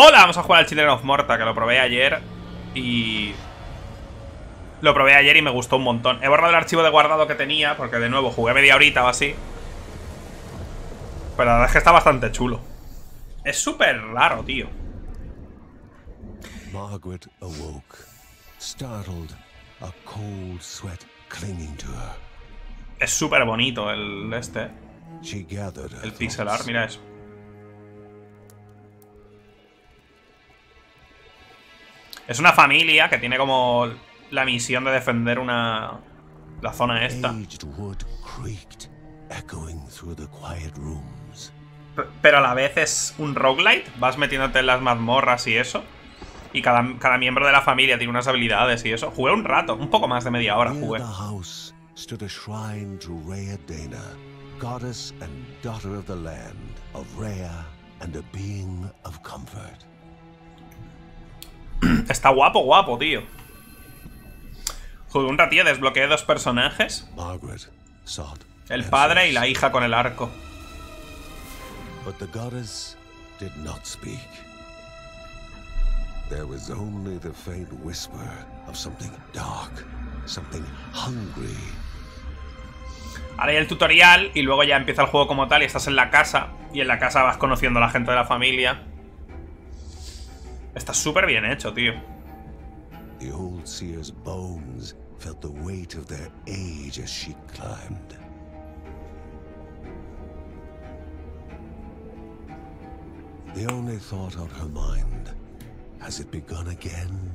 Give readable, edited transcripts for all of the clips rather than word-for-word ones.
Hola, vamos a jugar al Children of Morta, que lo probé ayer y... me gustó un montón. He borrado el archivo de guardado que tenía, porque de nuevo jugué media horita o así. Pero la verdad es que está bastante chulo. Es súper raro, tío. Margaret awoke, startled, a cold sweat clinging to her. Es súper bonito el She gathered her el pixel art, mira eso. Es una familia que tiene como la misión de defender la zona esta. Aged wood creaked, echoing through the quiet rooms. Pero a la vez es un roguelite. Vas metiéndote en las mazmorras y eso. Y cada miembro de la familia tiene unas habilidades y eso. Jugué un rato, un poco más de media hora jugué. Near the house stood a shrine to Rhea Dana, goddess and daughter of the land, of Rhea and a being of comfort. Está guapo, tío. Jugué un ratillo, desbloqueé dos personajes. Margaret sought El padre y la hija con el arco. But the goddess did not speak. There was only the faint whisper of something dark, something hungry. Ahora hay el tutorial y luego ya empieza el juego como tal y estás en la casa. Y en la casa vas conociendo a la gente de la familia. Está súper bien hecho, tío. The old seer's bones felt the weight of their age as she climbed. The only thought on her mind, has it begun again?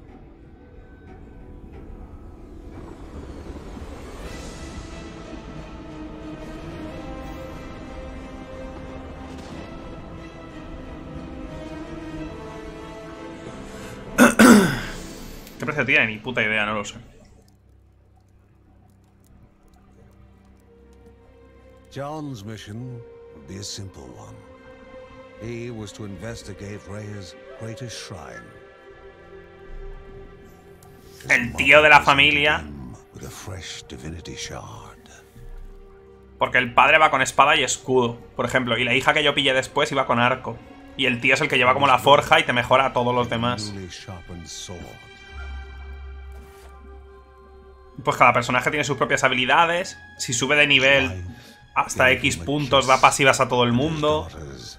¿Qué precio tiene? Ni puta idea, no lo sé. John's mission would be a simple one. He was to investigate Rhea's greatest shrine. El tío de la familia. With a fresh divinity shard. Porque el padre va con espada y escudo, por ejemplo. Y la hija que yo pillé después iba con arco. Y el tío es el que lleva como la forja y te mejora a todos los demás. Pues cada personaje tiene sus propias habilidades. Si sube de nivel hasta X puntos da pasivas a todo el mundo.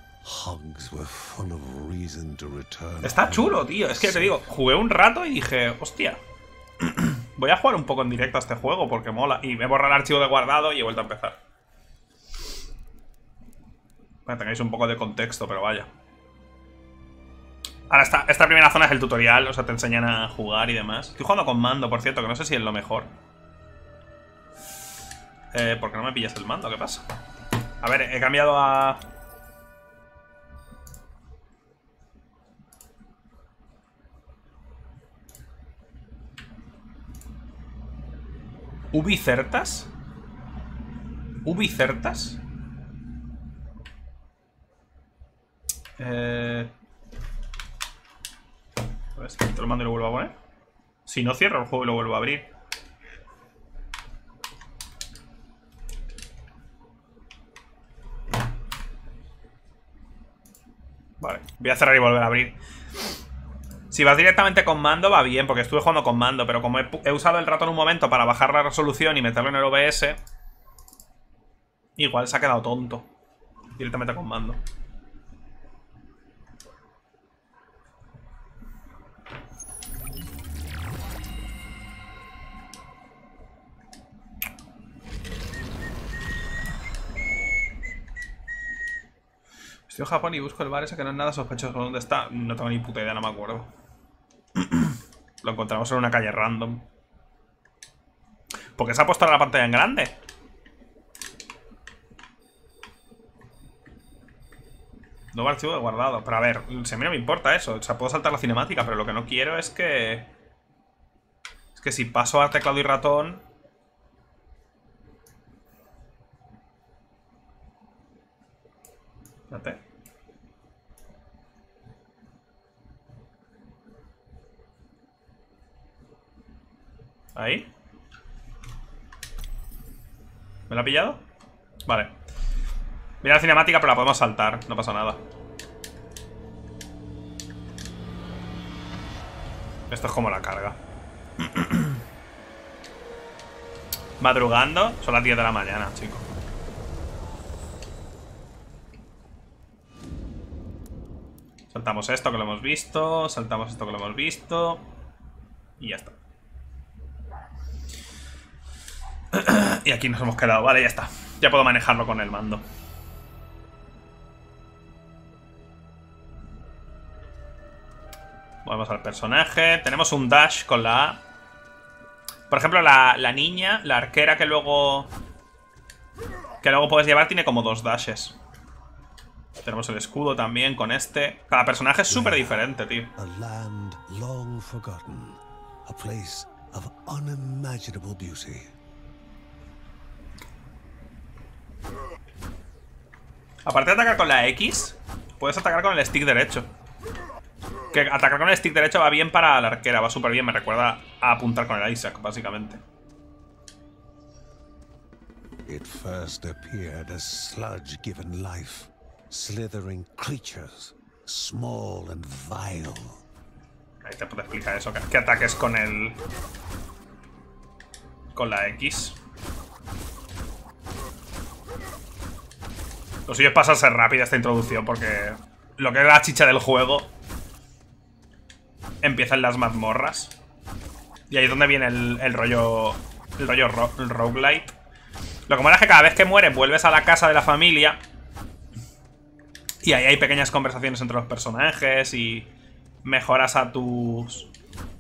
Está chulo, tío. Es que te digo, jugué un rato y dije, hostia, voy a jugar un poco en directo a este juego porque mola. Y me he borrado el archivo de guardado y he vuelto a empezar. Para que tengáis un poco de contexto, pero vaya. Ahora esta primera zona es el tutorial, o sea, te enseñan a jugar y demás. Estoy jugando con mando, por cierto, que no sé si es lo mejor. ¿Por qué no me pillas el mando? ¿Qué pasa? A ver, he cambiado a... ¿Ubicertas? ¿Ubicertas? Te lo mando y lo vuelvo a poner. Si no, cierro el juego y lo vuelvo a abrir. Vale, voy a cerrar y volver a abrir. Si vas directamente con mando va bien, porque estuve jugando con mando. Pero como he usado el ratón un momento para bajar la resolución y meterlo en el OBS, igual se ha quedado tonto directamente con mando. Estoy en Japón y busco el bar ese que no es nada sospechoso. ¿Dónde está? No tengo ni puta idea, no me acuerdo. Lo encontramos en una calle random. ¿Por qué se ha puesto la pantalla en grande? Nuevo archivo de guardado. Pero a ver, si a mí no me importa eso. O sea, puedo saltar la cinemática, pero lo que no quiero es que... Es que si paso a teclado y ratón... Espérate. Ahí. ¿Me la ha pillado? Vale. Mira la cinemática, pero la podemos saltar. No pasa nada. Esto es como la carga. Madrugando. Son las 10 de la mañana, chicos. Saltamos esto que lo hemos visto. Saltamos esto que lo hemos visto. Y ya está. Y aquí nos hemos quedado. Vale, ya está. Ya puedo manejarlo con el mando. Volvemos al personaje. Tenemos un dash con la A. Por ejemplo, la niña, la arquera que luego puedes llevar, tiene como 2 dashes. Tenemos el escudo también con este. Cada personaje es súper diferente, tío. A land long forgotten, a place of unimaginable beauty. Aparte de atacar con la X, puedes atacar con el stick derecho. Que atacar con el stick derecho va bien para la arquera, va súper bien. Me recuerda a apuntar con el Isaac, básicamente. It first appeared as sludge given life, slithering creatures, small and vile. Ahí te puedo explicar eso, que ataques con el... con la X. Lo suyo es pasarse rápida esta introducción, porque lo que es la chicha del juego empieza en las mazmorras. Y ahí es donde viene el rollo roguelite. Lo que mola es que cada vez que mueres vuelves a la casa de la familia. Y ahí hay pequeñas conversaciones entre los personajes y mejoras a tus...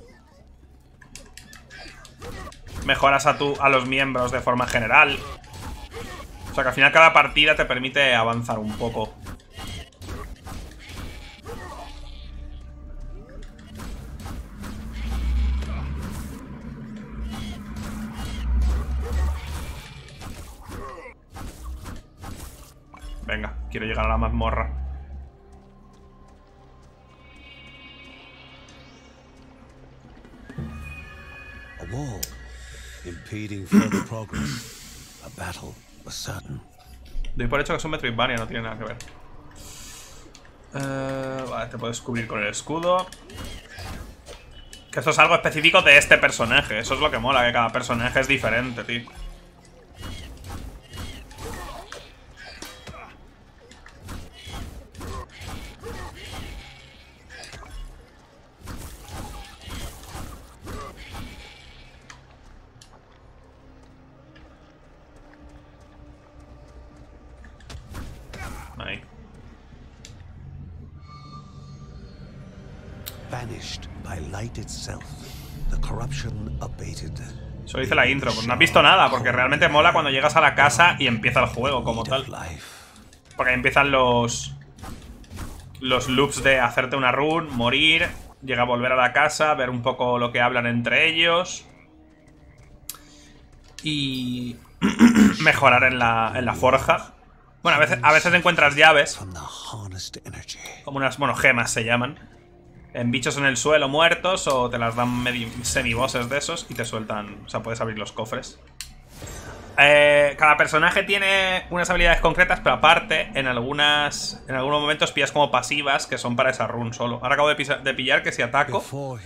a los miembros de forma general. O sea que al final cada partida te permite avanzar un poco. Venga, quiero llegar a la mazmorra. A wall, impeding further progress. A battle was certain. Doy por hecho que es un Metroidvania, no tiene nada que ver. Vale, te puedes cubrir con el escudo. Que esto es algo específico de este personaje. Eso es lo que mola, que cada personaje es diferente, tío. Ahí. Vanished by light itself, the corruption abated. Eso dice la intro, pues no has visto nada, porque realmente mola cuando llegas a la casa y empieza el juego como tal. Porque ahí empiezan los loops de hacerte una run, morir, llega a volver a la casa, ver un poco lo que hablan entre ellos y mejorar en la forja. Bueno, a veces encuentras llaves, como unas, bueno, gemas se llaman, en bichos en el suelo muertos, o te las dan semibosses de esos y te sueltan, o sea, puedes abrir los cofres. Cada personaje tiene unas habilidades concretas, pero aparte, en algunos momentos pillas como pasivas que son para esa run solo. Ahora acabo de pillar que si ataco,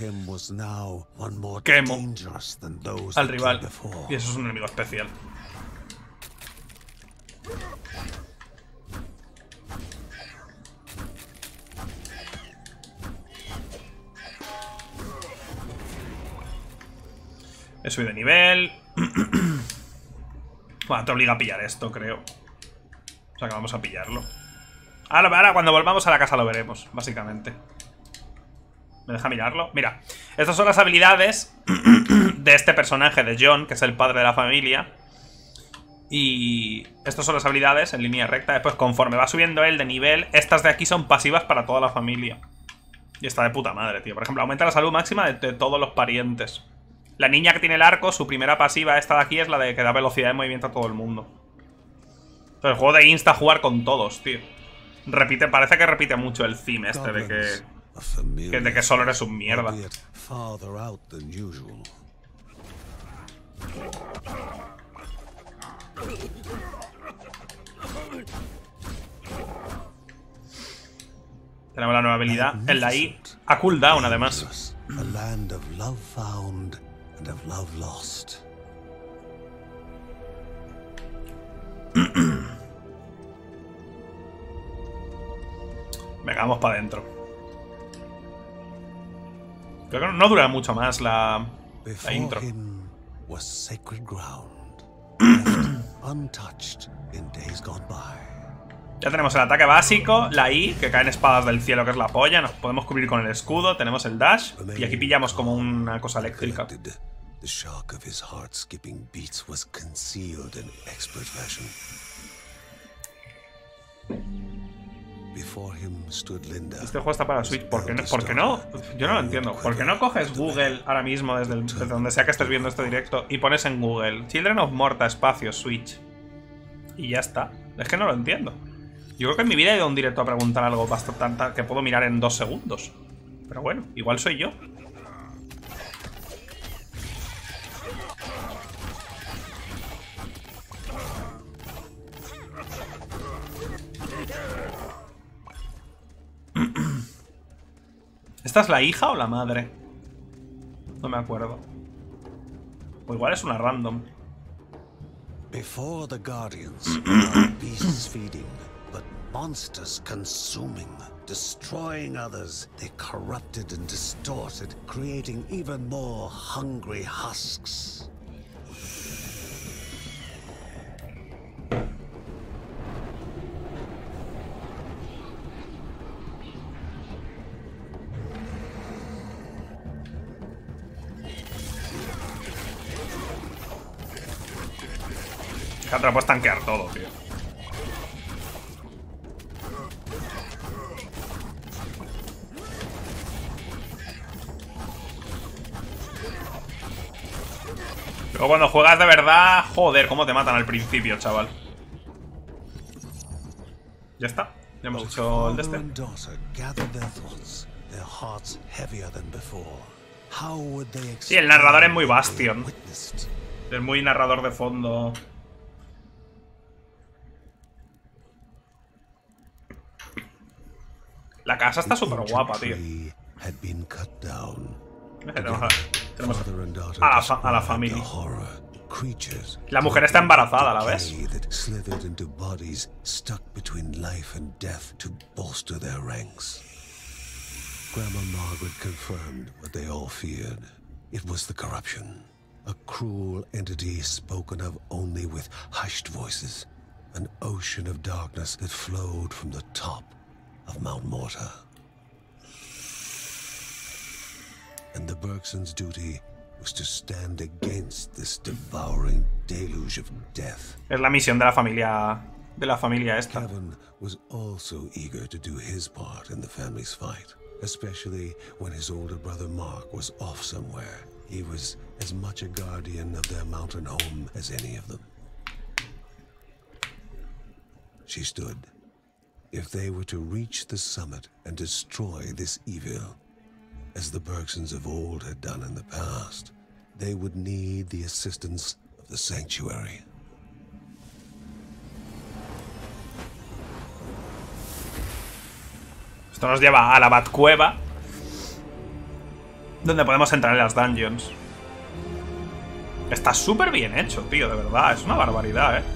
quemo al rival, y eso es un enemigo especial. He subido de nivel. Bueno, te obliga a pillar esto, creo. O sea que vamos a pillarlo. Ahora cuando volvamos a la casa lo veremos, básicamente. ¿Me deja mirarlo? Mira, estas son las habilidades de este personaje, de John, que es el padre de la familia. Y estas son las habilidades en línea recta. Después, conforme va subiendo él de nivel, estas de aquí son pasivas para toda la familia. Y está de puta madre, tío. Por ejemplo, aumenta la salud máxima de todos los parientes. La niña que tiene el arco, su primera pasiva, esta de aquí, es la de que da velocidad de movimiento a todo el mundo. Entonces, el juego de insta jugar con todos, tío. Parece que repite mucho el theme este de que solo eres un mierda. Tenemos la nueva habilidad en la I. A cooldown, además. A land of love found and of love lost. Venga, vamos para adentro. Creo que no dura mucho más la intro. Was sacred ground, left untouched in days gone by. Ya tenemos el ataque básico, la I, que caen espadas del cielo, que es la polla. Nos podemos cubrir con el escudo, tenemos el dash. Y aquí pillamos como una cosa eléctrica. The shock of his heart-skipping beats was concealed in expert fashion. Before him stood Linda. Este juego está para Switch. ¿Por qué no? ¿Por qué no? Yo no lo entiendo. ¿Por qué no coges Google ahora mismo desde donde sea que estés viendo este directo y pones en Google Children of Morta espacio Switch? Y ya está. Es que no lo entiendo. Yo creo que en mi vida he ido a un directo a preguntar algo bastante que puedo mirar en 2 segundos. Pero bueno, igual soy yo. ¿Esta es la hija o la madre? No me acuerdo. O igual es una random. Before the Guardians, beasts feeding, but monsters consuming, destroying others. They corrupted and distorted, creating even more hungry husks. Que otra puedes tanquear todo, tío. Luego cuando juegas de verdad, joder, cómo te matan al principio, chaval. Ya está. Ya hemos hecho el de este. Sí, el narrador es muy Bastion. Es muy narrador de fondo. La casa está súper guapa, tío. Tenemos a la familia. La mujer está embarazada, ¿la ves? Grandma Margaret confirmed what they all feared. It was the corruption. A cruel entity spoken of only with hushed voices. An ocean of darkness that flowed from the top of Mount Morta. And the Bergsons' duty was to stand against this devouring deluge of death. Es la misión de la familia esta. Kevin was also eager to do his part in the family's fight, especially when his older brother Mark was off somewhere. He was as much a guardian of their mountain home as any of them. She stood. If they were to reach the summit and destroy this evil, as the Bergsons of old had done in the past, they would need the assistance of the Sanctuary. Esto nos lleva a la Batcueva, donde podemos entrar en las dungeons. Está súper bien hecho, tío, de verdad. Es una barbaridad, ¿eh?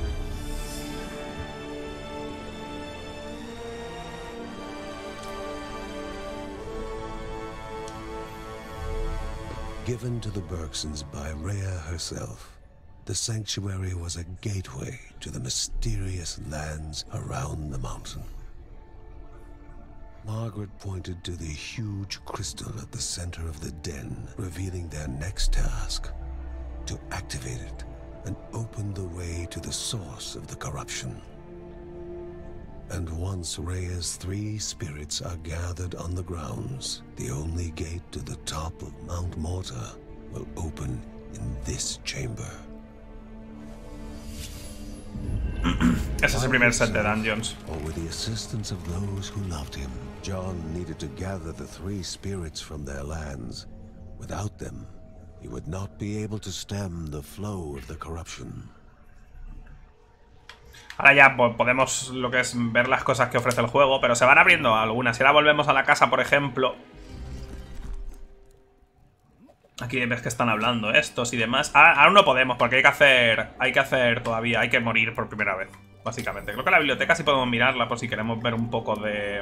Given to the Bergsons by Rhea herself, the Sanctuary was a gateway to the mysterious lands around the mountain. Margaret pointed to the huge crystal at the center of the den, revealing their next task: to activate it and open the way to the source of the corruption. And once Rhea's 3 spirits are gathered on the grounds, the only gate to the top of Mount Morta will open in this chamber. Ese es el primer set de dungeons. Or with the assistance of those who loved him, John needed to gather the 3 spirits from their lands. Without them, he would not be able to stem the flow of the corruption. Ahora ya podemos lo que es ver las cosas que ofrece el juego, pero se van abriendo algunas. Si ahora volvemos a la casa, por ejemplo... Aquí ves que están hablando estos y demás. Ahora no podemos, porque hay que hacer todavía, hay que morir por primera vez, básicamente. Creo que la biblioteca sí podemos mirarla por si queremos ver un poco de...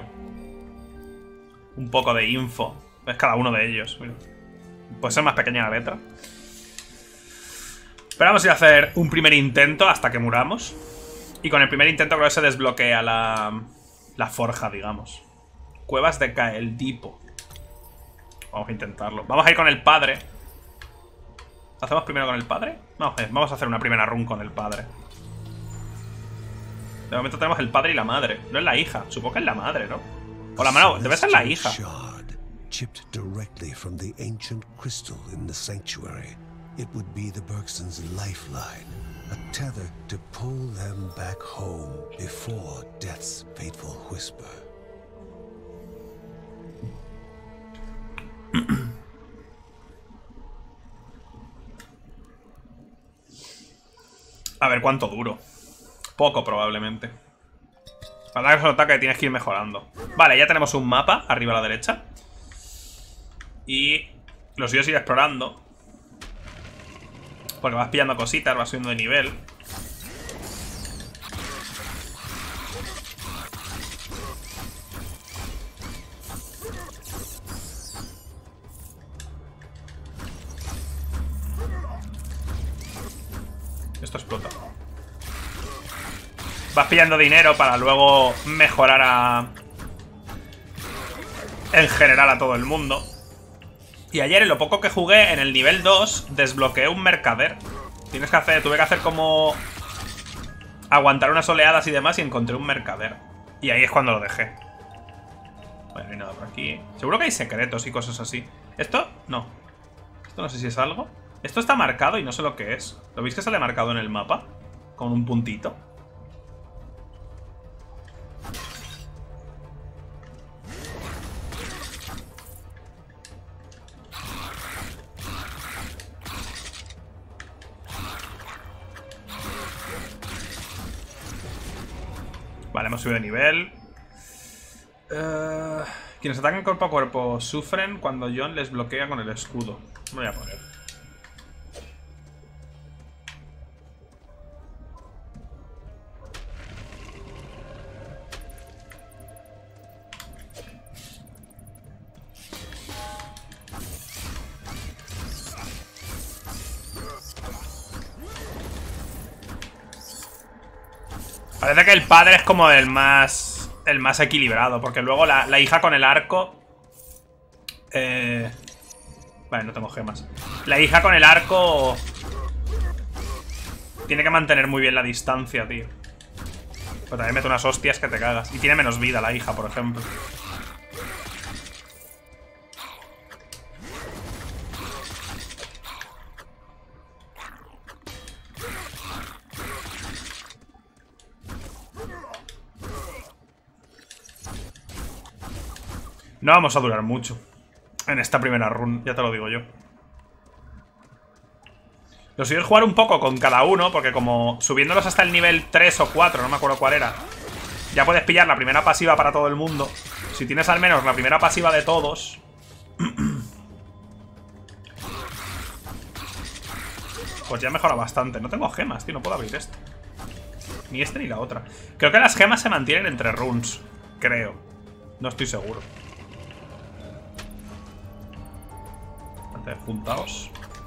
info. Es cada uno de ellos. Mira. Puede ser más pequeña la letra. Pero vamos a ir a hacer un primer intento hasta que muramos. Y con el primer intento creo que se desbloquea la forja, digamos. Cuevas de Caeldipo. Vamos a intentarlo. Vamos a ir con el padre. ¿Hacemos primero con el padre? Vamos a hacer una primera run con el padre. De momento tenemos el padre y la madre. No es la hija. Supongo que es la madre, ¿no? O la mano. Debe ser la hija. Chipped directly from the ancient crystal in the sanctuary. It would be the Bergstons' lifeline. A tether to pull them back home before death's fateful whisper. A ver cuánto duro. Poco probablemente. Para que se nota que tienes que ir mejorando. Vale, ya tenemos un mapa arriba a la derecha. Y lo suyo es ir explorando. Porque vas pillando cositas, vas subiendo de nivel. Esto explota. Vas pillando dinero para luego mejorar en general a todo el mundo. Y ayer, en lo poco que jugué, en el nivel 2, desbloqueé un mercader. Tuve que hacer como... aguantar unas oleadas y demás y encontré un mercader. Y ahí es cuando lo dejé. Bueno, no hay nada por aquí. Seguro que hay secretos y cosas así. ¿Esto? No. Esto no sé si es algo. Esto está marcado y no sé lo que es. ¿Lo veis que sale marcado en el mapa? Con un puntito. Vale, hemos subido de nivel. Quienes atacan cuerpo a cuerpo sufren cuando John les bloquea con el escudo. Me voy a poner. Parece que el padre es como el más equilibrado, porque luego la hija con el arco... Vale, no tengo gemas. La hija con el arco... tiene que mantener muy bien la distancia, tío. Pero también mete unas hostias que te cagas. Y tiene menos vida la hija, por ejemplo. No vamos a durar mucho en esta primera run, ya te lo digo yo. Lo suyo es jugar un poco con cada uno, porque como subiéndolos hasta el nivel 3 o 4, no me acuerdo cuál era, ya puedes pillar la primera pasiva para todo el mundo. Si tienes al menos la primera pasiva de todos... pues ya mejora bastante. No tengo gemas, tío, no puedo abrir esto. Ni este ni la otra. Creo que las gemas se mantienen entre runs. Creo. No estoy seguro. Juntaos.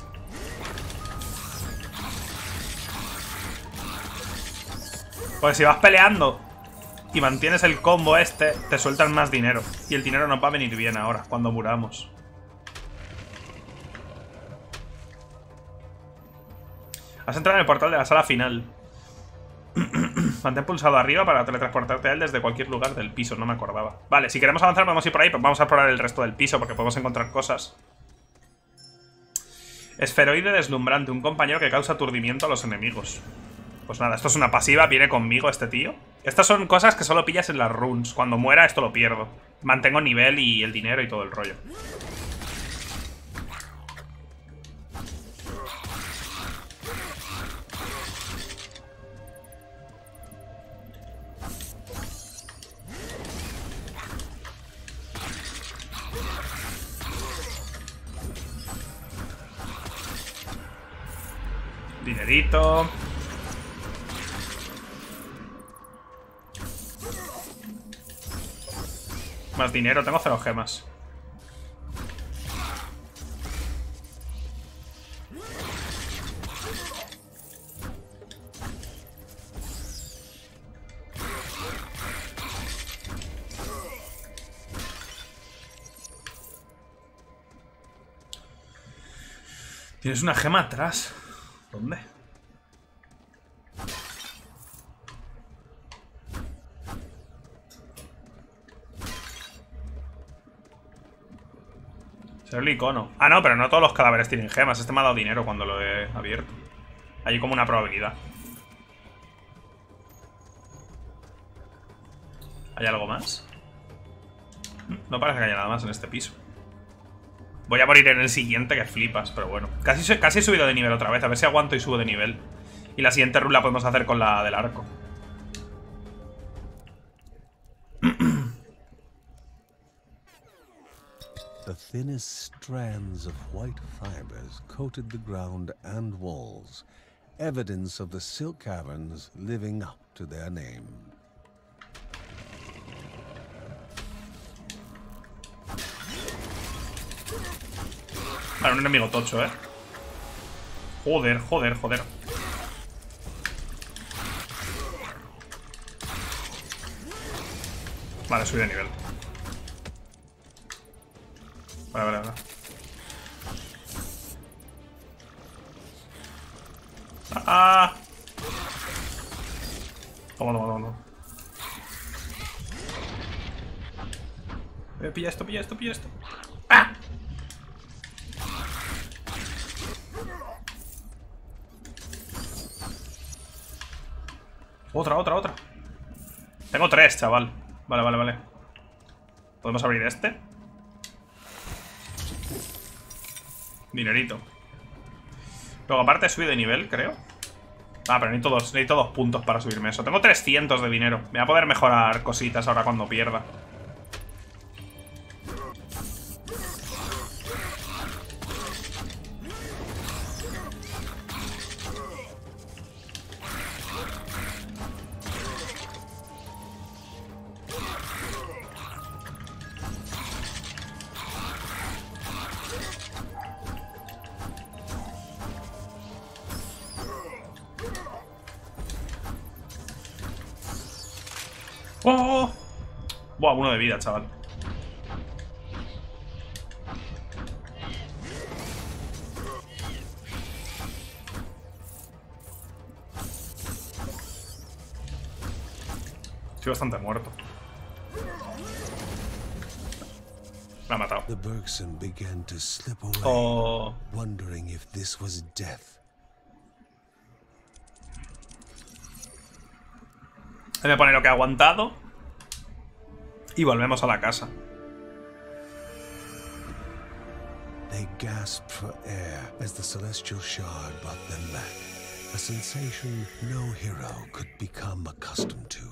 Pues si vas peleando y mantienes el combo este, te sueltan más dinero. Y el dinero nos va a venir bien ahora, cuando muramos. Has entrado en el portal de la sala final. Mantén pulsado arriba para teletransportarte a él desde cualquier lugar del piso. No me acordaba. Vale, si queremos avanzar podemos ir por ahí, pero vamos a explorar el resto del piso porque podemos encontrar cosas. Esferoide deslumbrante, un compañero que causa aturdimiento a los enemigos. Pues nada, esto es una pasiva, viene conmigo este tío. Estas son cosas que solo pillas en las runs. Cuando muera esto lo pierdo. Mantengo nivel y el dinero y todo el rollo. Dinerito. Más dinero, tengo 0 gemas. Tienes una gema atrás. ¿Dónde? Será el icono. Ah, no, pero no todos los cadáveres tienen gemas. Este me ha dado dinero cuando lo he abierto. Hay como una probabilidad. ¿Hay algo más? No parece que haya nada más en este piso. Voy a morir en el siguiente, que flipas, pero bueno. Casi he subido de nivel otra vez. A ver si aguanto y subo de nivel. Y la siguiente run la podemos hacer con la del arco. The thinnest strands of white fibers coated the ground and walls, evidence of the Silk Caverns living up to their name. Vale, un enemigo tocho, Joder, joder, joder. Vale, subí de nivel. Vale. ¡Ah! Toma. Pilla esto. ¡Ah! Otra. Tengo 3, chaval. Vale. ¿Podemos abrir este? Dinerito. Luego aparte subí de nivel, creo. Ah, pero necesito 2 puntos para subirme eso. Tengo 300 de dinero. Me voy a poder mejorar cositas ahora cuando pierda. ¡Oh! Buah, 1 de vida, chaval. Estoy bastante muerto. Me ha matado. The Bergson began to slip away, Oh. wondering if this was death. Me voy a poner lo que he aguantado. Y volvemos a la casa. They gasped for air as the celestial shard brought them back, a sensation no hero could become accustomed to.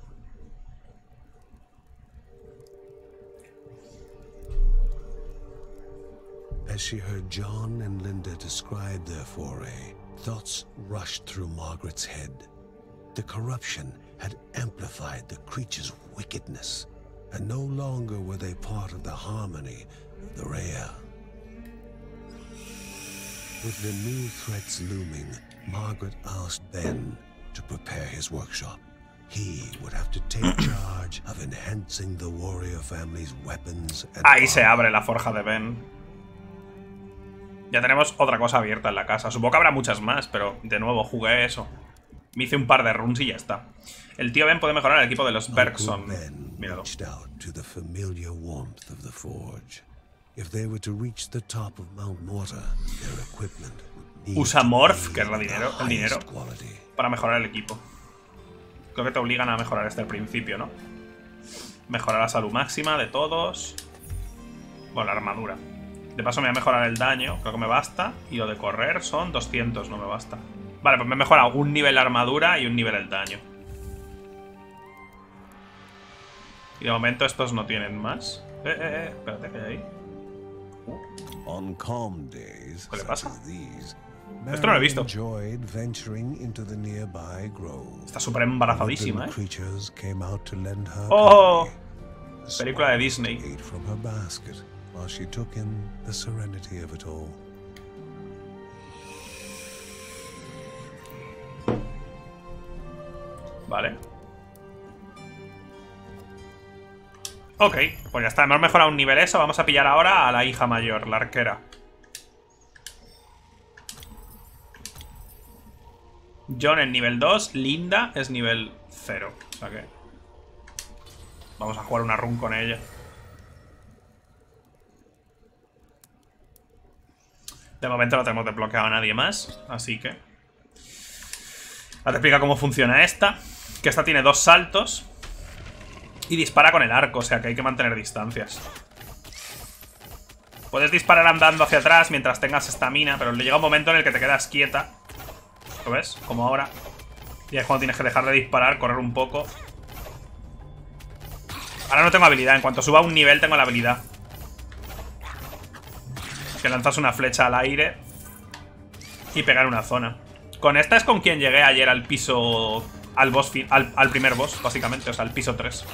As she heard John and Linda describe their foray, thoughts rushed through Margaret's head. The corruption had amplified the creature's wickedness, and no longer were they part of the harmony of the Rhea. With the new threats looming, Margaret asked Ben to prepare his workshop. He would have to take charge of enhancing the warrior family's weapons and Ahí se abre la forja de Ben. Ya tenemos otra cosa abierta en la casa. Supongo que habrá muchas más, pero de nuevo jugué eso. Me hice un par de runs y ya está. El tío Ben puede mejorar el equipo de los Bergson. Míralo. Usa Morph, que es el dinero, para mejorar el equipo. Creo que te obligan a mejorar este al principio, ¿no? Mejorar la salud máxima de todos. Bueno, la armadura. De paso me voy a mejorar el daño, creo que me basta. Y lo de correr son 200, no me basta. Vale, pues me he mejorado un nivel la armadura y un nivel el daño. Y de momento estos no tienen más. Espérate, ¿qué hay ahí? On calm days, ¿Qué le pasa? such as these, Esto no lo he visto. enjoyed venturing into the nearby grove. Está súper embarazadísima, Woodland creatures came out to lend her ¡Oh! company. Película de Disney. Ate from her basket while she took in the serenity of it all. Vale. Ok, pues ya está. Hemos mejorado un nivel eso. Vamos a pillar ahora a la hija mayor, la arquera. John es nivel 2. Linda es nivel 0. O sea que... vamos a jugar una run con ella. De momento no tenemos desbloqueado a nadie más. Así que... ahora te explica cómo funciona esta. Que esta tiene 2 saltos. Y dispara con el arco, o sea que hay que mantener distancias. Puedes disparar andando hacia atrás mientras tengas estamina, pero le llega un momento en el que te quedas quieta. ¿Lo ves? Como ahora. Y es cuando tienes que dejar de disparar, correr un poco. Ahora no tengo habilidad, en cuanto suba un nivel tengo la habilidad. Que lanzas una flecha al aire y pegar una zona. Con esta es con quien llegué ayer al piso... al boss al primer boss, básicamente, o sea, al piso 3.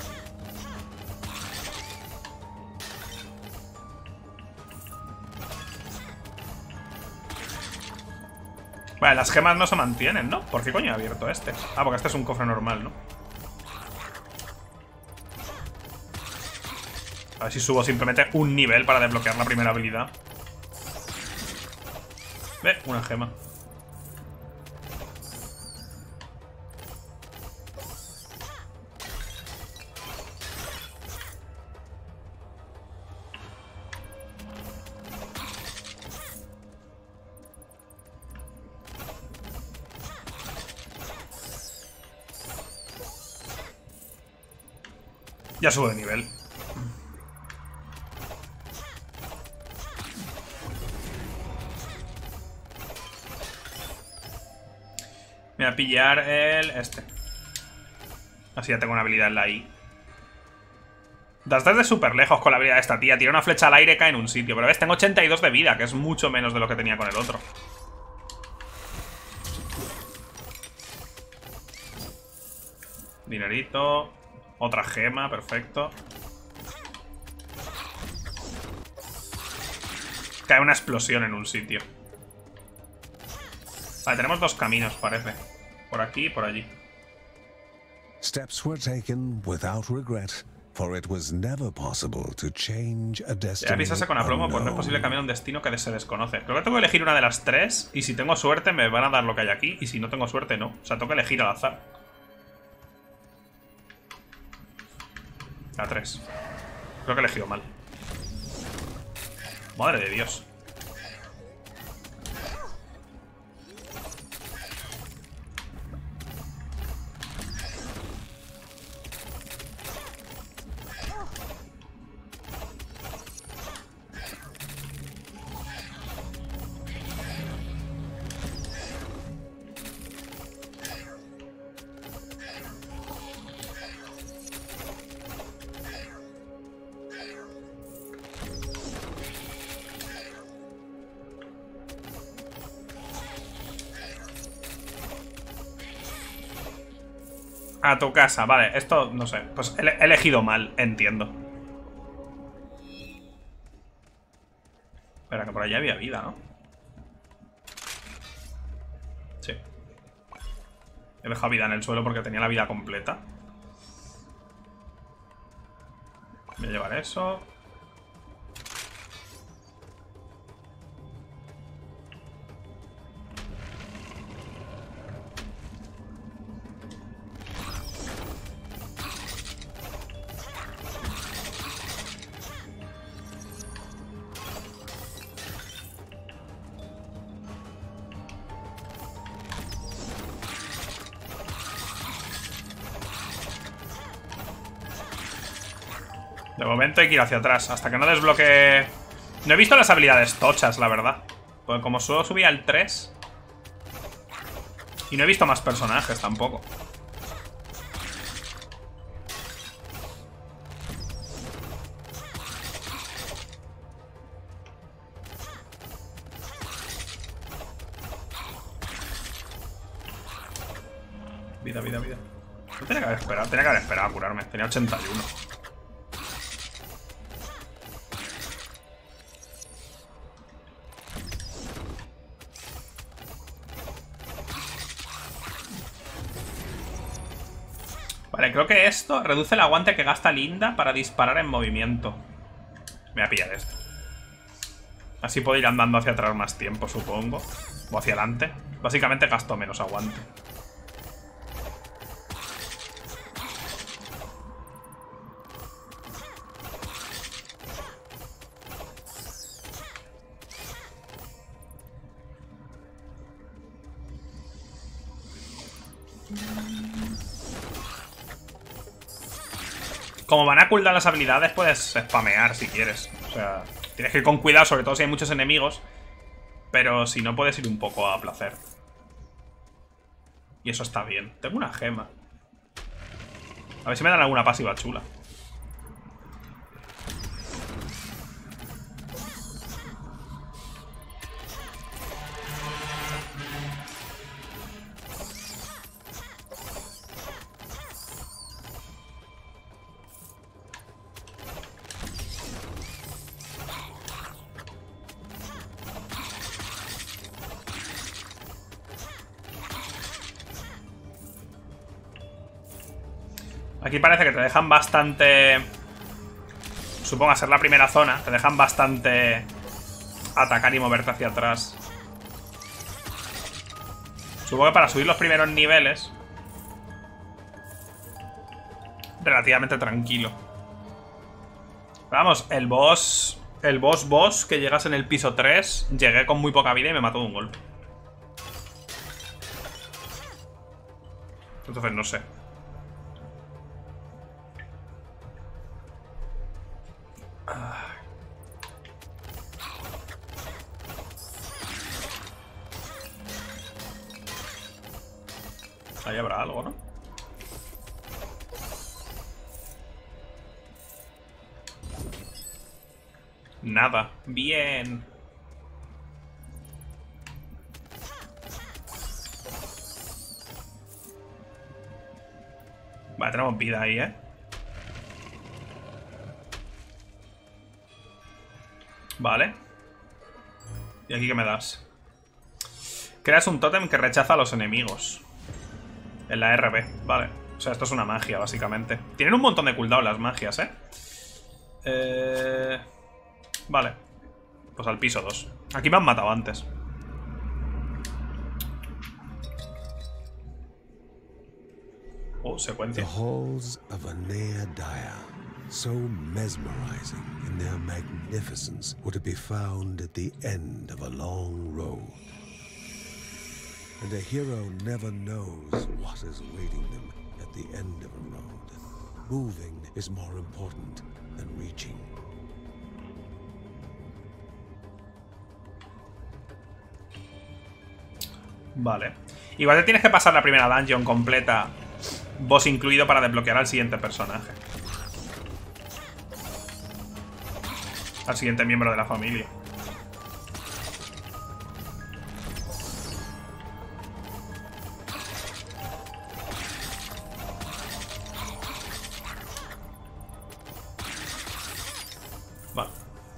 Vale, las gemas no se mantienen, ¿no? ¿Por qué coño he abierto este? Ah, porque este es un cofre normal, ¿no? A ver si subo simplemente un nivel para desbloquear la primera habilidad. Ve, una gema. Ya subo de nivel. Me voy a pillar el... este. Así ya tengo una habilidad en la I. Das desde súper lejos con la habilidad de esta tía. Tira una flecha al aire y cae en un sitio. Pero ves, tengo 82 de vida, que es mucho menos de lo que tenía con el otro. Dinerito. Otra gema, perfecto. Cae una explosión en un sitio. Vale, tenemos 2 caminos, parece. Por aquí y por allí. Steps were taken without regret, for it was never possible to change a destiny. Ya avisarse con aplomo, pues no es posible cambiar un destino que se desconoce. Creo que tengo que elegir una de las 3. Y si tengo suerte me van a dar lo que hay aquí. Y si no tengo suerte, no. O sea, tengo que elegir al azar. La 3. Creo que he elegido mal. Madre de Dios. A tu casa, vale, esto no sé. Pues he elegido mal, entiendo. Espera, que por allá había vida, ¿no? Sí. He dejado vida en el suelo porque tenía la vida completa. Voy a llevar eso. De momento hay que ir hacia atrás, hasta que no desbloquee... No he visto las habilidades tochas, la verdad. Porque como solo subí al 3... Y no he visto más personajes tampoco. Vida, vida, vida. No tenía que haber esperado. Tenía que haber esperado a curarme. Tenía 81. Vale, creo que esto reduce el aguante que gasta Linda para disparar en movimiento. Me voy a pillar esto. Así puedo ir andando hacia atrás más tiempo, supongo. O hacia adelante. Básicamente gasto menos aguante. Como van a cooldown las habilidades, puedes spamear si quieres. O sea, tienes que ir con cuidado, sobre todo si hay muchos enemigos. Pero si no, puedes ir un poco a placer. Y eso está bien. Tengo una gema. A ver si me dan alguna pasiva chula. Aquí parece que te dejan bastante... Supongo a ser la primera zona. Te dejan bastante atacar y moverte hacia atrás. Supongo que para subir los primeros niveles relativamente tranquilo. Vamos, el boss que llegas en el piso 3, llegué con muy poca vida y me mató de un golpe. Entonces no sé. Ahí habrá algo, ¿no? Nada. Bien. Vale, tenemos vida ahí, ¿eh? Vale. ¿Y aquí qué me das? Creas un tótem que rechaza a los enemigos. En la RB, vale. O sea, esto es una magia, básicamente. Tienen un montón de cooldown las magias, ¿eh? Vale. Pues al piso 2. Aquí me han matado antes. Oh, secuencia. The halls of Anea Daya, so mesmerizing in their magnificence, were to be found at the end of a long road. And a hero never knows what is awaiting them at the end of a road. Moving is more important than reaching. Vale. Igual te tienes que pasar la primera dungeon completa, boss incluido, para desbloquear al siguiente personaje. Al siguiente miembro de la familia. Vale.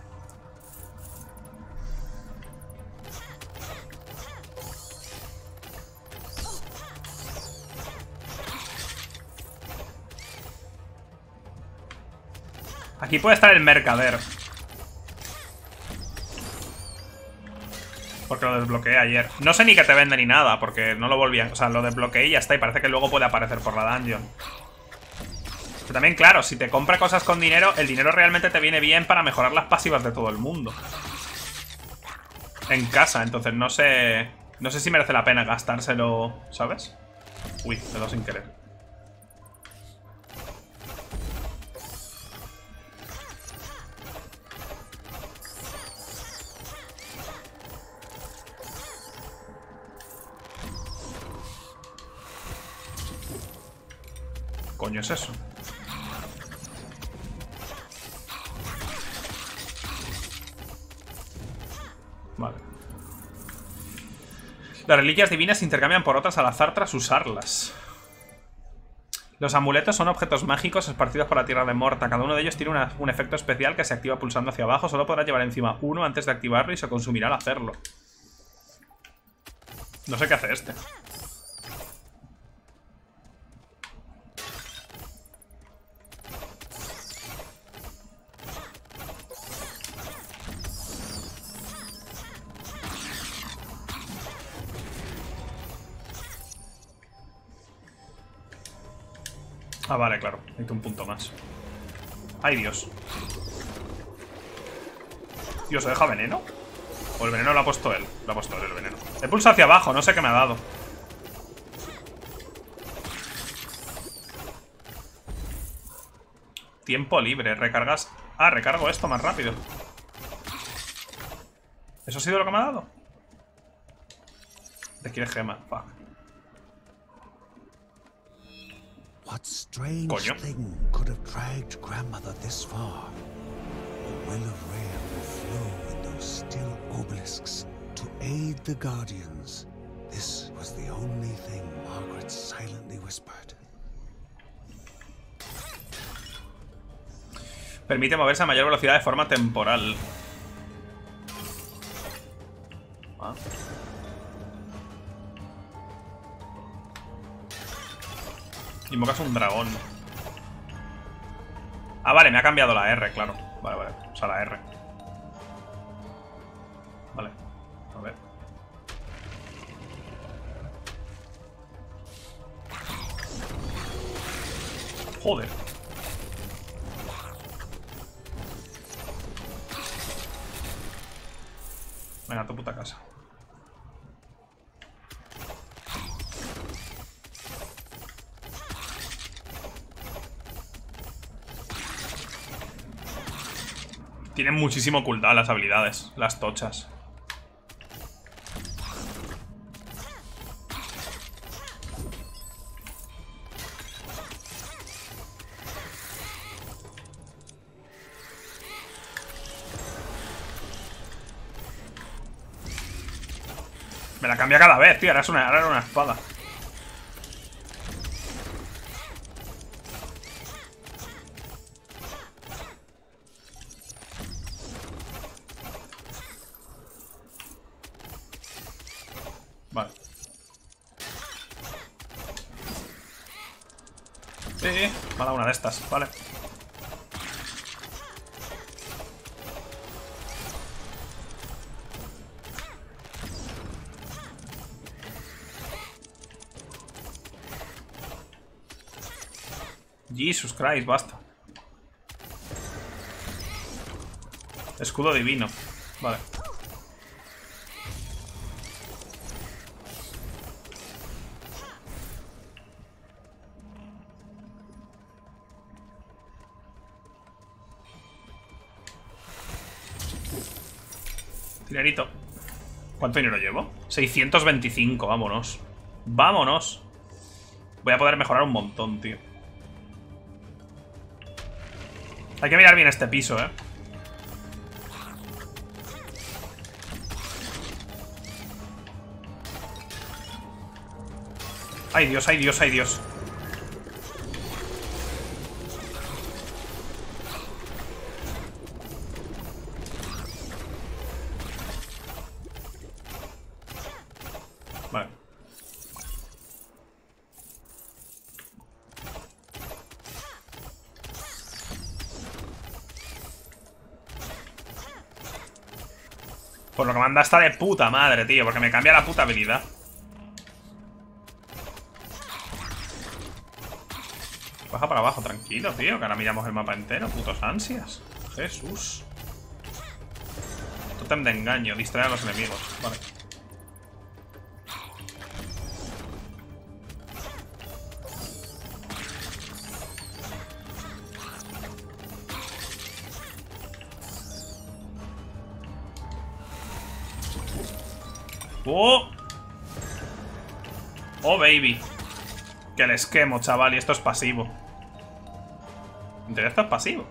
Aquí puede estar el mercader, porque lo desbloqueé ayer. No sé ni que te vende ni nada, porque no lo volvían. O sea, lo desbloqueé y ya está. Y parece que luego puede aparecer por la dungeon. Pero también, claro, si te compra cosas con dinero, el dinero realmente te viene bien para mejorar las pasivas de todo el mundo en casa. Entonces no sé si merece la pena gastárselo, ¿sabes? Uy, me he dado sin querer. ¿Coño es eso? Vale. Las reliquias divinas se intercambian por otras al azar tras usarlas. Los amuletos son objetos mágicos esparcidos por la tierra de Morta. Cada uno de ellos tiene un efecto especial que se activa pulsando hacia abajo. Solo podrás llevar encima uno antes de activarlo y se consumirá al hacerlo. No sé qué hace este. Ah, vale, claro. Necesito un punto más. ¡Ay, Dios! Dios, ¿se deja veneno? ¿O el veneno lo ha puesto él? Lo ha puesto él, el veneno. He pulsado hacia abajo, no sé qué me ha dado. Tiempo libre, recargas... Ah, recargo esto más rápido. ¿Eso ha sido lo que me ha dado? Te quiere gema, fuck. What strange Coño. thing could have dragged grandmother this far? The will of Rhea will flow in those still obelisks to aid the Guardians. This was the only thing Margaret silently whispered. Permite moverse a mayor velocidad de forma temporal. Ah. Invocas un dragón. Ah, vale, me ha cambiado la R, claro. Vale, vale. O sea, la R. Vale. A ver. Joder. Venga, a tu puta casa. Tienen muchísimo cooldown las habilidades, las tochas. Me la cambia cada vez, tío. Ahora era una espada. Vale. Sí, me ha dado una de estas, vale. Jesus Christ, basta. Escudo divino. Vale. Dinerito. ¿Cuánto dinero llevo? 625, vámonos. Vámonos. Voy a poder mejorar un montón, tío. Hay que mirar bien este piso, ¿eh? Ay, Dios, ay, Dios, ay, Dios. Vale. Por lo que manda está de puta madre, tío. Porque me cambia la puta habilidad. Baja para abajo, tranquilo, tío. Que ahora miramos el mapa entero. Putos ansias. Jesús. Tótem de engaño. Distrae a los enemigos. Vale. ¡Oh! ¡Oh, baby! Que les quemo, chaval. Y esto es pasivo. Esto es pasivo.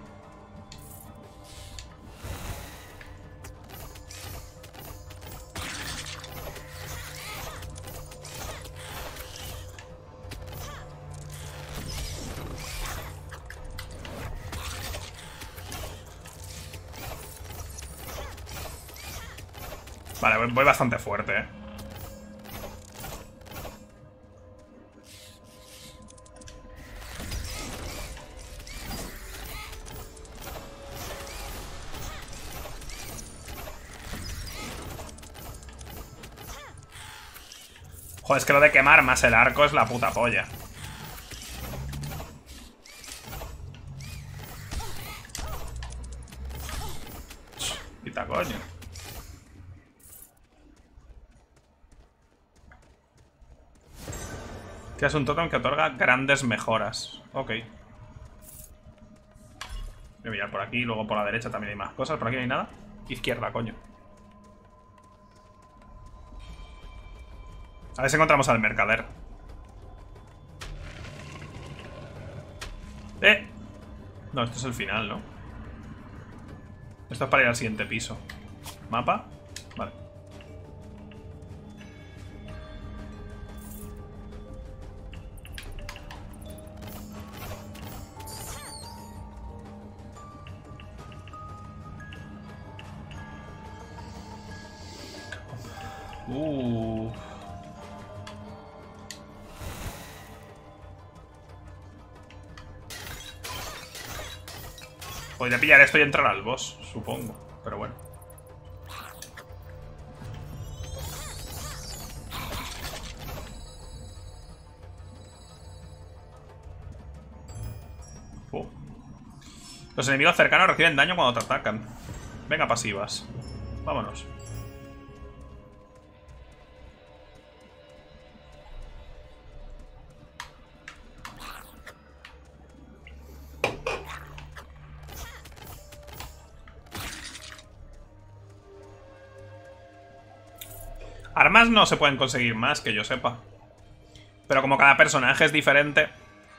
Vale, voy bastante fuerte, Joder, es que lo de quemar más el arco es la puta polla. Quita, coño. Que es un tótem que otorga grandes mejoras. Ok. Voy a mirar por aquí, luego por la derecha también hay más cosas. Por aquí no hay nada. Izquierda, coño. A ver si encontramos al mercader. No, esto es el final, ¿no? Esto es para ir al siguiente piso. ¿Mapa? Vale. Podría pillar esto y entrar al boss, supongo. Pero bueno. Los enemigos cercanos reciben daño cuando te atacan. Venga, pasivas. Vámonos. Armas no se pueden conseguir más, que yo sepa. Pero como cada personaje es diferente...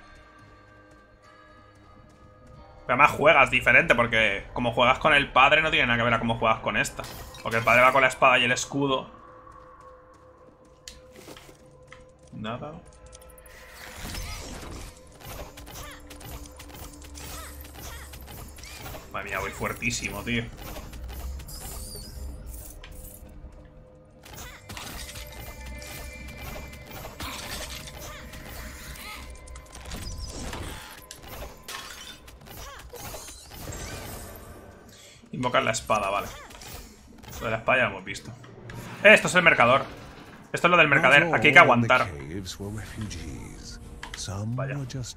Pero además juegas diferente, porque como juegas con el padre no tiene nada que ver a cómo juegas con esta. Porque el padre va con la espada y el escudo. Nada. Madre mía, voy fuertísimo, tío. Invocar la espada, vale. Lo de la espada ya lo hemos visto. Esto es el mercador. Esto es lo del mercader. Aquí hay que aguantar. Vaya.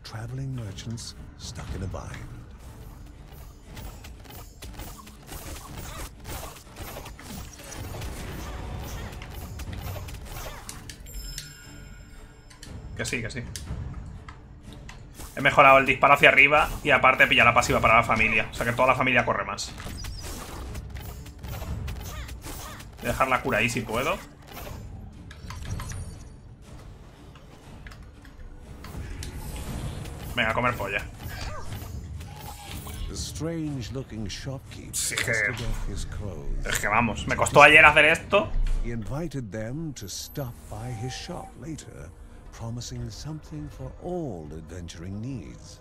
Que sí, que sí. He mejorado el disparo hacia arriba y aparte pilla la pasiva para la familia. O sea que toda la familia corre más. Voy a dejar la cura ahí si puedo. Venga, a comer polla. Sí, es que vamos, me costó ayer hacer esto. Promising something for all adventuring needs.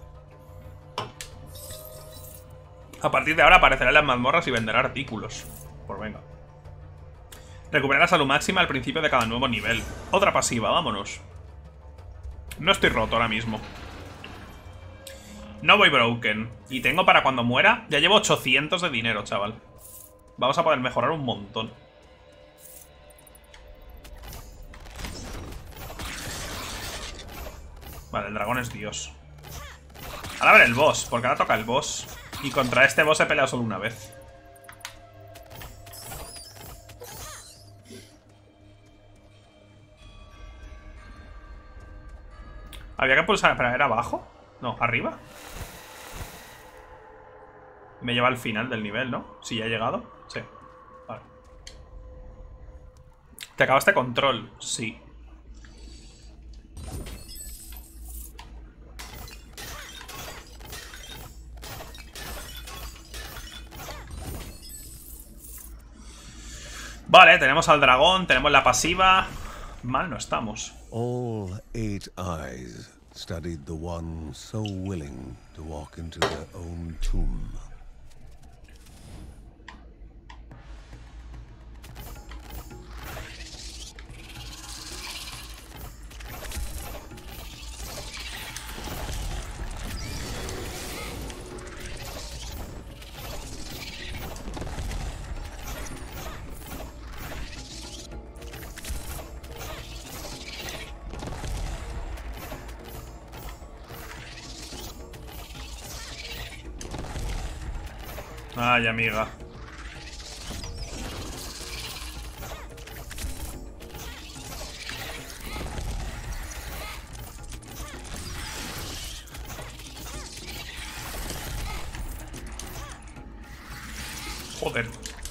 A partir de ahora aparecerá en las mazmorras y venderá artículos. Pues venga. Recuperar la salud máxima al principio de cada nuevo nivel. Otra pasiva, vámonos. No estoy roto ahora mismo. No voy broken. Y tengo para cuando muera. Ya llevo 800 de dinero, chaval. Vamos a poder mejorar un montón. Vale, el dragón es Dios. Ahora a ver el boss, porque ahora toca el boss. Y contra este boss he peleado solo una vez. Había que pulsar para ir abajo. No, arriba. Me lleva al final del nivel, ¿no? Si ya he llegado. Sí. Vale. ¿Te acaba este control? Sí. Vale, tenemos al dragón, tenemos la pasiva. Mal no estamos. All 8 eyes studied the one so willing to walk into their own tomb. Ay, amiga. Joder.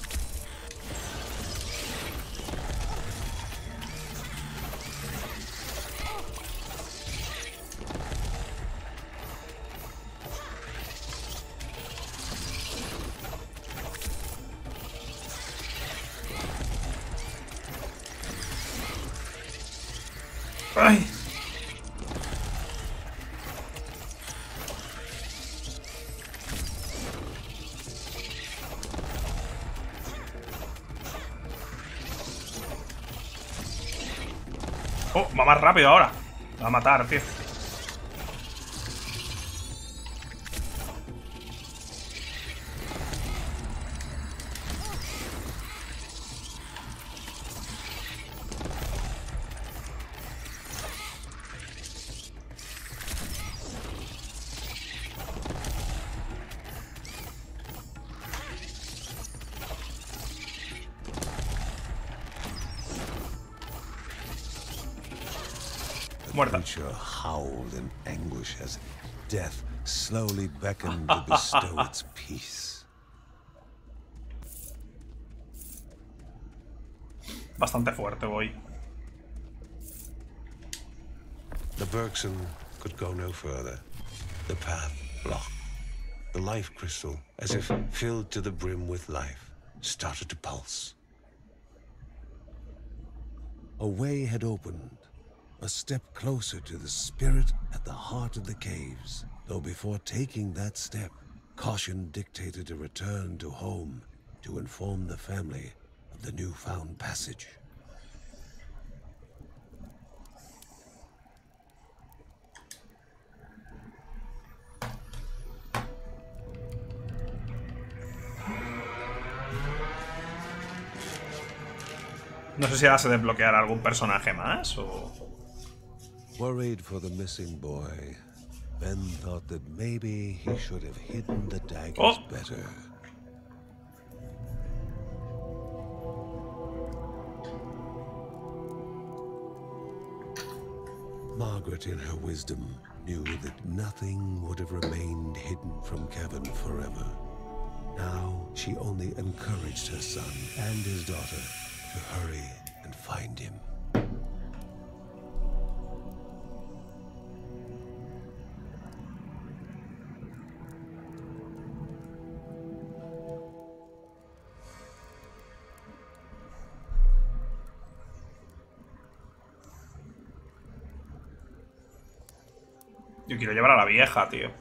Ay. Oh, va más rápido ahora. Va a matar, tío. Muerta. The creature howled in anguish as death slowly beckoned to bestow its peace. Bastante fuerte voy. The Bergson could go no further. The path blocked. The life crystal, as if filled to the brim with life, started to pulse. A way had opened. A step closer to the spirit at the heart of the caves. Though before taking that step, caution dictated a return to home to inform the family of the newfound passage. No sé si ahora se desbloqueará algún personaje más o... Worried for the missing boy, Ben thought that maybe he should have hidden the daggers better. Margaret, in her wisdom, knew that nothing would have remained hidden from Kevin forever. Now, she only encouraged her son and his daughter to hurry and find him. Yo quiero llevar a la vieja, tío.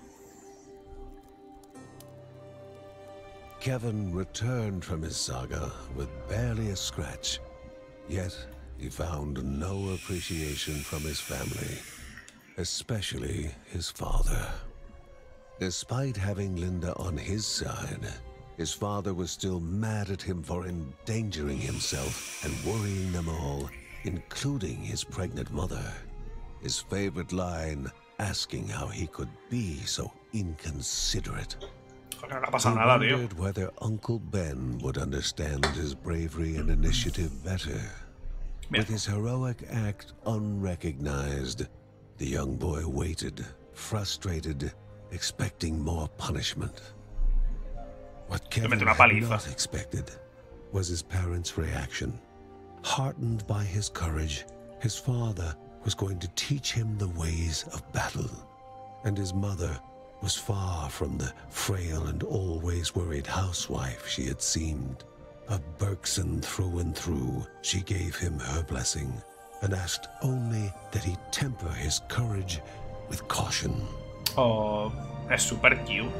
Kevin returned from his saga with barely a scratch, yet he found no appreciation from his family, especially his father. Despite having Linda on his side, his father was still mad at him for endangering himself and worrying them all, including his pregnant mother. His favorite line, asking how he could be so inconsiderate. No ha pasado nada, tío. Wondered whether Uncle Ben would understand his bravery and initiative better. With his heroic act unrecognized, the young boy waited, frustrated, expecting more punishment. What Kevin had not expected was his parents' reaction. Heartened by his courage, his father was going to teach him the ways of battle, and his mother was far from the frail and always worried housewife she had seemed. A Bergson through and through, she gave him her blessing and asked only that he temper his courage with caution. Oh, es súper cute.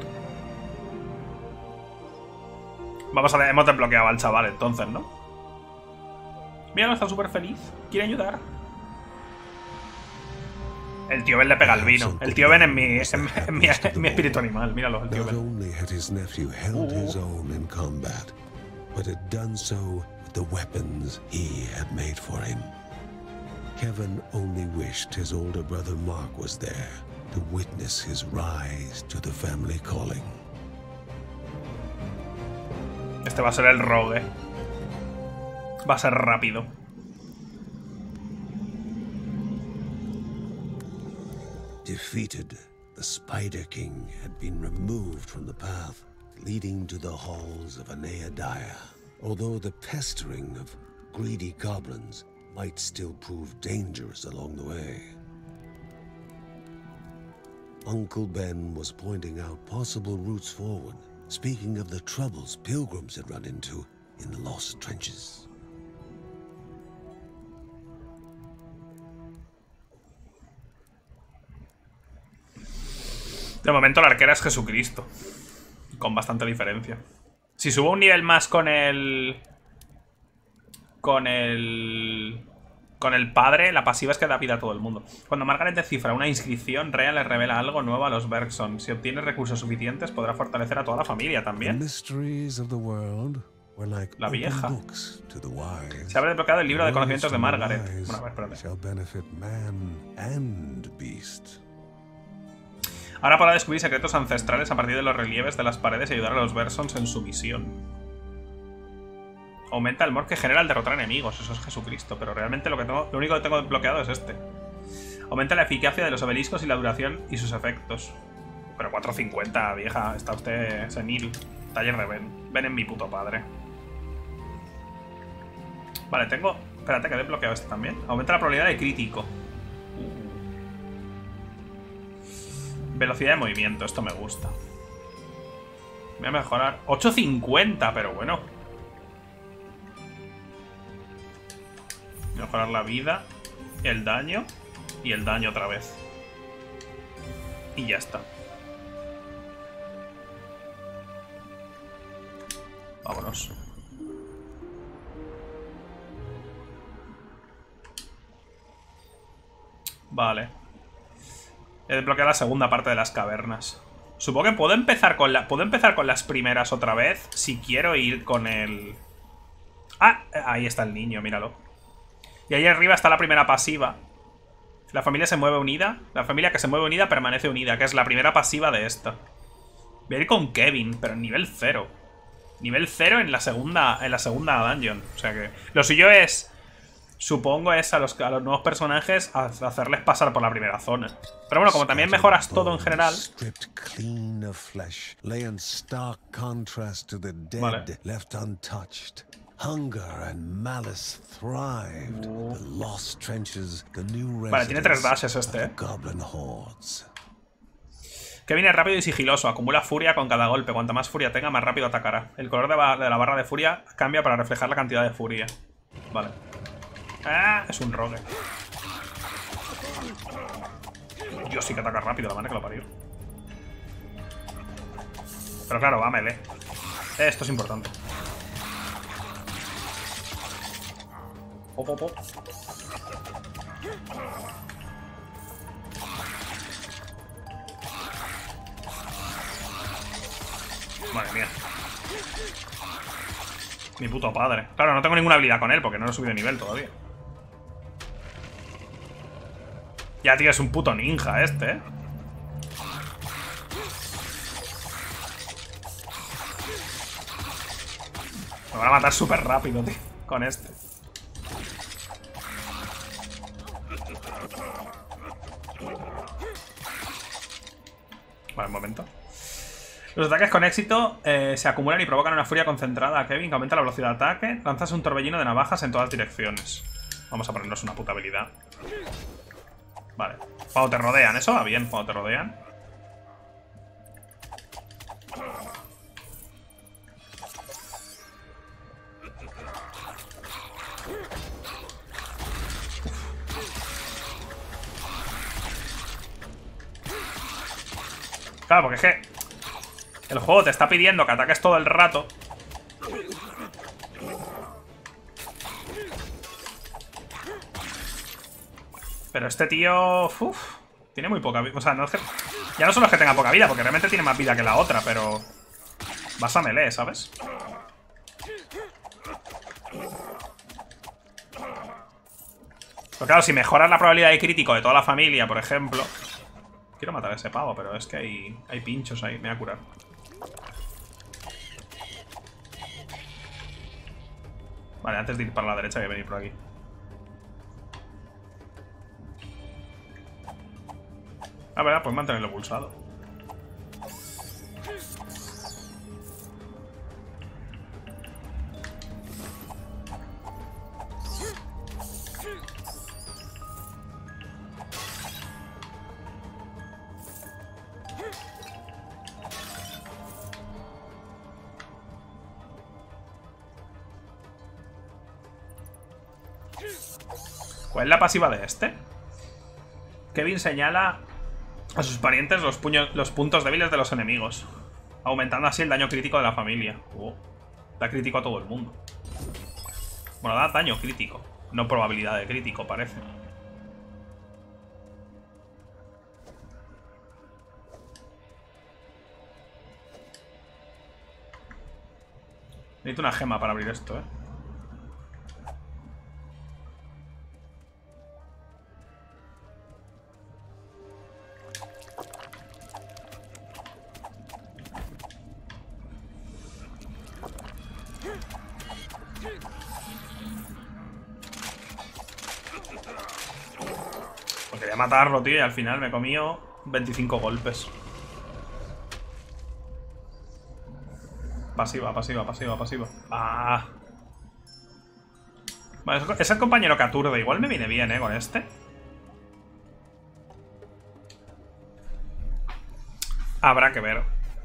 Vamos a ver, hemos desbloqueado al chaval entonces, ¿no? Mira, está súper feliz. Quiere ayudar. El tío Ben le pega el vino. El tío Ben es mi espíritu animal. Míralo, el tío Ben. Not only had his nephew held his own in combat, but had done so with the weapons he had made for him. Kevin only wished his older brother Mark was there to witness his rise to the family calling. Este va a ser el rogue. Va a ser rápido. Defeated, the Spider King had been removed from the path leading to the halls of Anea Dire. Although the pestering of greedy goblins might still prove dangerous along the way. Uncle Ben was pointing out possible routes forward, speaking of the troubles pilgrims had run into in the Lost Trenches. De momento la arquera es Jesucristo. Con bastante diferencia. Si subo un nivel más con el... Con el padre, la pasiva es que da vida a todo el mundo. Cuando Margaret descifra una inscripción, Rhea le revela algo nuevo a los Bergson. Si obtiene recursos suficientes, podrá fortalecer a toda la familia también. La vieja. Se habrá desbloqueado el libro de conocimientos de Margaret. Bueno, a ver, espérate. Ahora podrá descubrir secretos ancestrales a partir de los relieves de las paredes y ayudar a los Bersons en su misión. Aumenta el morgue que genera al derrotar enemigos. Eso es Jesucristo, pero realmente lo único que tengo bloqueado es este. Aumenta la eficacia de los obeliscos y la duración y sus efectos. Pero 450, vieja. Está usted senil. Taller de Ben. Ben en mi puto padre. Vale, tengo... Espérate, que he desbloqueado este también. Aumenta la probabilidad de crítico. Velocidad de movimiento, esto me gusta. Voy a mejorar 850, pero bueno. Mejorar la vida, el daño y el daño otra vez. Y ya está. Vámonos. Vale. He desbloqueado la segunda parte de las cavernas. Supongo que puedo empezar con las primeras otra vez si quiero ir con el... Ah, ahí está el niño, míralo. Y ahí arriba está la primera pasiva. La familia se mueve unida. La familia que se mueve unida permanece unida, que es la primera pasiva de esta. Voy a ir con Kevin, pero en nivel 0. Nivel 0 en la segunda dungeon. O sea que... Lo suyo es... Supongo es a los nuevos personajes hacerles pasar por la primera zona. Pero bueno, como también mejoras todo en general. Vale. Vale, tiene 3 dashes este, Kevin es rápido y sigiloso. Acumula furia con cada golpe. Cuanta más furia tenga, más rápido atacará. El color de la barra de furia cambia para reflejar la cantidad de furia. Vale. Ah, es un rogue. Dios, sí que ataca rápido, la manera que lo parió. Pero claro, va a melee. Esto es importante. Madre mía. Mi puto padre. Claro, no tengo ninguna habilidad con él porque no lo he subido de nivel todavía. Ya, tío, es un puto ninja este, ¿eh? Me van a matar súper rápido, tío, con este. Vale, un momento. Los ataques con éxito se acumulan y provocan una furia concentrada a Kevin que aumenta la velocidad de ataque. Lanzas un torbellino de navajas en todas direcciones. Vamos a ponernos una puta habilidad. Vale. Cuando te rodean, eso va bien, cuando te rodean. Claro, porque es que el juego te está pidiendo que ataques todo el rato. Pero este tío... tiene muy poca vida. O sea, no es que... Ya no solo es que tenga poca vida, porque realmente tiene más vida que la otra, pero... Vas a melee, ¿sabes? Pero claro, si mejoras la probabilidad de crítico de toda la familia, por ejemplo... Quiero matar a ese pavo, pero es que hay pinchos ahí. Me voy a curar. Vale, antes de ir para la derecha voy a venir por aquí. Ah, verdad, pues mantenerlo pulsado. ¿Cuál es la pasiva de este? Kevin señala a sus parientes los puntos débiles de los enemigos, aumentando así el daño crítico de la familia. Da crítico a todo el mundo. Bueno, da daño crítico, no probabilidad de crítico, parece. Necesito una gema para abrir esto, ¿eh? Quería matarlo, tío, y al final me he comido 25 golpes. Pasiva, pasiva, pasiva, pasiva. ¡Ah! Vale, es el compañero que aturde. Igual me viene bien, con este. Habrá que ver.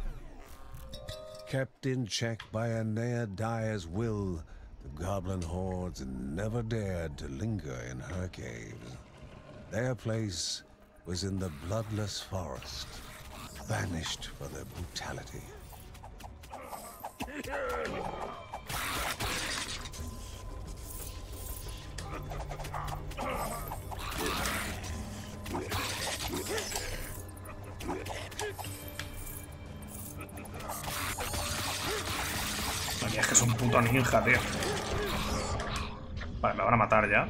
Kept in check by a Nea Dire's will, the goblin hordes never dared to linger in her caves. Their place was in the bloodless forest, banished for their brutality. Oye, es que es un puto ninja, tío. Vale, me van a matar ya.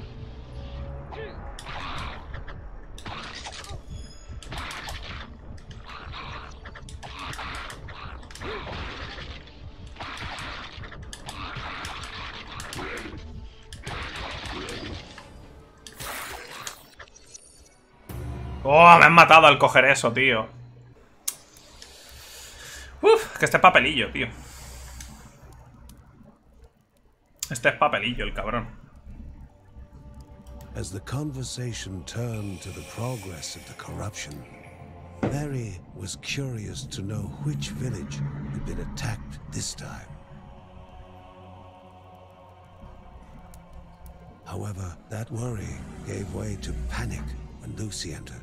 ¡Oh! Me han matado al coger eso, tío. Uf, que este es papelillo, tío. Este es papelillo, el cabrón. As the conversation turned to the progress of the corruption, Mary was curious to know which village had been attacked this time. However, that worry gave way to panic when Lucy entered.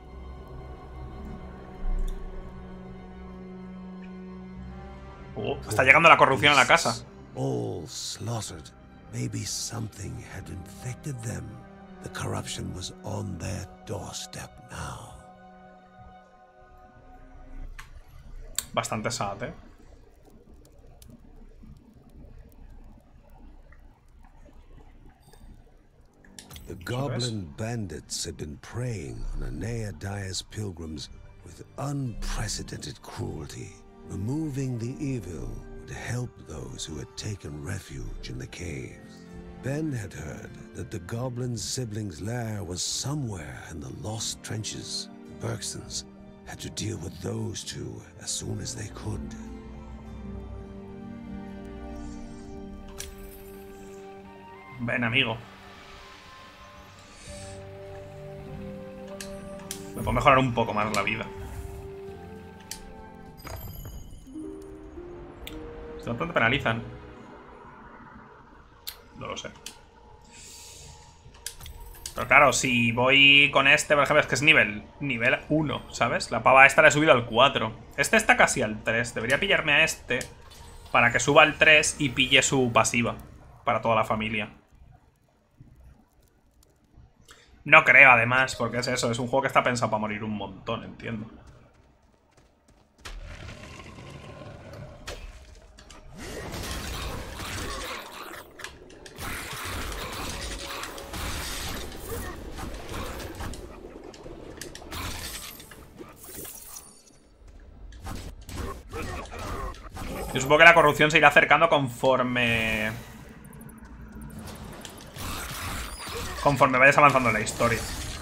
Está llegando la corrupción a la casa. All slaughtered. Maybe something had infected them. The corruption was on their doorstep now. Bastante sad, ¿eh? The goblin bandits had been preying on Anea Dire's pilgrims with unprecedented cruelty. Removing the evil would help those who had taken refuge in the caves. Ben had heard that the goblin's siblings' lair was somewhere in the lost trenches. Bergsons had to deal with those two as soon as they could. Ven, amigo. Me puedo mejorar un poco más la vida. ¿Cuánto te penalizan? No lo sé. Pero claro, si voy con este, por ejemplo, es que es nivel 1, ¿sabes? La pava esta la he subido al 4. Este está casi al 3. Debería pillarme a este para que suba al 3 y pille su pasiva para toda la familia. No creo, además, porque es eso. Es un juego que está pensado para morir un montón, entiendo. Yo supongo que la corrupción se irá acercando conforme conforme vayas avanzando en la historia.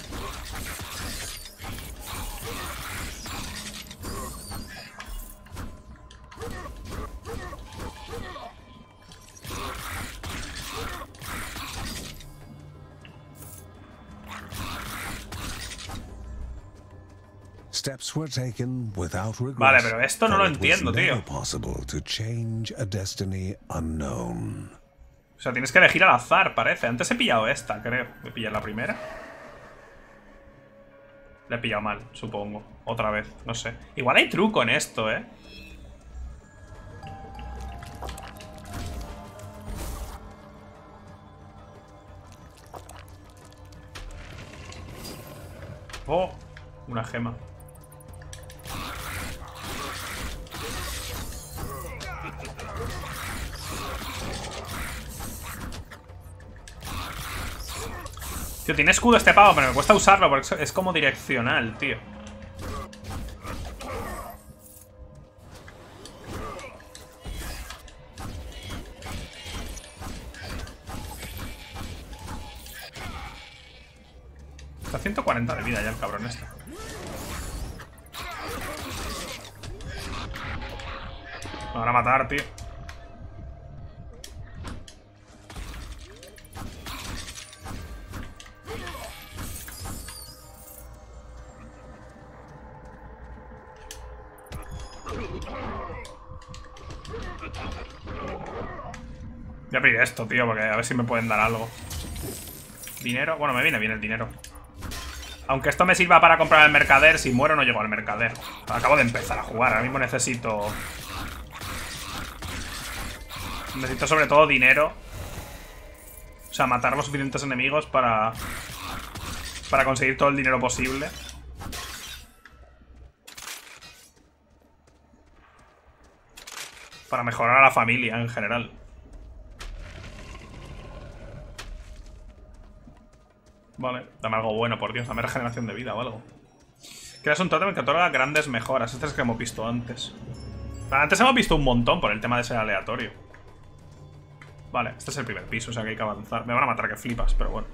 Steps were taken without regret. Vale, pero esto no lo entiendo, tío. Possible to change a destiny unknown. O sea, tienes que elegir al azar, parece. Antes he pillado esta, creo. ¿Me pillé la primera? Le he pillado mal, supongo. Otra vez, no sé. Igual hay truco en esto, ¿eh? Oh, una gema. Tío, tiene escudo este pavo, pero me cuesta usarlo porque es como direccional, tío. Está a 140 de vida ya el cabrón este. Me van a matar, tío. Voy a abrir esto, tío, porque a ver si me pueden dar algo. Dinero. Bueno, me viene bien el dinero. Aunque esto me sirva para comprar el mercader, si muero no llego al mercader. Acabo de empezar a jugar, ahora mismo necesito... Necesito sobre todo dinero. O sea, matar los suficientes enemigos para conseguir todo el dinero posible. Para mejorar a la familia en general. Vale, dame algo bueno, por Dios. Dame regeneración de vida o algo. Creas un tótem que otorga grandes mejoras. Este es el que hemos visto antes. Antes hemos visto un montón por el tema de ser aleatorio. Vale, este es el primer piso, o sea que hay que avanzar. Me van a matar que flipas, pero bueno.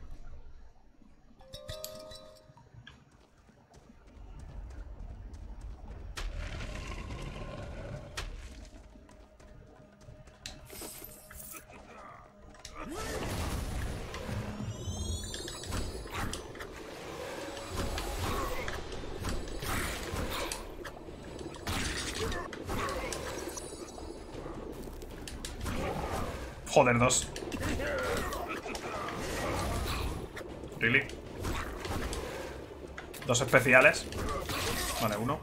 Joder, dos. Really. Dos especiales. Vale, uno.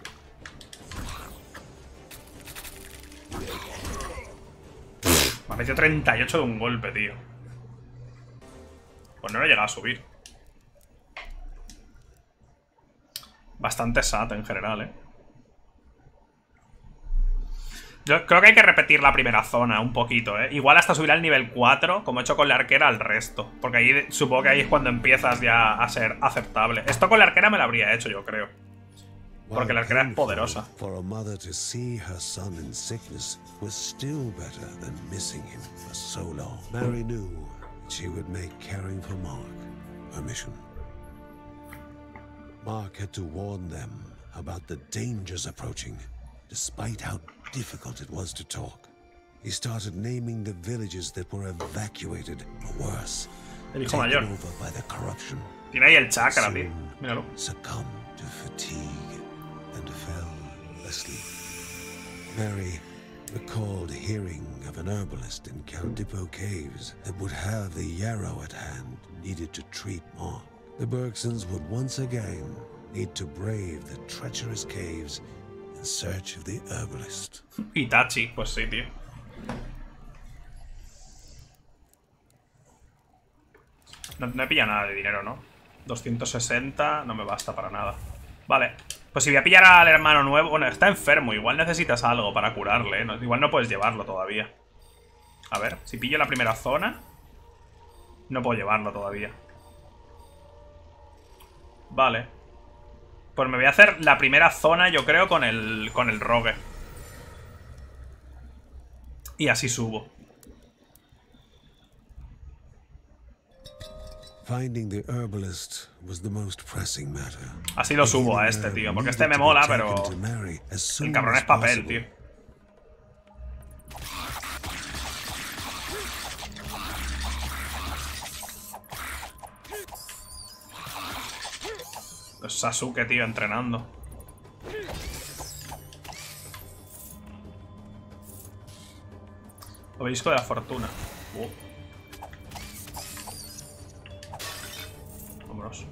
Me ha metido 38 de un golpe, tío. Pues no lo he llegado a subir. Bastante SAT en general, ¿eh? Yo creo que hay que repetir la primera zona un poquito, ¿eh? Igual hasta subir al nivel 4, como he hecho con la arquera, al resto. Porque ahí supongo que ahí es cuando empiezas ya a ser aceptable. Esto con la arquera me lo habría hecho, yo creo. Porque la arquera es poderosa. For a mother to see her son in sickness was still better than missing him for so long. Mary knew she would make caring for Mark her mission. Mark had to warn them about the dangers approaching, despite how difficult it was to talk. He started naming the villages that were evacuated, or worse, El hijo taken mayor. over by the corruption. Tiene ahí el chakra, tío. Míralo. Succumbed to fatigue and fell asleep. Mary recalled hearing of an herbalist in Caldipo Caves that would have the yarrow at hand needed to treat Mark. The Bergsons would once again need to brave the treacherous caves in search of the herbalist. Itachi, pues sí, tío. No he pillado nada de dinero, ¿no? 260 no me basta para nada. Vale, pues si voy a pillar al hermano nuevo... Bueno, está enfermo, igual necesitas algo para curarle, ¿no? Igual no puedes llevarlo todavía. A ver, si pillo la primera zona, no puedo llevarlo todavía. Vale. Pues me voy a hacer la primera zona, yo creo, con el rogue. Y así subo. Finding the herbalist was the most pressing matter. Así lo subo a este, tío, porque este me mola, pero el cabrón es papel, tío. Pues Sasuke, tío, entrenando. Obelisco de la fortuna. Vámonos.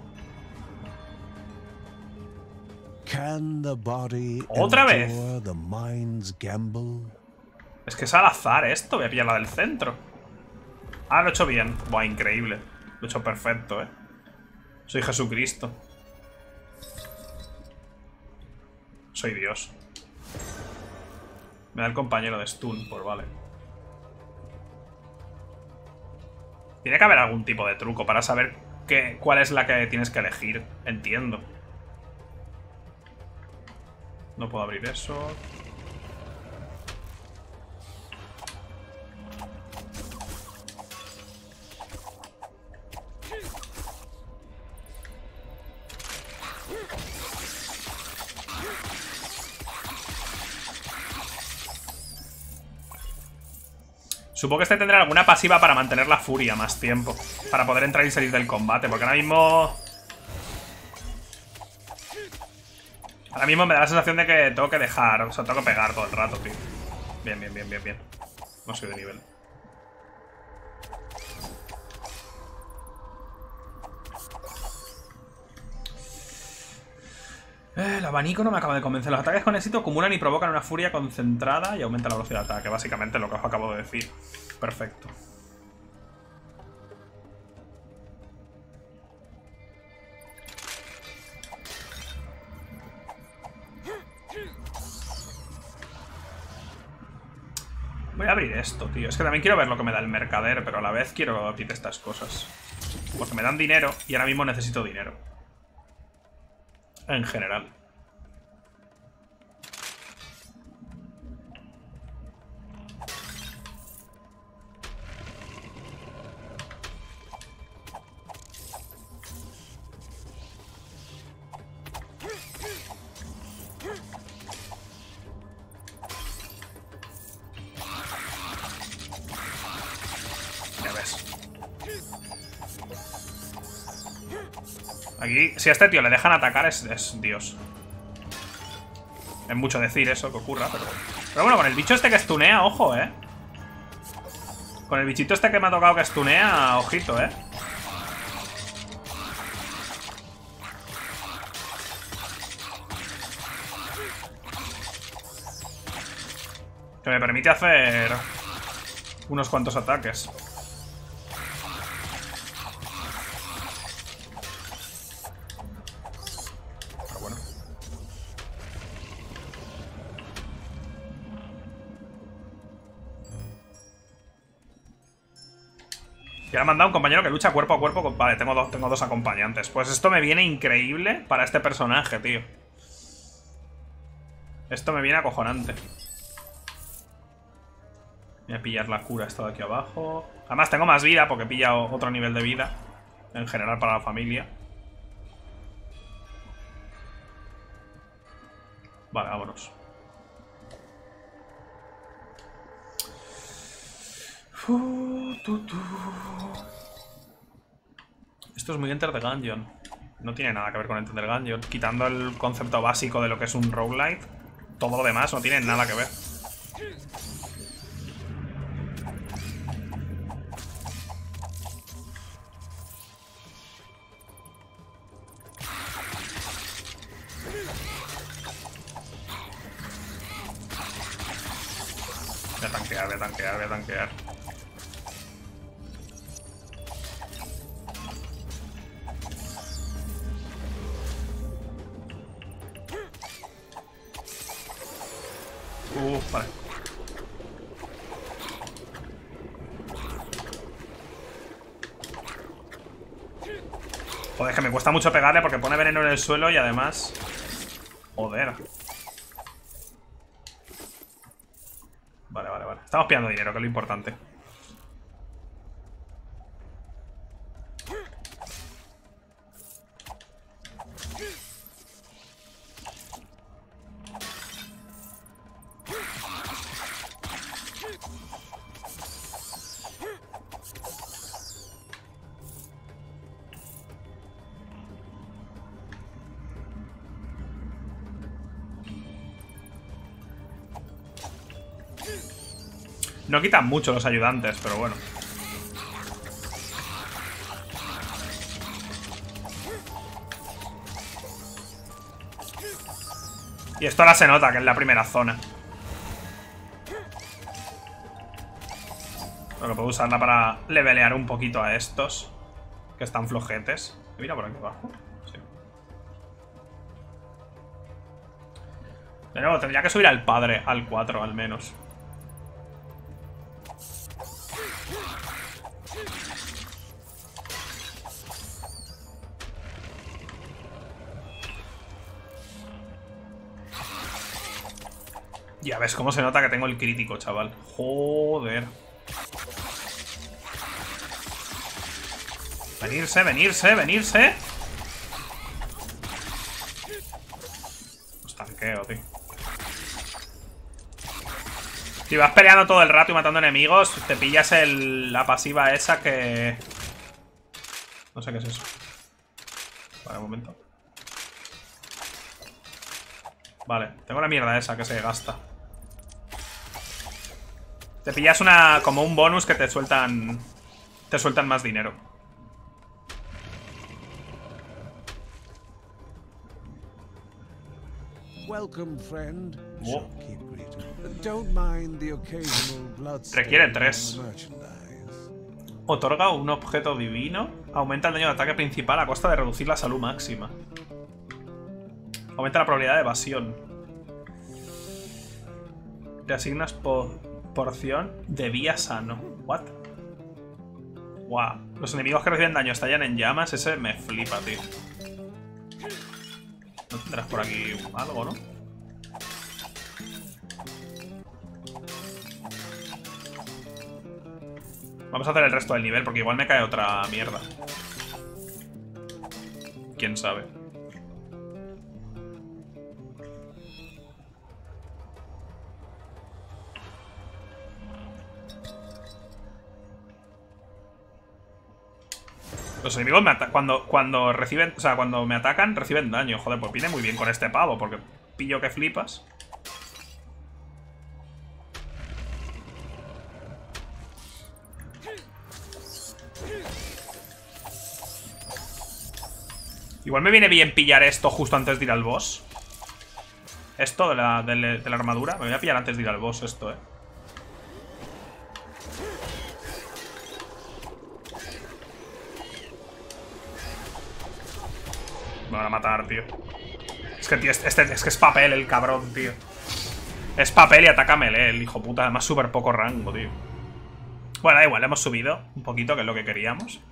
Can the body ¿Otra vez? endure the mind's gamble? Es que es al azar esto. Voy a pillar la del centro. Ah, lo he hecho bien. Buah, increíble. Lo he hecho perfecto, Soy Jesucristo. Soy Dios. Me da el compañero de stun, pues vale. Tiene que haber algún tipo de truco para saber cuál es la que tienes que elegir. Entiendo. No puedo abrir eso. Supongo que este tendrá alguna pasiva para mantener la furia más tiempo. Para poder entrar y salir del combate. Porque ahora mismo... Ahora mismo me da la sensación de que tengo que dejar. O sea, tengo que pegar todo el rato, tío. Bien, bien, bien, bien, bien. No soy de nivel. El abanico no me acaba de convencer. Los ataques con éxito acumulan y provocan una furia concentrada y aumenta la velocidad de ataque. Básicamente lo que os acabo de decir. Perfecto. Voy a abrir esto, tío. Es que también quiero ver lo que me da el mercader, pero a la vez quiero abrir estas cosas. Porque me dan dinero y ahora mismo necesito dinero. En general. Ya ves. Aquí, si a este tío le dejan atacar, es Dios. Es mucho decir eso, que ocurra, pero bueno, con el bicho este que stunea, ojo, Con el bichito este que me ha tocado que stunea, ojito, Que me permite hacer unos cuantos ataques. Pero bueno. Y ahora me han dado un compañero que lucha cuerpo a cuerpo. Vale, tengo dos acompañantes. Pues esto me viene increíble para este personaje, tío. Esto me viene acojonante. Voy a pillar la cura esta de aquí abajo. Además tengo más vida porque he pillado otro nivel de vida. En general para la familia. Vale, vámonos. Esto es muy Enter the Gungeon. No tiene nada que ver con Enter the Gungeon. Quitando el concepto básico de lo que es un roguelite, todo lo demás no tiene nada que ver. Voy a tanquear, voy a tanquear, voy a tanquear. Vale. Joder, es que me cuesta mucho pegarle porque pone veneno en el suelo y además... Joder. Vale, vale, vale. Estamos pillando dinero, que es lo importante. No quitan mucho los ayudantes, pero bueno. Y esto ahora se nota que es la primera zona. Lo que puedo usarla para levelear un poquito a estos que están flojetes. Mira por aquí abajo. Sí. De nuevo, tendría que subir al padre, al 4 al menos. Ya ves cómo se nota que tengo el crítico, chaval. Joder. Venirse, venirse, venirse. Os tanqueo, tío. Si vas peleando todo el rato y matando enemigos, te pillas la pasiva esa que... No sé qué es eso. Vale, un momento. Vale, tengo la mierda esa que se gasta. Te pillas como un bonus que te sueltan más dinero. Welcome, friend. Oh. Don't mind the occasional blood. Requiere 3. Otorga un objeto divino. Aumenta el daño de ataque principal a costa de reducir la salud máxima. Aumenta la probabilidad de evasión. Te asignas porción de vía sano. What? Wow. Los enemigos que reciben daño estallan en llamas. Ese me flipa, tío. No tendrás por aquí algo, ¿no? Vamos a hacer el resto del nivel porque igual me cae otra mierda. ¿Quién sabe? Los enemigos cuando reciben, o sea, cuando me atacan reciben daño. Joder, pues viene muy bien con este pavo porque pillo que flipas. Igual me viene bien pillar esto justo antes de ir al boss. Esto de la armadura. Me voy a pillar antes de ir al boss esto, Me van a matar, tío. Es que, tío, es que es papel el cabrón, tío. Es papel y ataca melee, el hijo puta. Además, súper poco rango, tío. Bueno, da igual, hemos subido un poquito, que es lo que queríamos.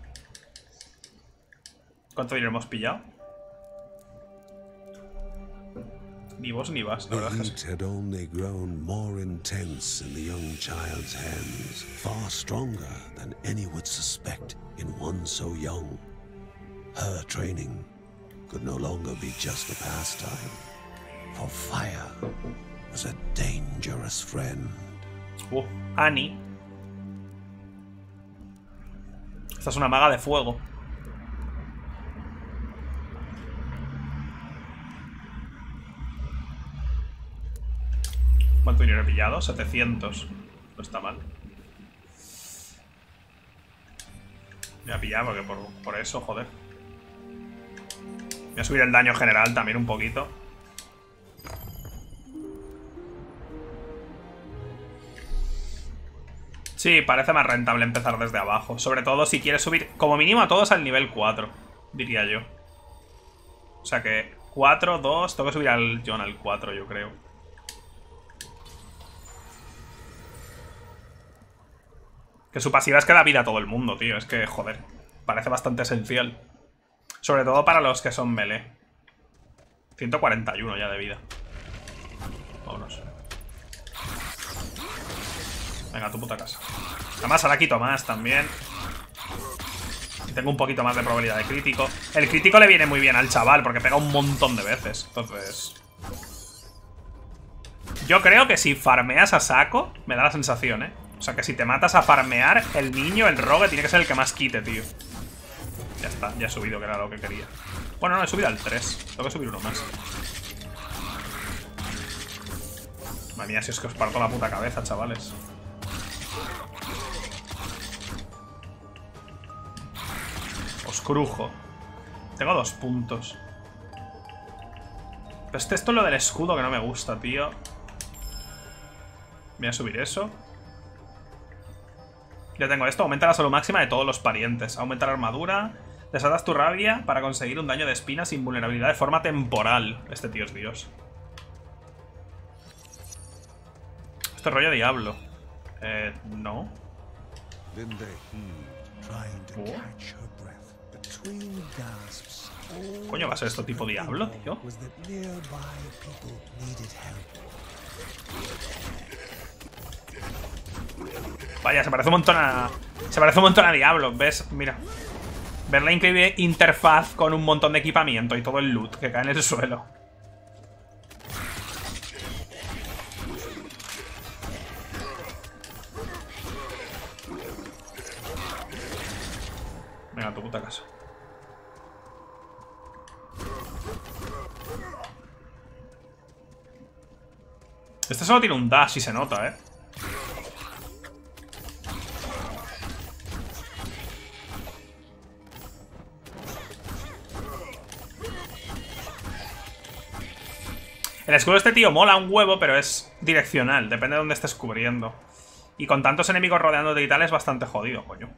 ¿Cuánto dinero hemos pillado? Ni vos ni vas, la verdad es que sí. had only grown more intense in the young child's hands, far stronger than any would suspect in one so young. Her training could no longer be just a pastime, for fire was a dangerous friend. Annie. Esta es una maga de fuego. ¿Cuánto dinero he pillado? 700. No está mal. Voy a pillar porque por eso, joder. Voy a subir el daño general también un poquito. Sí, parece más rentable empezar desde abajo. Sobre todo si quieres subir como mínimo a todos al nivel 4, diría yo. O sea que 4, 2... Tengo que subir al John al 4, yo creo. Que su pasiva es que da vida a todo el mundo, tío. Es que, joder, parece bastante esencial. Sobre todo para los que son melee. 141 ya de vida. Vámonos. Venga, a tu puta casa. Además ahora quito más también. Y tengo un poquito más de probabilidad de crítico. El crítico le viene muy bien al chaval porque pega un montón de veces. Entonces... yo creo que si farmeas a saco, me da la sensación, O sea que si te matas a farmear, el niño, el rogue, tiene que ser el que más quite, tío. Ya está, ya he subido, que era lo que quería. Bueno, no, he subido al 3. Tengo que subir uno más. Madre mía, si es que os parto la puta cabeza, chavales. Os crujo. Tengo 2 puntos. Pero esto es lo del escudo que no me gusta, tío. Voy a subir eso. Ya tengo esto. Aumenta la salud máxima de todos los parientes. Aumenta la armadura. Desatas tu rabia para conseguir un daño de espina sin vulnerabilidad de forma temporal. Este tío es Dios. Esto es rollo diablo. No. Coño, ¿va a ser esto tipo diablo, tío? Vaya, se parece un montón a... Se parece un montón a Diablo, ¿ves? Mira. Ver la increíble interfaz con un montón de equipamiento y todo el loot que cae en el suelo. Venga, a tu puta casa. Este solo tiene un dash y se nota, ¿eh? El escudo de este tío mola un huevo, pero es direccional. Depende de dónde estés cubriendo. Y con tantos enemigos rodeándote y tal es bastante jodido, coño.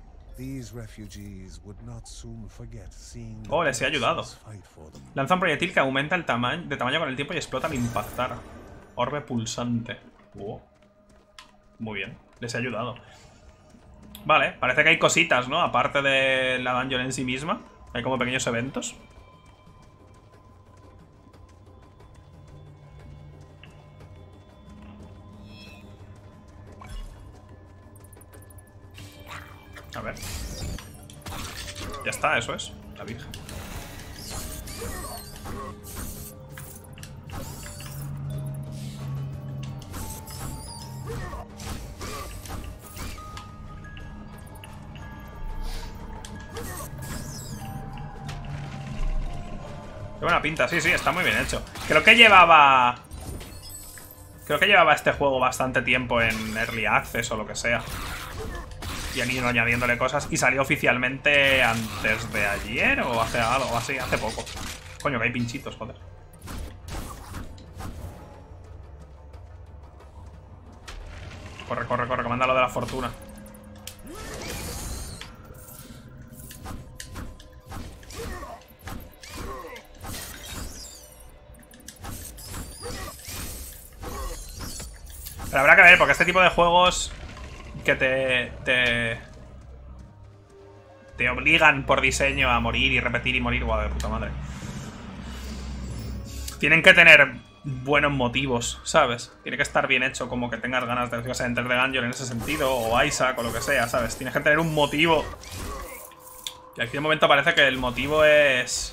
Oh, les he ayudado. Lanza un proyectil que aumenta de tamaño con el tiempo y explota al impactar. Orbe pulsante. Muy bien, les he ayudado. Vale, parece que hay cositas, ¿no? Aparte de la dungeon en sí misma. Hay como pequeños eventos. A ver. Ya está, eso es. La Virgen. Qué buena pinta, sí, sí, está muy bien hecho. Creo que llevaba este juego bastante tiempo en Early Access o lo que sea. Y han ido añadiéndole cosas. Y salió oficialmente antes de ayer o hace algo así, hace poco. Coño, que hay pinchitos, joder. Corre, corre, corre, que manda lo de la fortuna. Pero habrá que ver, porque este tipo de juegos que te obligan por diseño a morir y repetir y morir, guau, de puta madre. Tienen que tener buenos motivos, ¿sabes? Tiene que estar bien hecho, como que tengas ganas de, o sea, Enter the Gungeon en ese sentido, o Isaac, o lo que sea, ¿sabes? Tienes que tener un motivo. Y aquí de momento parece que el motivo es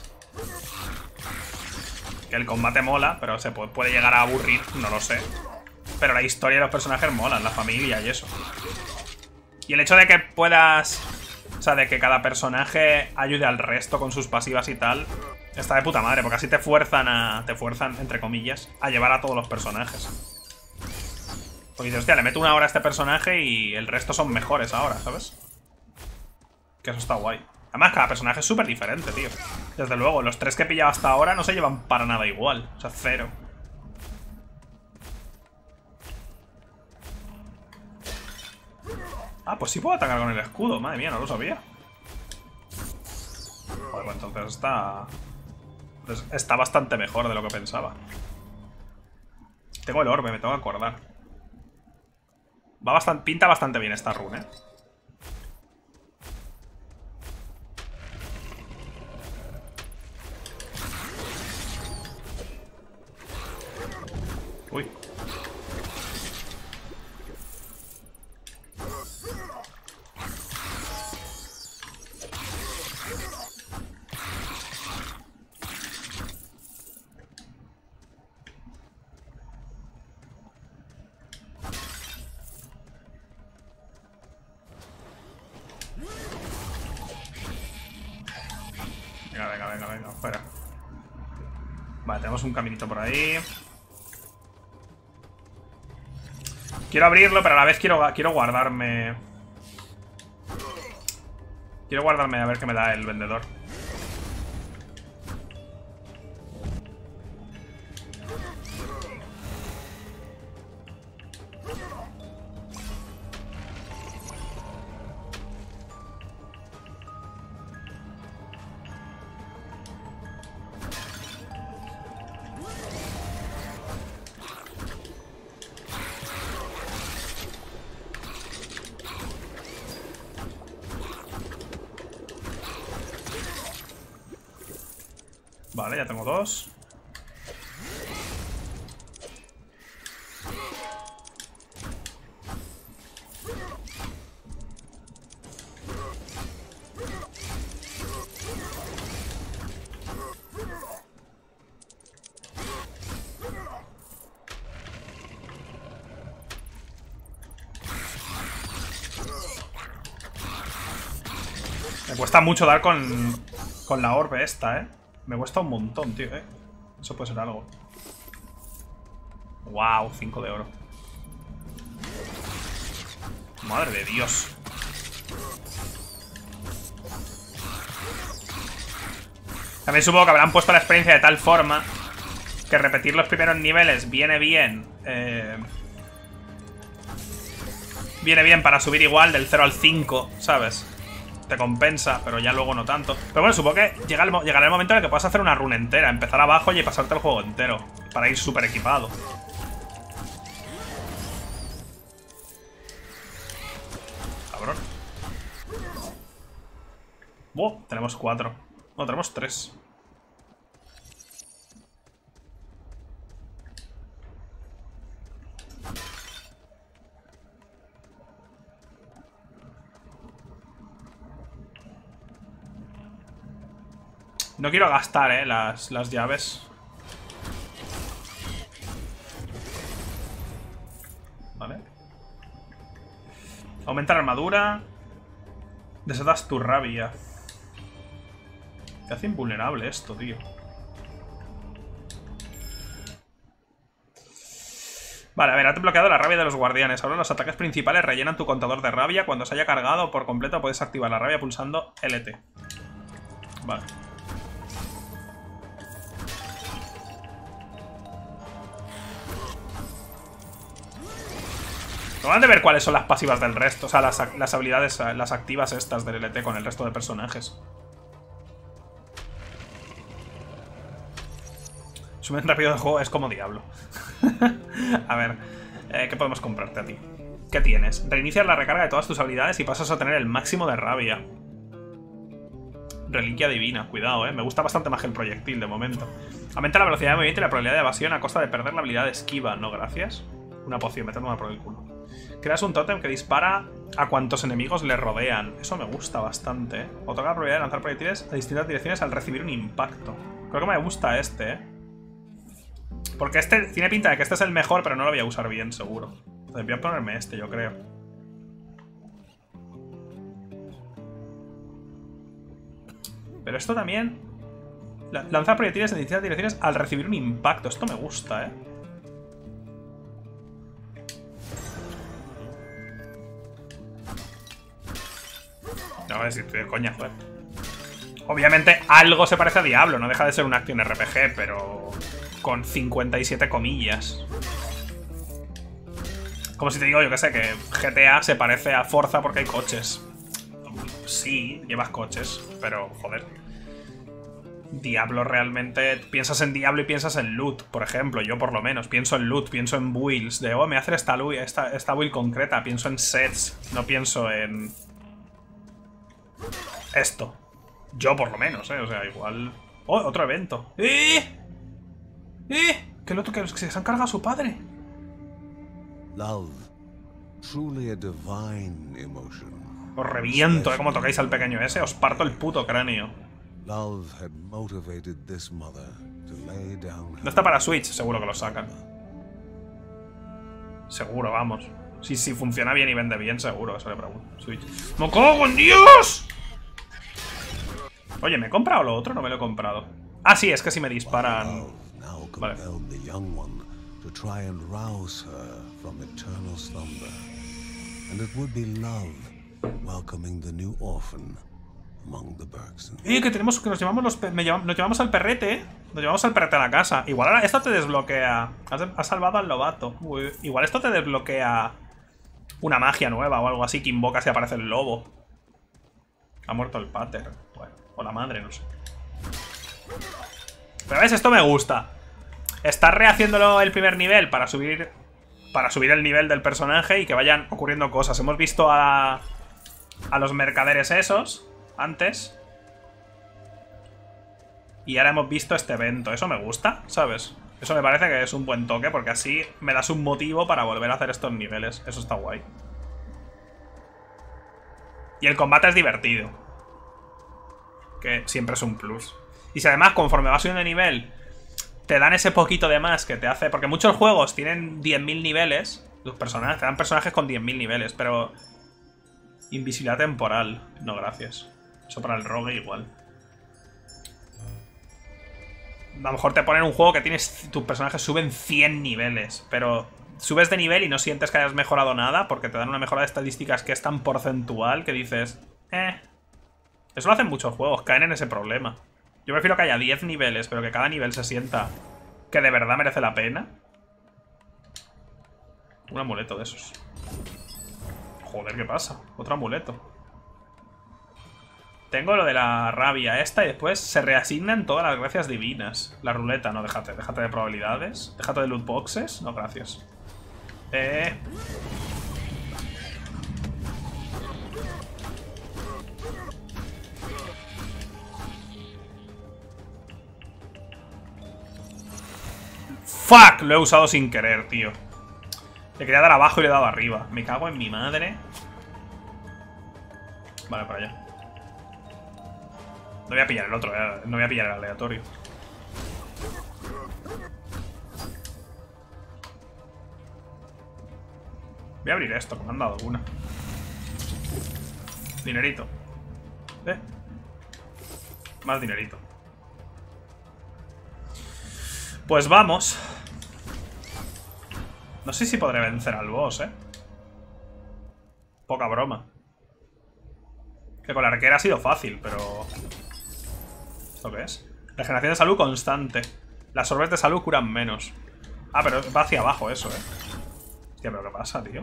que el combate mola, pero se puede llegar a aburrir, no lo sé. Pero la historia de los personajes molan, la familia y eso. Y el hecho de que puedas... O sea, de que cada personaje ayude al resto con sus pasivas y tal, está de puta madre, porque así te fuerzan, entre comillas, a llevar a todos los personajes. Porque dices, hostia, le meto 1 hora a este personaje y el resto son mejores ahora, ¿sabes? Que eso está guay. Además, cada personaje es súper diferente, tío. Desde luego, los 3 que he pillado hasta ahora no se llevan para nada igual. O sea, cero. Ah, pues sí puedo atacar con el escudo. Madre mía, no lo sabía. Joder, pues entonces está bastante mejor de lo que pensaba. Tengo el orbe, me tengo que acordar. Pinta bastante bien esta rune, ¿eh? Uy. Venga, fuera. Vale, tenemos un caminito por ahí. Quiero abrirlo, pero a la vez quiero guardarme. Quiero guardarme a ver qué me da el vendedor. Vale, ya tengo 2. Me cuesta mucho dar con la orbe esta, ¿eh? Me cuesta un montón, tío, ¿eh? Eso puede ser algo. Wow, 5 de oro. Madre de Dios. También supongo que habrán puesto la experiencia de tal forma que repetir los primeros niveles viene bien. Viene bien para subir igual del 0 al 5, ¿sabes? Te compensa, pero ya luego no tanto. Pero bueno, supongo que llegará el momento en el que puedas hacer una run entera, empezar abajo y pasarte el juego entero, para ir súper equipado. Cabrón. Tenemos 4. No, tenemos 3. No quiero gastar, las llaves. Vale. Aumenta la armadura. Desatas tu rabia. Te hace invulnerable esto, tío. Vale, a ver, has bloqueado la rabia de los guardianes. Ahora los ataques principales rellenan tu contador de rabia. Cuando se haya cargado por completo puedes activar la rabia pulsando LT. Vale. Vamos a ver cuáles son las pasivas del resto. O sea, las habilidades, las activas estas del LT con el resto de personajes. Sumen rápido de juego es como Diablo. A ver, ¿qué podemos comprarte a ti? ¿Qué tienes? Reinicias la recarga de todas tus habilidades y pasas a tener el máximo de rabia. Reliquia divina, cuidado, me gusta bastante más que el proyectil de momento. Aumenta la velocidad de movimiento y la probabilidad de evasión a costa de perder la habilidad de esquiva. No, gracias. Una poción, metérmela por el culo. Creas un tótem que dispara a cuantos enemigos le rodean. Eso me gusta bastante, Otorga la probabilidad de lanzar proyectiles a distintas direcciones al recibir un impacto. Creo que me gusta este, Porque este tiene pinta de que este es el mejor, pero no lo voy a usar bien, seguro. Entonces voy a ponerme este, yo creo. Pero esto también... Lanza proyectiles en distintas direcciones al recibir un impacto. Esto me gusta, No, a ver si estoy de coña, joder. Obviamente algo se parece a Diablo. No deja de ser un action RPG, pero... con 57 comillas. Como si te digo, yo que sé, que GTA se parece a Forza porque hay coches. Sí, llevas coches, pero joder. Diablo realmente... Piensas en Diablo y piensas en loot, por ejemplo. Yo por lo menos pienso en loot, pienso en builds. De, me hacer esta build concreta. Pienso en sets, no pienso en... esto. Yo por lo menos, o sea, igual... ¡Oh, otro evento! ¿Qué es lo que se han cargado a su padre? Love, truly a divine emotion. Os reviento, como tocáis al pequeño ese. Os parto el puto cráneo. Love had motivated this mother to lay down. No está para Switch, seguro que lo sacan. Seguro, vamos. Si funciona bien y vende bien, seguro que sale para Switch. ¡Me cago en Dios! Oye, ¿me he comprado lo otro? No me lo he comprado. Ah, sí, es que si me disparan... Vale. To try and rouse her from eternal slumber, and it would be love welcoming the new orphan among the Bergsons. Que tenemos que nos llevamos nos llevamos al perrete, ¿eh? Nos llevamos al perrete a la casa. Igual ahora esto te desbloquea. Has salvado al lobato. Uy, igual esto te desbloquea una magia nueva o algo así que invocas y aparece el lobo. Ha muerto el pater. Bueno, o la madre, no sé. Pero ves, esto me gusta. Estar rehaciéndolo el primer nivel para subir el nivel del personaje y que vayan ocurriendo cosas. Hemos visto a los mercaderes esos antes. Y ahora hemos visto este evento. Eso me gusta, ¿sabes? Eso me parece que es un buen toque porque así me das un motivo para volver a hacer estos niveles. Eso está guay. Y el combate es divertido, que siempre es un plus. Y si además conforme vas subiendo de nivel te dan ese poquito de más que te hace... Porque muchos juegos tienen 10.000 niveles. Los personajes, te dan personajes con 10.000 niveles. Pero invisibilidad temporal. No, gracias. Eso para el rogue igual. A lo mejor te ponen un juego que tienes... Tus personajes suben 100 niveles. Pero subes de nivel y no sientes que hayas mejorado nada porque te dan una mejora de estadísticas que es tan porcentual que dices... Eso lo hacen muchos juegos, caen en ese problema. Yo prefiero que haya 10 niveles, pero que cada nivel se sienta que de verdad merece la pena. Un amuleto de esos. Joder, ¿qué pasa? Otro amuleto. Tengo lo de la rabia esta y después se reasignan todas las gracias divinas. La ruleta, no, déjate de probabilidades. Déjate de loot boxes. No, gracias. ¡Fuck! Lo he usado sin querer, tío. Le quería dar abajo y le he dado arriba. Me cago en mi madre. Vale, para allá. No voy a pillar el otro, no voy a pillar el aleatorio. Voy a abrir esto, que me han dado una. Dinerito. Más dinerito. Pues vamos. No sé si podré vencer al boss, Poca broma. Que con la arquera ha sido fácil, pero... ¿Esto qué es? Regeneración de salud constante. Las orbes de salud curan menos. Ah, pero va hacia abajo eso, Hostia, pero ¿qué pasa, tío?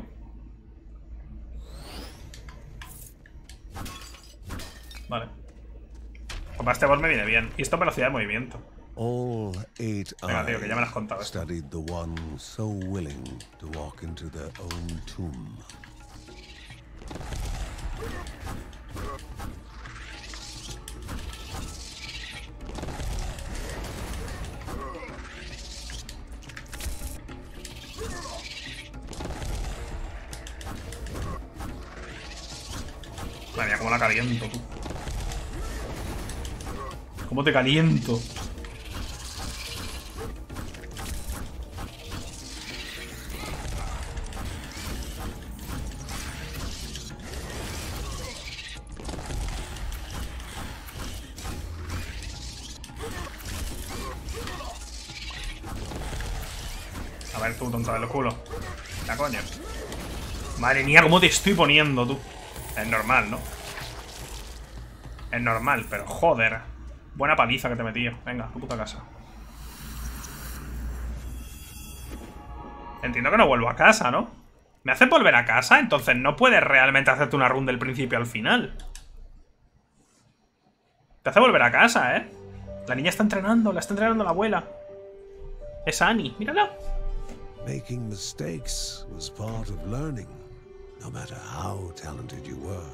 Vale. Pues para este boss me viene bien. Y esto velocidad de movimiento. Venga, tío, que ya me lo has contado esto. Studied the one so willing to walk into their own tomb. Madre mía, cómo la caliento, tú. ¿Cómo te caliento? A ver tú, tonta del culo. La coña. Madre mía, cómo te estoy poniendo, tú. Es normal, ¿no? Es normal, pero joder. Buena paliza que te metí. Venga, tu puta casa. Entiendo que no vuelvo a casa, ¿no? ¿Me hace volver a casa? Entonces no puedes realmente hacerte una run del principio al final. Te hace volver a casa, La niña está entrenando, la está entrenando la abuela. Es Annie, mírala. Making mistakes was part of learning, no matter how talented you were.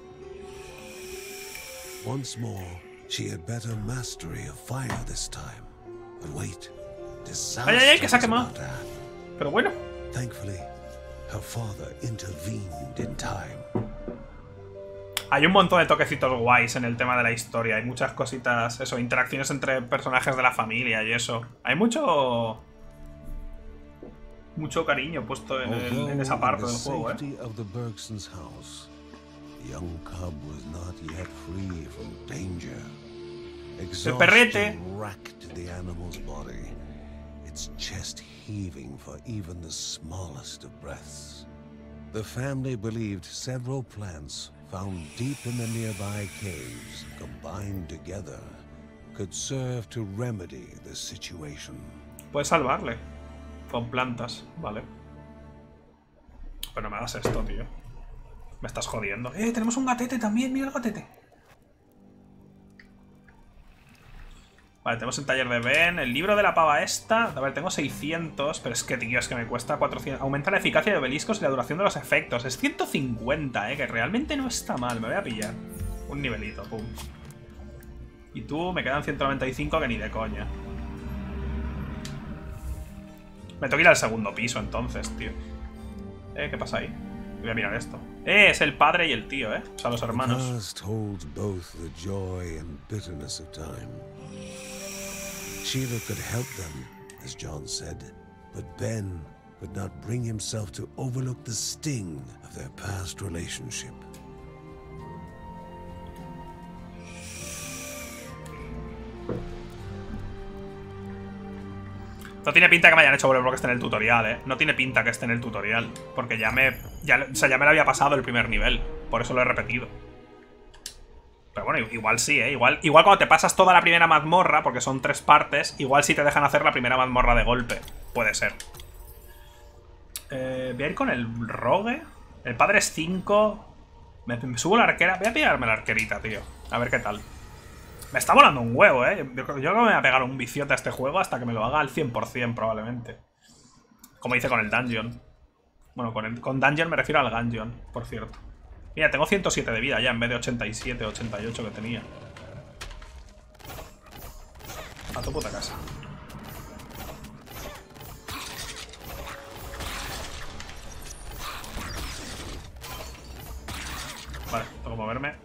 Once more, she had better mastery of fire this time. But wait, disaster ay, que se ha was quemado. about to happen. Pero bueno. Thankfully, her father intervened in time. Hay un montón de toquecitos guays en el tema de la historia. Hay muchas cositas, eso, interacciones entre personajes de la familia y eso. Hay mucho cariño puesto en esa parte del juego, El perrete. Its chest heaving for even the smallest of breaths. The family believed several plants found deep in the nearby caves, combined together, could serve to remedy the situation. Puedes salvarle. Con plantas, vale. Pero no me hagas esto, tío. Me estás jodiendo. Tenemos un gatete también, mira el gatete. Vale, tenemos el taller de Ben, el libro de la pava esta. A ver, tengo 600, pero es que, tío, es que me cuesta 400. Aumenta la eficacia de obeliscos y la duración de los efectos. Es 150, que realmente no está mal. Me voy a pillar un nivelito, pum. Y tú, me quedan 195 que ni de coña. Me tengo que ir al segundo piso entonces, tío. ¿Qué pasa ahí? Voy a mirar esto. Es el padre y el tío, O sea, los hermanos. The past holds both the joy and bitterness of time. Sheila could help them, as John said, but Ben could not bring himself to overlook the sting of their past relationship. No tiene pinta que me hayan hecho volver porque esté en el tutorial, No tiene pinta que esté en el tutorial. Porque ya me lo había pasado el primer nivel. Por eso lo he repetido. Pero bueno, igual sí, Igual cuando te pasas toda la primera mazmorra, porque son 3 partes, igual sí te dejan hacer la primera mazmorra de golpe. Puede ser. Voy a ir con el rogue. El padre es 5. Me subo la arquera. Voy a pillarme la arquerita, tío. A ver qué tal. Me está volando un huevo, Yo creo que me voy a pegar un viciote a este juego hasta que me lo haga al 100% probablemente. Como hice con el dungeon. Bueno, con dungeon me refiero al dungeon, por cierto. Mira, tengo 107 de vida ya en vez de 87, 88 que tenía. A tu puta casa. Vale, tengo que moverme.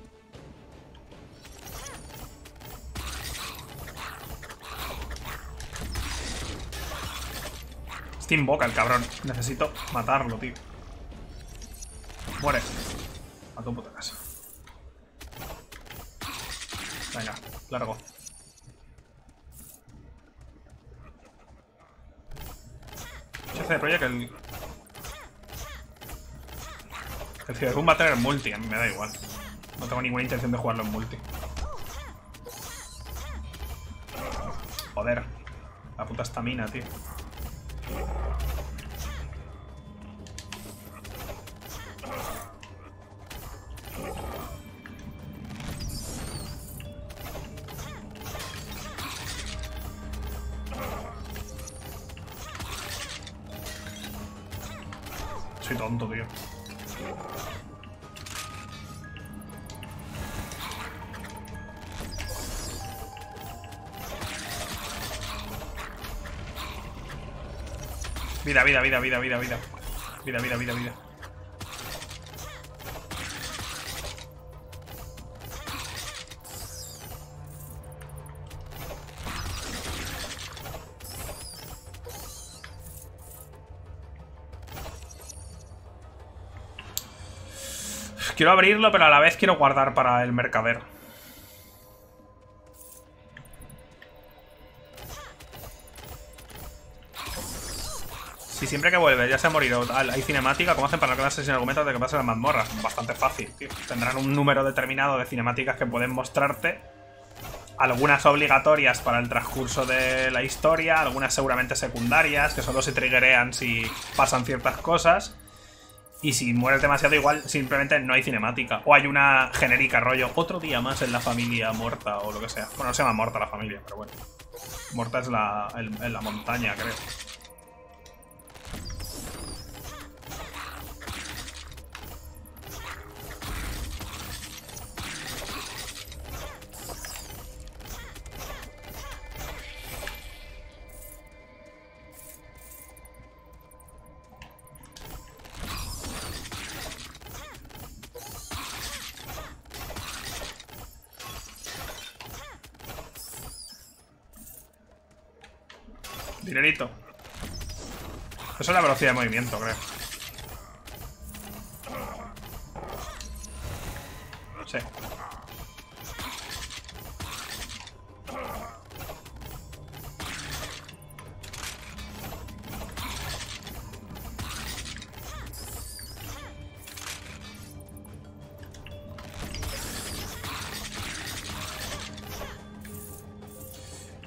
Te invoca el cabrón. Necesito matarlo, tío. Muere. A tu puta casa. Venga, largo. Jefe de Project, el Cyberpunk va a tener multi. A mí me da igual. No tengo ninguna intención de jugarlo en multi. Joder. La puta estamina, tío. Soy tonto, tío. Vida. Vida. Quiero abrirlo, pero a la vez quiero guardar para el mercader. Si siempre que vuelve ya se ha morido, hay cinemática, ¿cómo hacen para no quedarse sin argumentos de que pasa en las mazmorras? Bastante fácil, tío. Tendrán un número determinado de cinemáticas que pueden mostrarte. Algunas obligatorias para el transcurso de la historia, algunas seguramente secundarias, que solo se triggerean si pasan ciertas cosas. Y si mueres demasiado, igual simplemente no hay cinemática. O hay una genérica, rollo, otro día más en la familia muerta o lo que sea. Bueno, no se llama muerta la familia, pero bueno. Muerta es en la montaña, creo. Dinerito. Eso es la velocidad de movimiento, creo. Sí.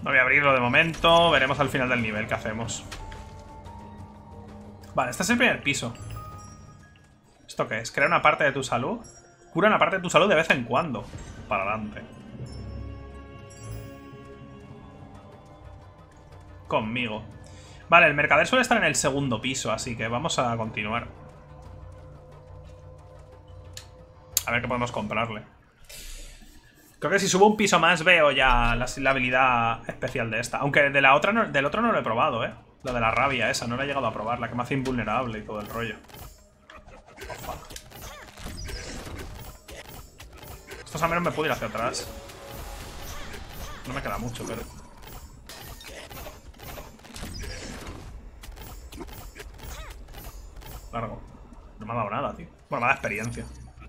No voy a abrirlo de momento. Veremos al final del nivel qué hacemos. Vale, este es el primer piso. ¿Esto qué es? Crea una parte de tu salud. Cura una parte de tu salud de vez en cuando. Para adelante. Conmigo. Vale, el mercader suele estar en el segundo piso, así que vamos a continuar. A ver qué podemos comprarle. Creo que si subo un piso más veo ya la habilidad especial de esta. Aunque de la otra del otro no lo he probado, ¿eh? Lo de la rabia esa, no la he llegado a probar. La que me hace invulnerable y todo el rollo. Oh, fuck. Estos al menos me puedo ir hacia atrás. No me queda mucho, pero... Largo. No me ha dado nada, tío. Bueno, me da experiencia.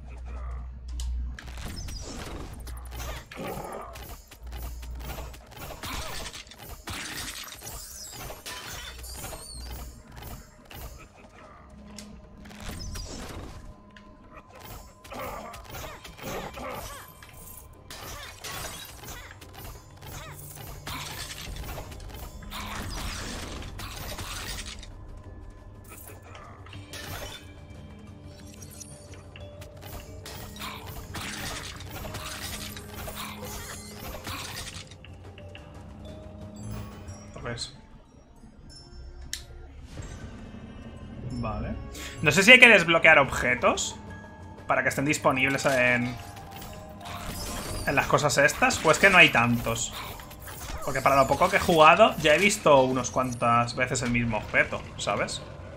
Vale. No sé si hay que desbloquear objetos para que estén disponibles en las cosas estas. Pues que no hay tantos. Porque para lo poco que he jugado ya he visto unos cuantas veces el mismo objeto, ¿sabes?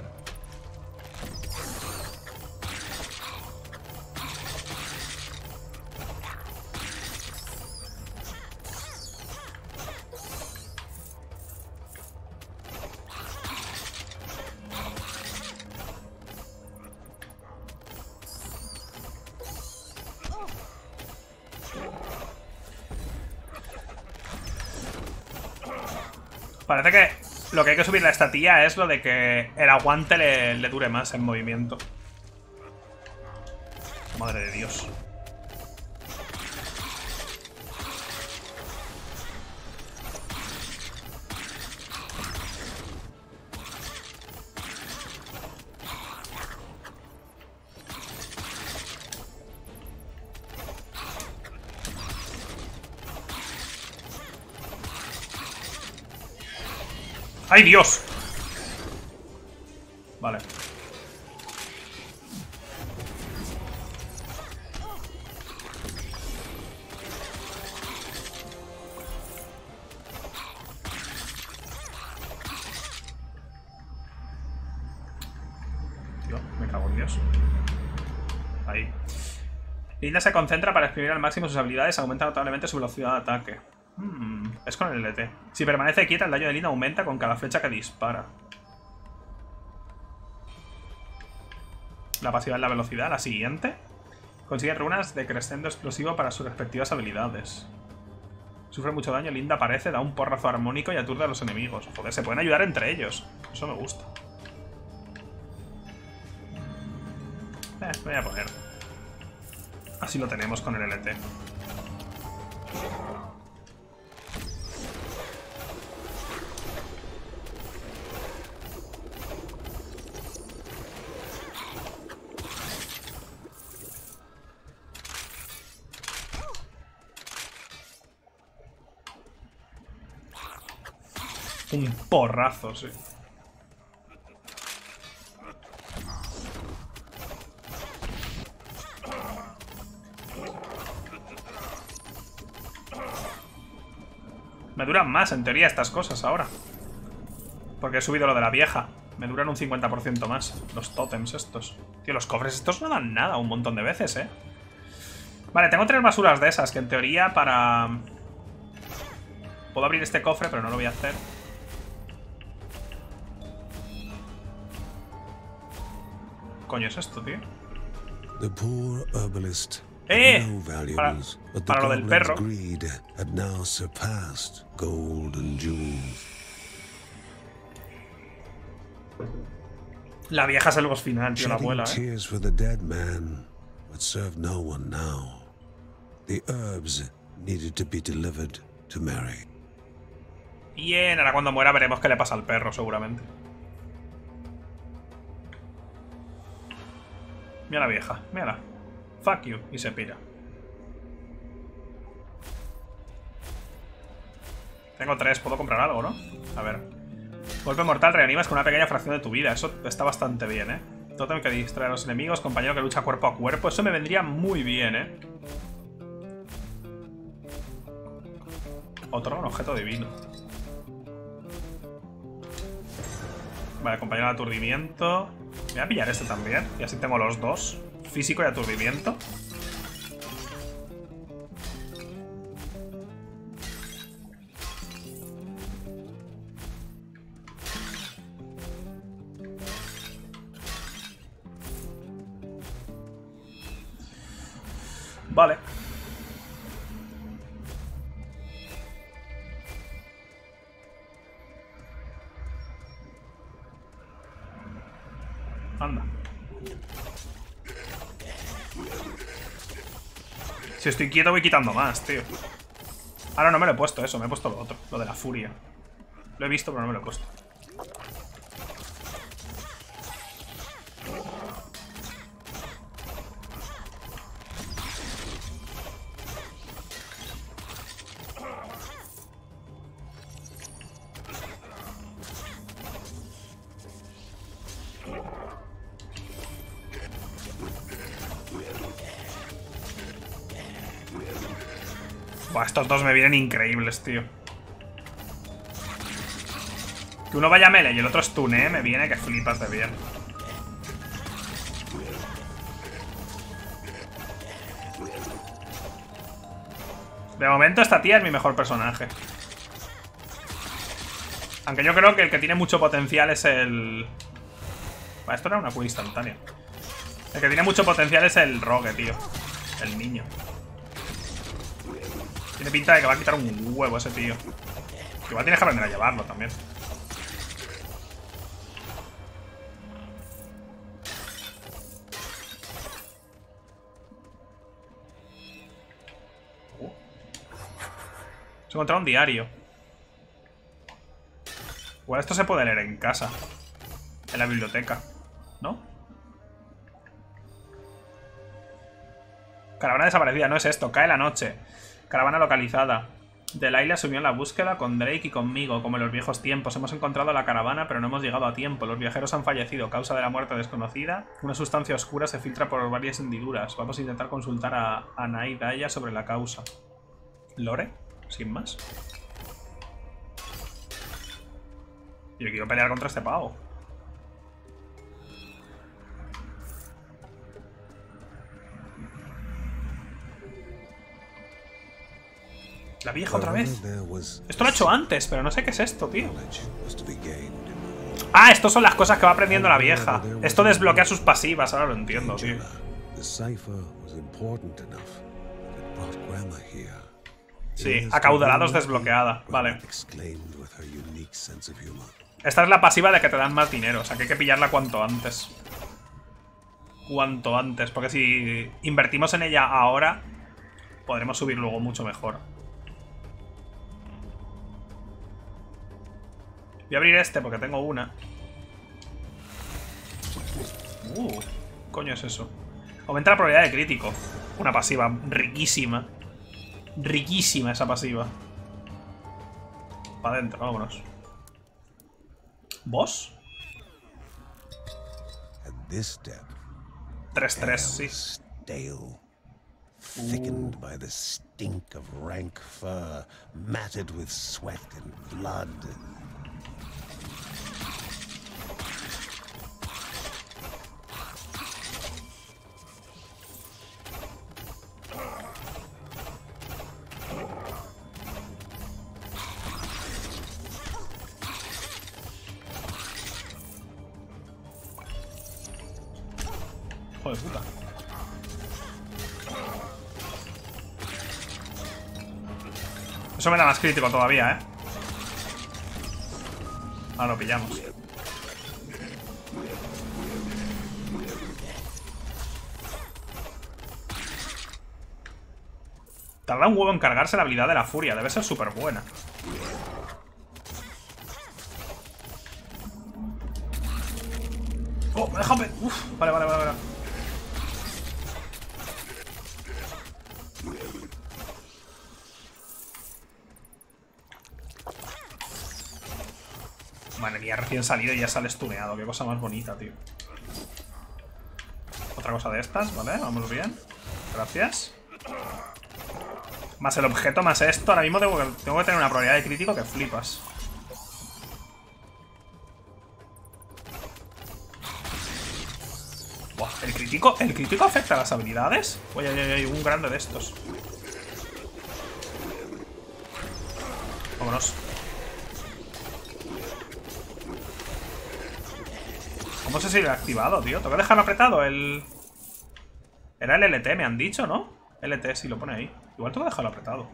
Parece que lo que hay que subirle a esta tía es lo de que el aguante le dure más en movimiento. Madre de Dios. ¡Ay, Dios! Vale. Tío, me cago en Dios. Ahí. Linda se concentra para exprimir al máximo sus habilidades, aumenta notablemente su velocidad de ataque. Es con el LT. Si permanece quieta, el daño de Linda aumenta con cada flecha que dispara. La pasiva es la velocidad. La siguiente. Consigue runas de crescendo explosivo para sus respectivas habilidades. Sufre mucho daño, Linda aparece, da un porrazo armónico y aturde a los enemigos. Joder, se pueden ayudar entre ellos. Eso me gusta. Voy a poner. Así lo tenemos con el LT. Un porrazo, sí. Me duran más, en teoría, estas cosas ahora. Porque he subido lo de la vieja. Me duran un 50% más. Los tótems estos. Tío, los cofres estos no dan nada un montón de veces, ¿eh? Vale, tengo 3 basuras de esas, que en teoría para... Puedo abrir este cofre, pero no lo voy a hacer. ¿Qué coño es esto, tío? The poor herbalist ¡Eh! no valuables, but the Para lo del goblin's perro. greed had now surpassed gold and jewels. La vieja es el boss final, tío, la Shedding abuela, ¿eh? tears for the dead man would serve no one now. The herbs needed to be delivered to Mary. Bien, ahora cuando muera veremos qué le pasa al perro, seguramente. Mira la vieja, mírala. Fuck you. Y se pira. Tengo 3, puedo comprar algo, ¿no? A ver. Golpe mortal, reanimas con una pequeña fracción de tu vida. Eso está bastante bien, ¿eh? Tótem que distrae a los enemigos, compañero que lucha cuerpo a cuerpo. Eso me vendría muy bien, ¿eh? Otorga un objeto divino. Vale, compañero de aturdimiento. Voy a pillar este también. Y así tengo los dos. Físico y aturdimiento. Vale. Anda. Si estoy quieto voy quitando más, tío. Ahora no me lo he puesto eso, me he puesto lo otro. Lo de la furia. Lo he visto pero no me lo he puesto. Buah, estos dos me vienen increíbles, tío. Que uno vaya a melee y el otro stune, me viene que flipas de bien. De momento esta tía es mi mejor personaje. Aunque yo creo que el que tiene mucho potencial es el... Esto era una Q instantánea. El que tiene mucho potencial es el Rogue, tío. El niño. Tiene pinta de que va a quitar un huevo ese tío. Igual tienes que aprender a llevarlo también. Se ha encontrado un diario. Igual esto se puede leer en casa. En la biblioteca, ¿no? Caravana desaparecida, no es esto. Cae la noche. Caravana localizada. Delilah se unió en la búsqueda con Drake y conmigo, como en los viejos tiempos. Hemos encontrado la caravana, pero no hemos llegado a tiempo. Los viajeros han fallecido. Causa de la muerte desconocida. Una sustancia oscura se filtra por varias hendiduras. Vamos a intentar consultar a Naid Daya sobre la causa. ¿Lore? Sin más. Yo quiero pelear contra este pavo. La vieja otra vez. Esto lo he hecho antes, pero no sé qué es esto, tío. Ah, estos son las cosas que va aprendiendo la vieja. Esto desbloquea sus pasivas, ahora lo entiendo, tío. Sí, acaudalados desbloqueada. Vale. Esta es la pasiva de que te dan más dinero, o sea que hay que pillarla cuanto antes. Cuanto antes, porque si invertimos en ella ahora, podremos subir luego mucho mejor. Voy a abrir este porque tengo una. Coño es eso. Aumenta la probabilidad de crítico. Una pasiva riquísima. Riquísima esa pasiva. Para adentro, vámonos. ¿Boss? 3-3, sí. Thickened by the stink of rank fur, matted with sweat and blood. Joder, puta. Eso me da más crítico todavía, ¿eh? Ahora lo pillamos. Tarda un huevo en cargarse la habilidad de la furia. Debe ser súper buena. ¡Oh! ¡Me deja! ¡Uf! Vale, vale, vale, vale. Madre mía, recién salido y ya sale stuneado. Qué cosa más bonita, tío. Otra cosa de estas, ¿vale? Vamos bien. Gracias. Más el objeto, más esto. Ahora mismo tengo que tener una probabilidad de crítico que flipas. Buah, ¿el crítico afecta a las habilidades? Oye, oye, un grande de estos. Vámonos. ¿Cómo sé si lo he activado, tío? Tengo que dejarlo apretado el... Era el LT, me han dicho, ¿no? LT, sí, lo pone ahí. Igual tengo que dejarlo apretado.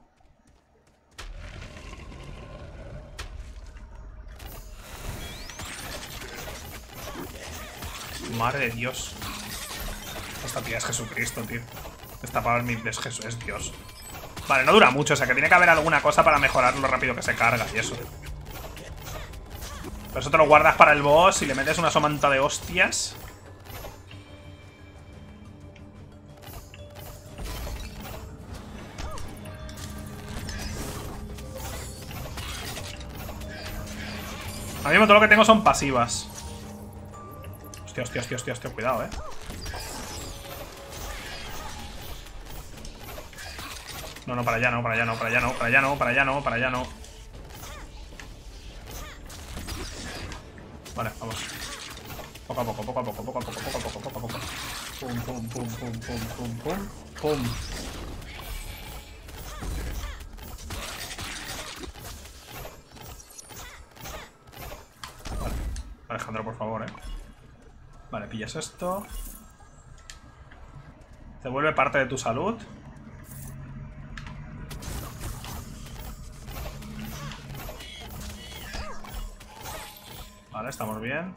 Madre de Dios. Esta tía es Jesucristo, tío. Esta Power Mid es Jesús, es Dios. Vale, no dura mucho, o sea que tiene que haber alguna cosa para mejorar lo rápido que se carga y eso. Pero eso te lo guardas para el boss y le metes una somanta de hostias. A mí todo lo que tengo son pasivas. Hostia, hostia, hostia, hostia, hostia, cuidado, No, no, para allá no, para allá no, para allá no, para allá no, para allá no, para allá no. Vale, vamos. Poco a poco, poco a poco, poco a poco, poco a poco, poco a poco. Pum, pum, pum, pum, pum, pum, pum, pum. Vale, Alejandro, por favor, Vale, pillas esto. Te vuelve parte de tu salud. Vale, estamos bien.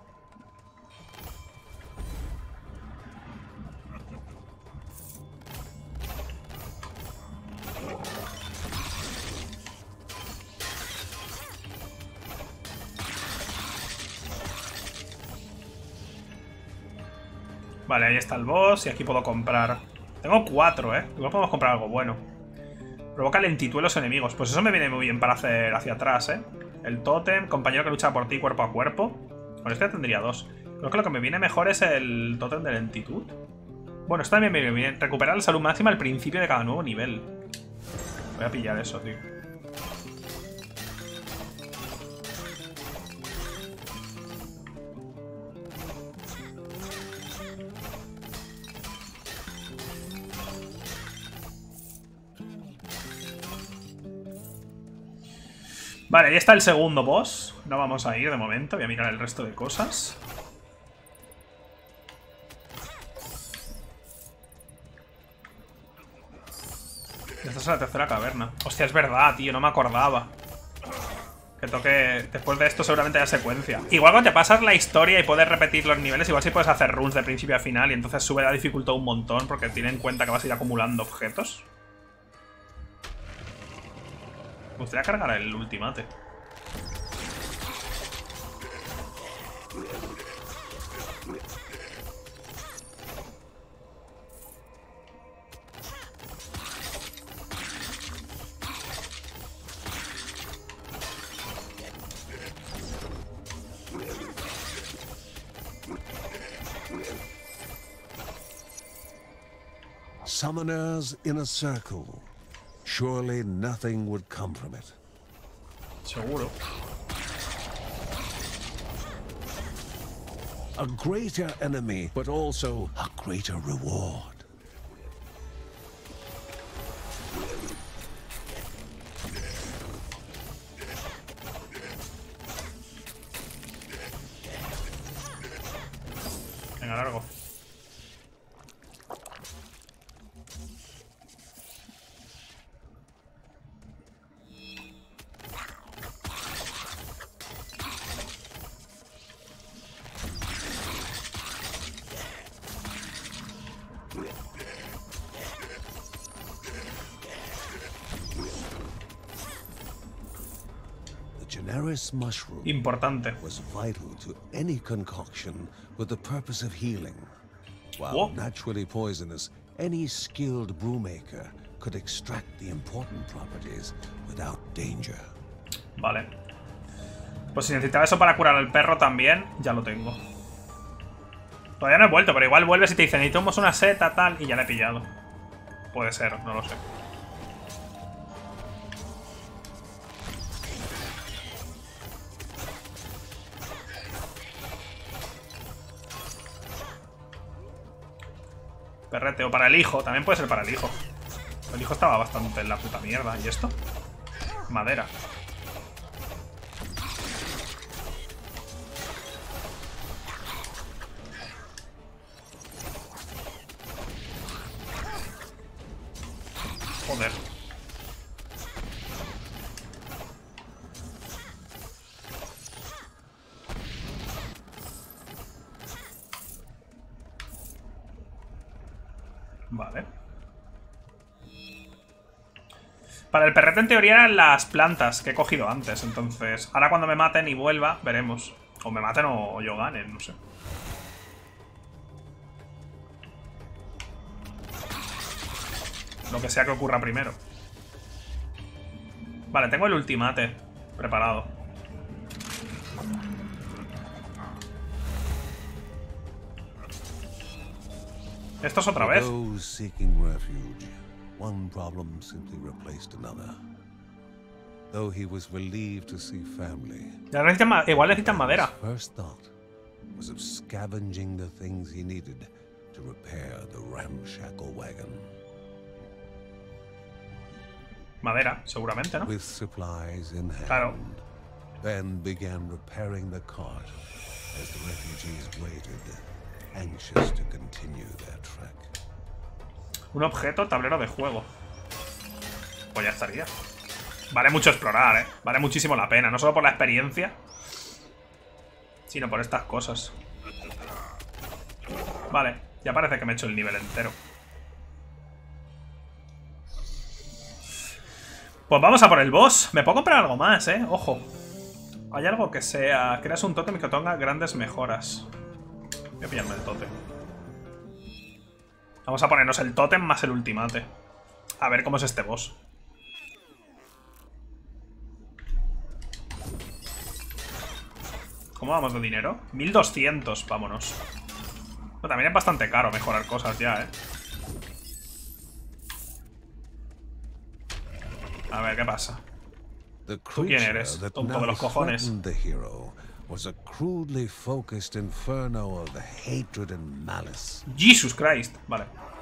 Vale, ahí está el boss y aquí puedo comprar. Tengo 4, Igual podemos comprar algo bueno. Provoca lentitud en los enemigos. Pues eso me viene muy bien para hacer hacia atrás, El tótem, compañero que lucha por ti cuerpo a cuerpo. Con este tendría 2. Creo que lo que me viene mejor es el tótem de lentitud. Bueno, esto también me viene bien. Recuperar la salud máxima al principio de cada nuevo nivel. Voy a pillar eso, tío. Vale, ahí está el segundo boss. No vamos a ir de momento. Voy a mirar el resto de cosas. Esta es la tercera caverna. Hostia, es verdad, tío. No me acordaba. Que toque... Después de esto seguramente haya secuencia. Igual cuando te pasas la historia y puedes repetir los niveles, igual sí puedes hacer runs de principio a final y entonces sube la dificultad un montón porque tiene en cuenta que vas a ir acumulando objetos. Me gustaría cargar el ultimate. Summoners in a circle. Surely nothing would come from it. Seguro. A greater enemy, but also a greater reward. Venga, largo. generis mushroom Importante. was vital to any concoction with the purpose of healing. While Whoa. naturally poisonous, any skilled brewmaker could extract the important properties without danger. Vale. Pues si necesitaba eso para curar al perro también, ya lo tengo. Todavía no he vuelto, pero igual vuelves y te dicen, necesitamos una seta, tal, y ya la he pillado. Puede ser, no lo sé. Perrete, o para el hijo, también puede ser para el hijo. El hijo estaba bastante en la puta mierda. ¿Y esto? Madera. Joder. Vale. Para el perrete en teoría eran las plantas que he cogido antes. Entonces, ahora cuando me maten y vuelva, veremos. O me maten o yo gane, no sé. Lo que sea que ocurra primero. Vale, tengo el ultimate preparado. Esto es otra vez. Those seeking refuge, one problem simply replaced another. Though he was relieved to see family, Ya necesitan igual necesitan madera. his first thought was of scavenging the things he needed to repair the ramshackle wagon. Madera, seguramente, ¿no? With supplies in hand, Claro. Ben began repairing the cart as the refugees waited, anxious to continue their trek. Un objeto, tablero de juego. Pues ya estaría. Vale mucho explorar, ¿eh? Vale muchísimo la pena. No solo por la experiencia, sino por estas cosas. Vale, ya parece que me he hecho el nivel entero. Pues vamos a por el boss. Me puedo comprar algo más, ¿eh? Ojo. Hay algo que sea... Creas un tótem que tenga grandes mejoras. Voy a pillarme el tótem. Vamos a ponernos el tótem más el ultimate. A ver cómo es este boss. ¿Cómo vamos de dinero? 1200, vámonos. Pero también es bastante caro mejorar cosas ya, ¿eh? A ver, ¿qué pasa? The ¿Tú quién eres? creature that Tonto de now los cojones. threatened the hero was a crudely focused inferno of hatred and malice. Jesus Christ. Vale.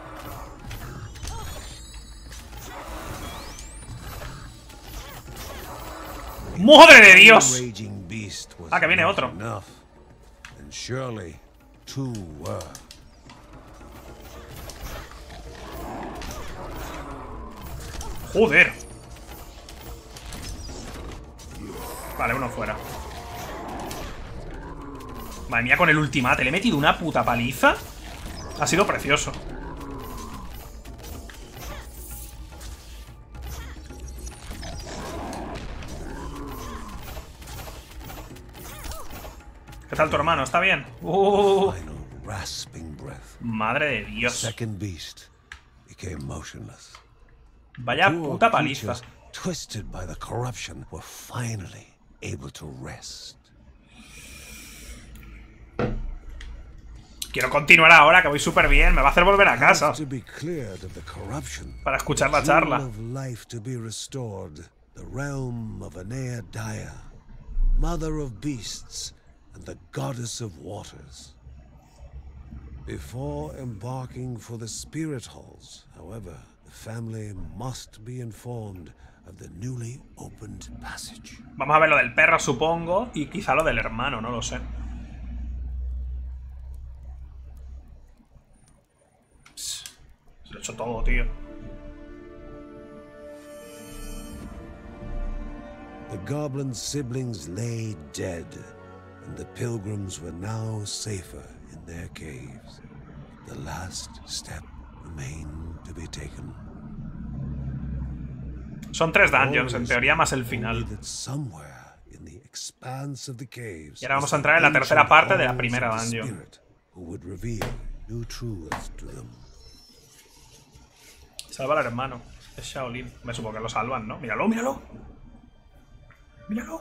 ¡Madre de Dios! Raging beast was Ah, que viene not otro. enough, and surely two were. Joder. Vale, uno fuera. Madre mía, con el ultimate le he metido una puta paliza. Ha sido precioso. ¿Qué tal tu hermano? ¿Está bien? Final rasping breath. Madre de Dios. Second beast became motionless. Vaya Poor puta paliza. creatures, twisted by the corruption, were finally able to rest. Quiero continuar ahora, que voy súper bien. Me va a hacer volver a casa To be cleared of the corruption, para escuchar la jewel charla. of life to be restored, the realm of Anea Daya, mother of beasts and the goddess of waters. Before embarking for the spirit halls, however, the family must be informed of the newly opened passage. Vamos a ver lo del perro, supongo. Y quizá lo del hermano, no lo sé. Se lo he hecho todo, tío. The goblin siblings lay dead, and the pilgrims were now safer in their caves. The last step remained to be taken. Son 3 dungeons, en teoría, más el Only final. that somewhere in the expanse of the caves. Y ahora vamos a entrar en la tercera parte de la primera dungeon. Who would reveal new truths to them. Salva al hermano. Es Shaolin. Me supongo que lo salvan, ¿no? Míralo, míralo. Míralo.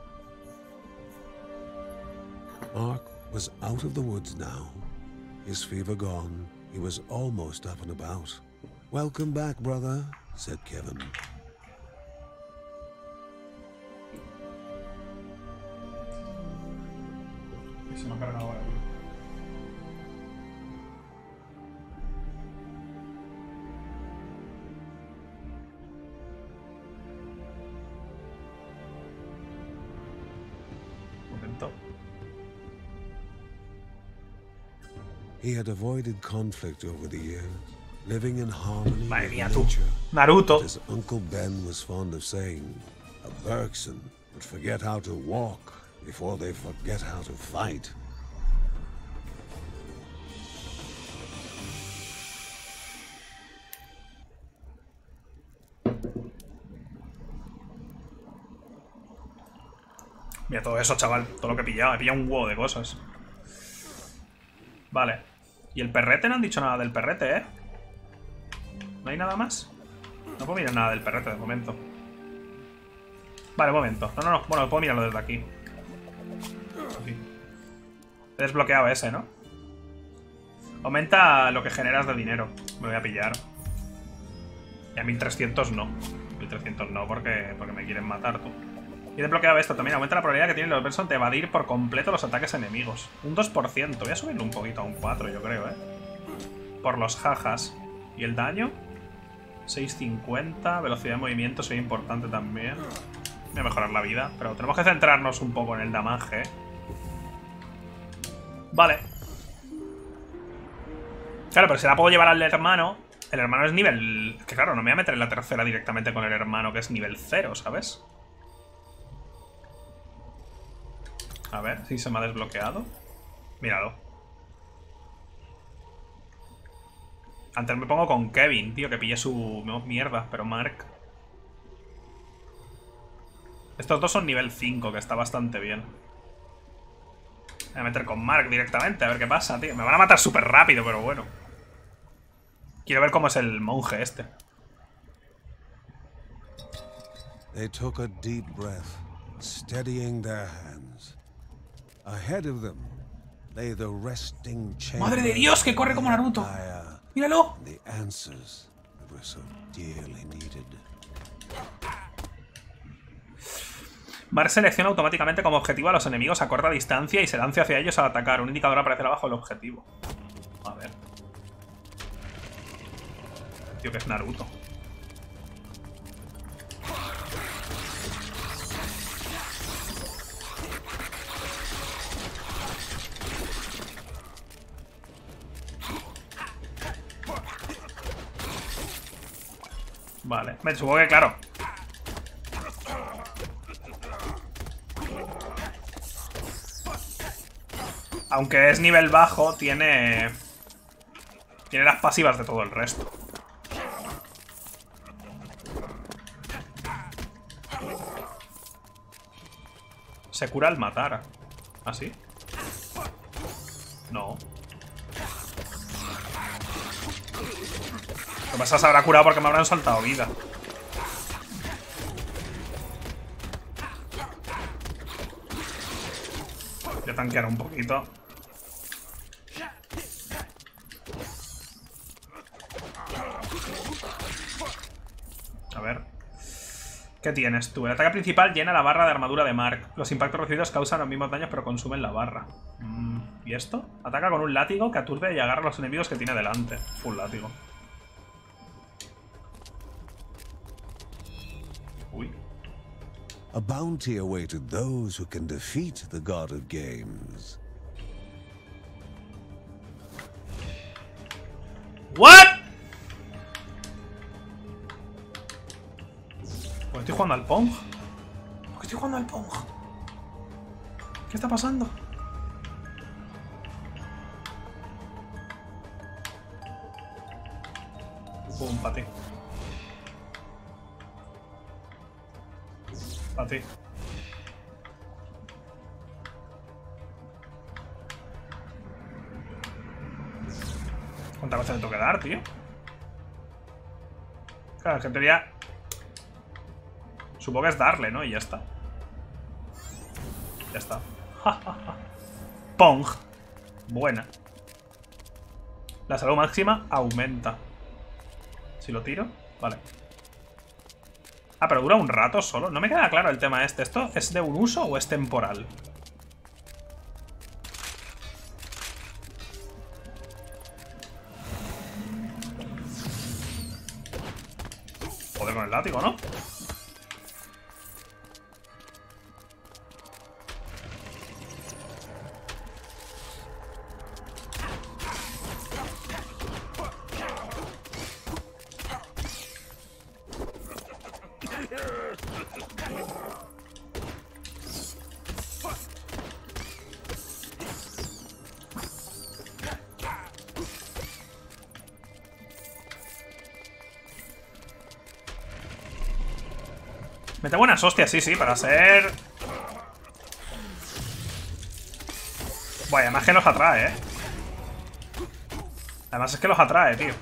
Mark was out of the woods now. His fever gone. He was almost up and about. Welcome back, brother, said Kevin. Se me ha cargado ahora. He had avoided conflict over the years, living in harmony Madre with mía, tú. nature. Naruto. As Uncle Ben was fond of saying, a Bergson would forget how to walk before they forget how to fight. Mira todo eso, chaval. Todo lo que he pillado. He pillado un huevo de cosas. Vale. ¿Y el perrete? No han dicho nada del perrete, ¿eh? ¿No hay nada más? No puedo mirar nada del perrete de momento. Vale, un momento. No. Bueno, puedo mirarlo desde aquí. He desbloqueado ese, ¿no? Aumenta lo que generas de dinero. Me voy a pillar. Y a 1300 no. 1300 no, porque me quieren matar, tú. Y he desbloqueado esto también. Aumenta la probabilidad que tienen los versos de evadir por completo los ataques enemigos. Un 2%. Voy a subirlo un poquito a un 4, yo creo, ¿eh? Por los jajas. ¿Y el daño? 650. Velocidad de movimiento sería importante también. Voy a mejorar la vida. Pero tenemos que centrarnos un poco en el damage, ¿eh? Vale. Claro, pero si la puedo llevar al hermano. El hermano es nivel... Que claro, no me voy a meter en la tercera directamente con el hermano, que es nivel 0, ¿sabes? A ver si se me ha desbloqueado. Míralo. Antes me pongo con Kevin, tío, que pille su mierda, pero Mark... Estos dos son nivel 5, que está bastante bien. Voy a meter con Mark directamente, a ver qué pasa, tío. Me van a matar súper rápido, pero bueno. Quiero ver cómo es el monje este. They took a deep breath, steadying their hands. Ahead of them lay the resting chamber. ¡Madre de Dios, que corre como Naruto! ¡Míralo! The answers that were so dearly needed. Mark selecciona automáticamente como objetivo a los enemigos a corta distancia y se lanza hacia ellos al atacar. Un indicador aparecerá abajo del objetivo. A ver. Tío, que es Naruto. Vale, me supongo que claro. Aunque es nivel bajo, tiene las pasivas de todo el resto. Se cura al matar. ¿Ah, sí? No. Lo que pasa es que se habrá curado porque me habrán soltado vida. Voy a tanquear un poquito. A ver. ¿Qué tienes tú? El ataque principal llena la barra de armadura de Mark. Los impactos recibidos causan los mismos daños pero consumen la barra. ¿Y esto? Ataca con un látigo que aturde y agarra a los enemigos que tiene delante. Full látigo. Uy. A bounty awaited those who can defeat the God of Games. ¿What? Pues estoy jugando al Pong. ¿Por qué estoy jugando al Pong? ¿Qué está pasando? Pum, para ti. Para ti. ¿Cuántas veces le tengo que dar, tío? Claro, es que en teoría... Supongo que es darle, ¿no? Y ya está. Ya está. Pong. Buena. La salud máxima aumenta. Si lo tiro, vale. Ah, pero dura un rato solo. No me queda claro el tema este. ¿Esto es de un uso o es temporal? Joder con el látigo, ¿no? Mete buenas hostias, sí, para ser... Vaya, además que los atrae, Además es que los atrae, tío.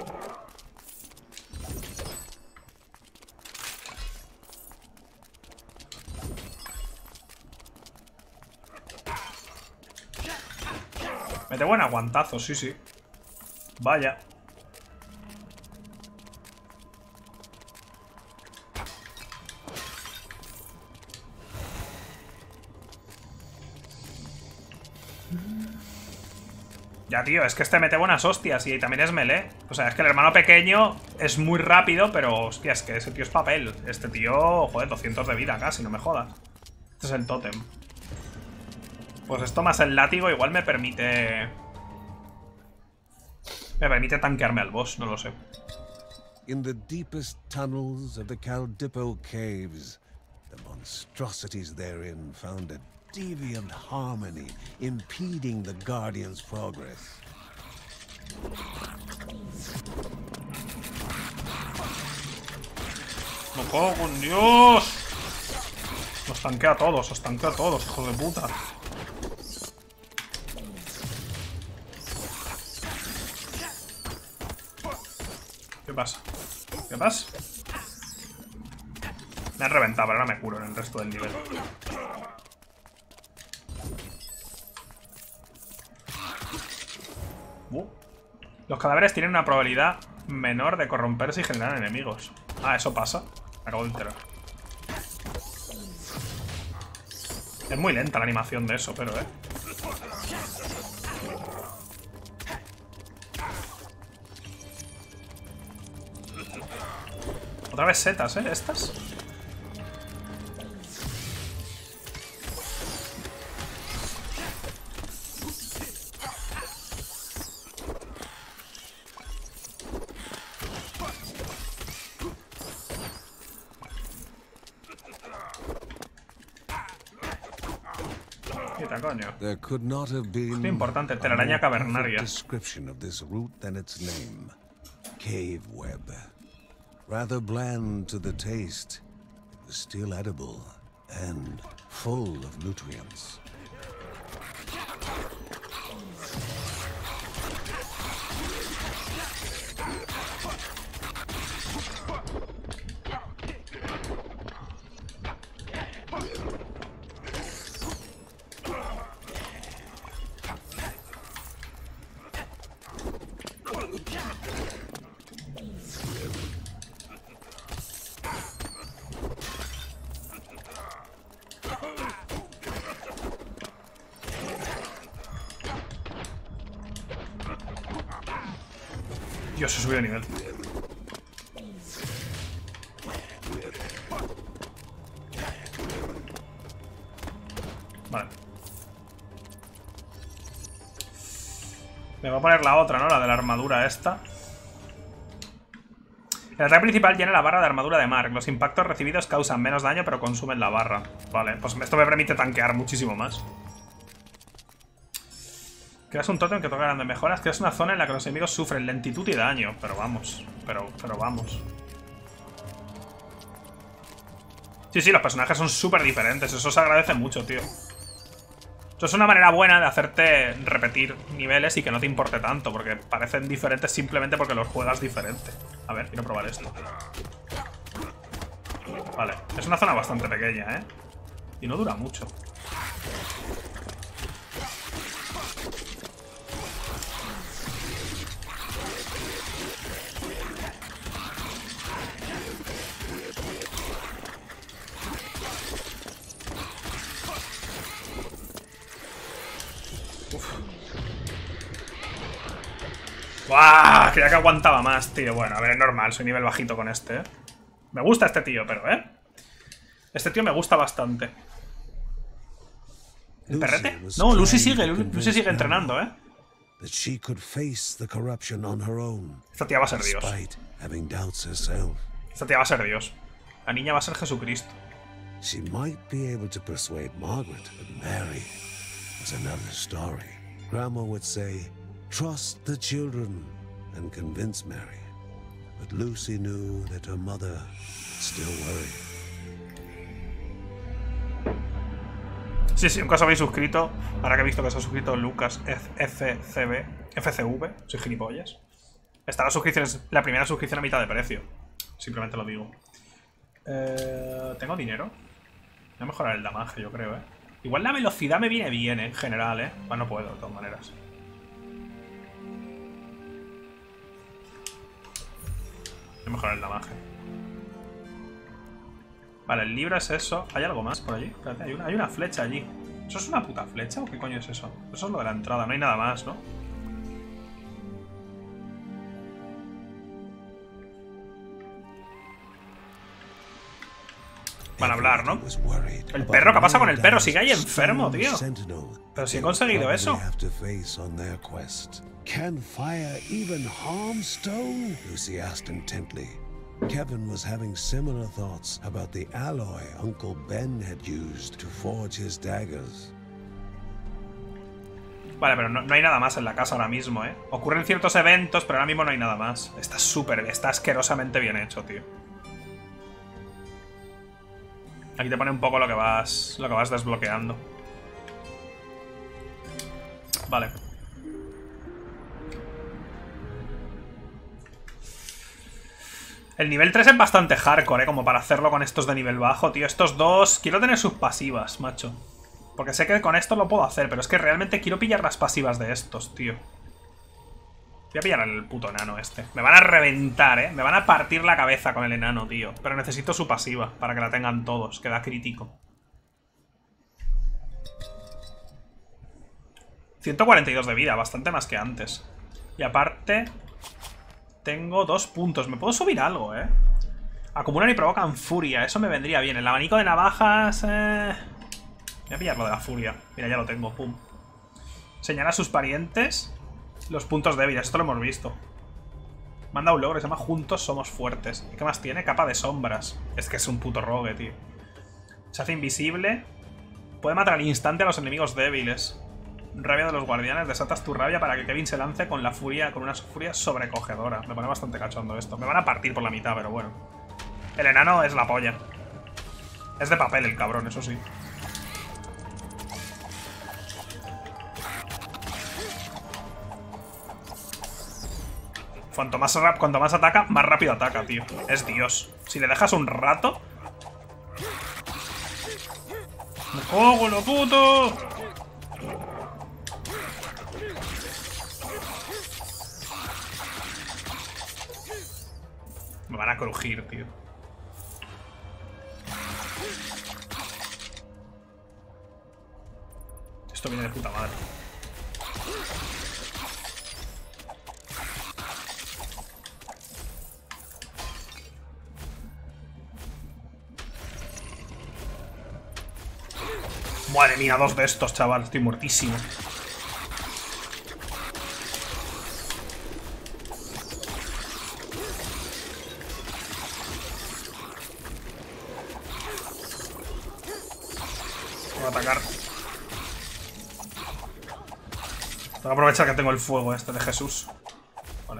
Mete buen aguantazo, sí. Vaya. Ya, tío, es que este mete buenas hostias y también es melee. O sea, es que el hermano pequeño es muy rápido, pero, hostia, es que ese tío es papel. Este tío, joder, 200 de vida casi, no me jodas. Este es el tótem. Pues esto más el látigo igual me permite... tanquearme al boss, no lo sé. In the deepest tunnels of the Caldipo caves, the monstrosities therein found a deviant harmony impeding the Guardian's progress. ¡No puedo, con Dios! Os tanquea a todos, hijo de puta. ¿Qué pasa? ¿Qué pasa? Me han reventado, pero ahora me curo en el resto del nivel. Los cadáveres tienen una probabilidad menor de corromperse y generar enemigos. Ah, eso pasa. Me acabo de enterar. Es muy lenta la animación de eso, pero Otra vez setas, estas. There could not have been es importante, telaraña cavernaria. Description of this root than its name, cave web. Rather bland to the taste, it was still edible and full of nutrients. Dios, he subido de nivel. Vale. Me voy a poner la otra, ¿no? La de la armadura esta. El ataque principal llena la barra de armadura de Mark. Los impactos recibidos causan menos daño, pero consumen la barra. Vale, pues esto me permite tanquear muchísimo más. Creas un tótem que toca grandes mejoras. Creas una zona en la que los enemigos sufren lentitud y daño. Pero vamos. Pero vamos. Sí, los personajes son súper diferentes. Eso se agradece mucho, tío. Esto es una manera buena de hacerte repetir niveles y que no te importe tanto, porque parecen diferentes simplemente porque los juegas diferente. A ver, quiero probar esto. Vale, es una zona bastante pequeña, ¿eh? Y no dura mucho. ¡Buah! Creía que aguantaba más, tío. Bueno, a ver, es normal, soy nivel bajito con este, ¿eh? Me gusta este tío, pero, ¿eh? Este tío me gusta bastante. ¿El perrete? No, Lucy sigue entrenando, ¿eh? Esta tía va a ser Dios. Esta tía va a ser Dios. La niña va a ser Jesucristo. She might be able to persuade Margaret, but Mary was another story. Grandma would say, trust the children and convince Mary. But Lucy knew that her mother would still worry. Sí, nunca os habéis suscrito. Ahora que he visto que se ha suscrito Lucas FCV, soy gilipollas. Está la suscripción, la primera suscripción a mitad de precio. Simplemente lo digo. ¿Tengo dinero? Voy a mejorar el damage, yo creo, ¿eh? Igual la velocidad me viene bien, en general, ¿eh? Bueno, no puedo, de todas maneras. Voy a mejorar el damage. Vale, el libro es eso. ¿Hay algo más por allí? Espérate, hay una flecha allí. ¿Eso es una puta flecha o qué coño es eso? Eso es lo de la entrada, no hay nada más, ¿no? Van a hablar, ¿no? El perro, ¿qué pasa con el perro? Sigue ahí enfermo, tío. Pero si he conseguido eso. Can fire even harm stone? Lucy asked intently. Kevin was having similar thoughts about the alloy Uncle Ben had used to forge his daggers. Vale, pero no hay nada más en la casa ahora mismo, ¿eh? Ocurren ciertos eventos, pero ahora mismo no hay nada más. Está asquerosamente bien hecho, tío. Aquí te pone un poco lo que vas desbloqueando. Vale. El nivel 3 es bastante hardcore, como para hacerlo con estos de nivel bajo, tío. Estos dos... Quiero tener sus pasivas, macho. Porque sé que con esto lo puedo hacer, pero es que realmente quiero pillar las pasivas de estos, tío. Voy a pillar al puto enano este. Me van a reventar, ¿eh? Me van a partir la cabeza con el enano, tío. Pero necesito su pasiva para que la tengan todos. Que da crítico. 142 de vida, bastante más que antes. Y aparte... Tengo 2 puntos. Me puedo subir algo, ¿eh? Acumulan y provocan furia. Eso me vendría bien. El abanico de navajas... Voy a pillar lo de la furia. Mira, ya lo tengo. Pum. Señala a sus parientes los puntos débiles. Esto lo hemos visto. Manda un logro que se llama Juntos somos fuertes. ¿Y qué más tiene? Capa de sombras. Es que es un puto rogue, tío. Se hace invisible. Puede matar al instante a los enemigos débiles. Rabia de los guardianes. Desatas tu rabia para que Kevin se lance con la furia, con una furia sobrecogedora. Me pone bastante cachondo esto. Me van a partir por la mitad, pero bueno. El enano es la polla. Es de papel el cabrón, eso sí. Cuanto más ataca, más rápido ataca, tío. Es Dios. Si le dejas un rato... ¡Me cago en lo puto! Me van a crujir, tío. Esto viene de puta madre. Madre mía, 2 de estos, chaval. Estoy muertísimo. Voy a atacar. Tengo que aprovechar que tengo el fuego este de Jesús. Vale.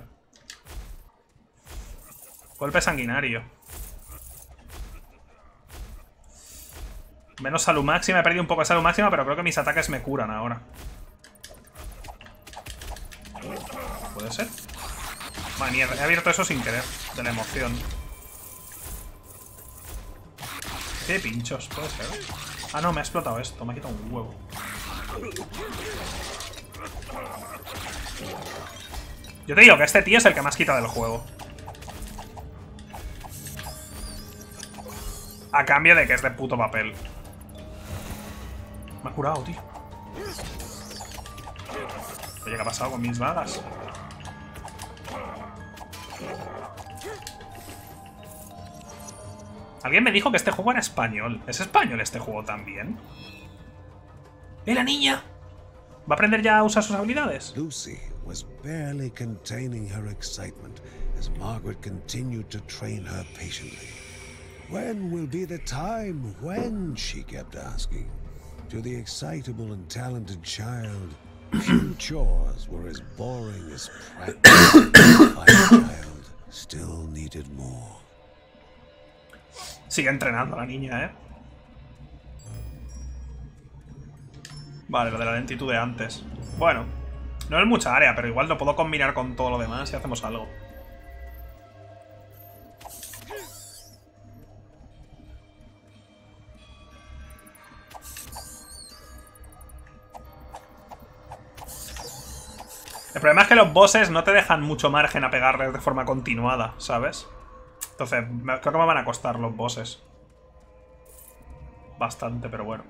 Golpe sanguinario. Menos salud máxima. He perdido un poco de salud máxima, pero creo que mis ataques me curan ahora. ¿Puede ser? Madre mía, he abierto eso sin querer. De la emoción. ¿Qué pinchos? ¿Puede ser? Ah, no, me ha explotado esto. Me ha quitado un huevo. Yo te digo que este tío es el que más quita del juego. A cambio de que es de puto papel. Me ha curado, tío. Oye, ¿qué ha pasado con mis balas? Alguien me dijo que este juego era español. ¿Es español este juego también? ¡Eh, la niña! ¿Va a aprender ya a usar sus habilidades? Lucy was barely containing her excitement as Margaret continued to train her patiently. When will be the time when, she kept asking. To the excitable and talented child, few chores were as boring as practice. My child still needed more. Sigue entrenando la niña, ¿eh? Vale, lo de la lentitud de antes. Bueno, no es mucha área, pero igual lo puedo combinar con todo lo demás y hacemos algo. El problema es que los bosses no te dejan mucho margen a pegarles de forma continuada, ¿sabes? Entonces, creo que me van a costar los bosses. Bastante, pero bueno.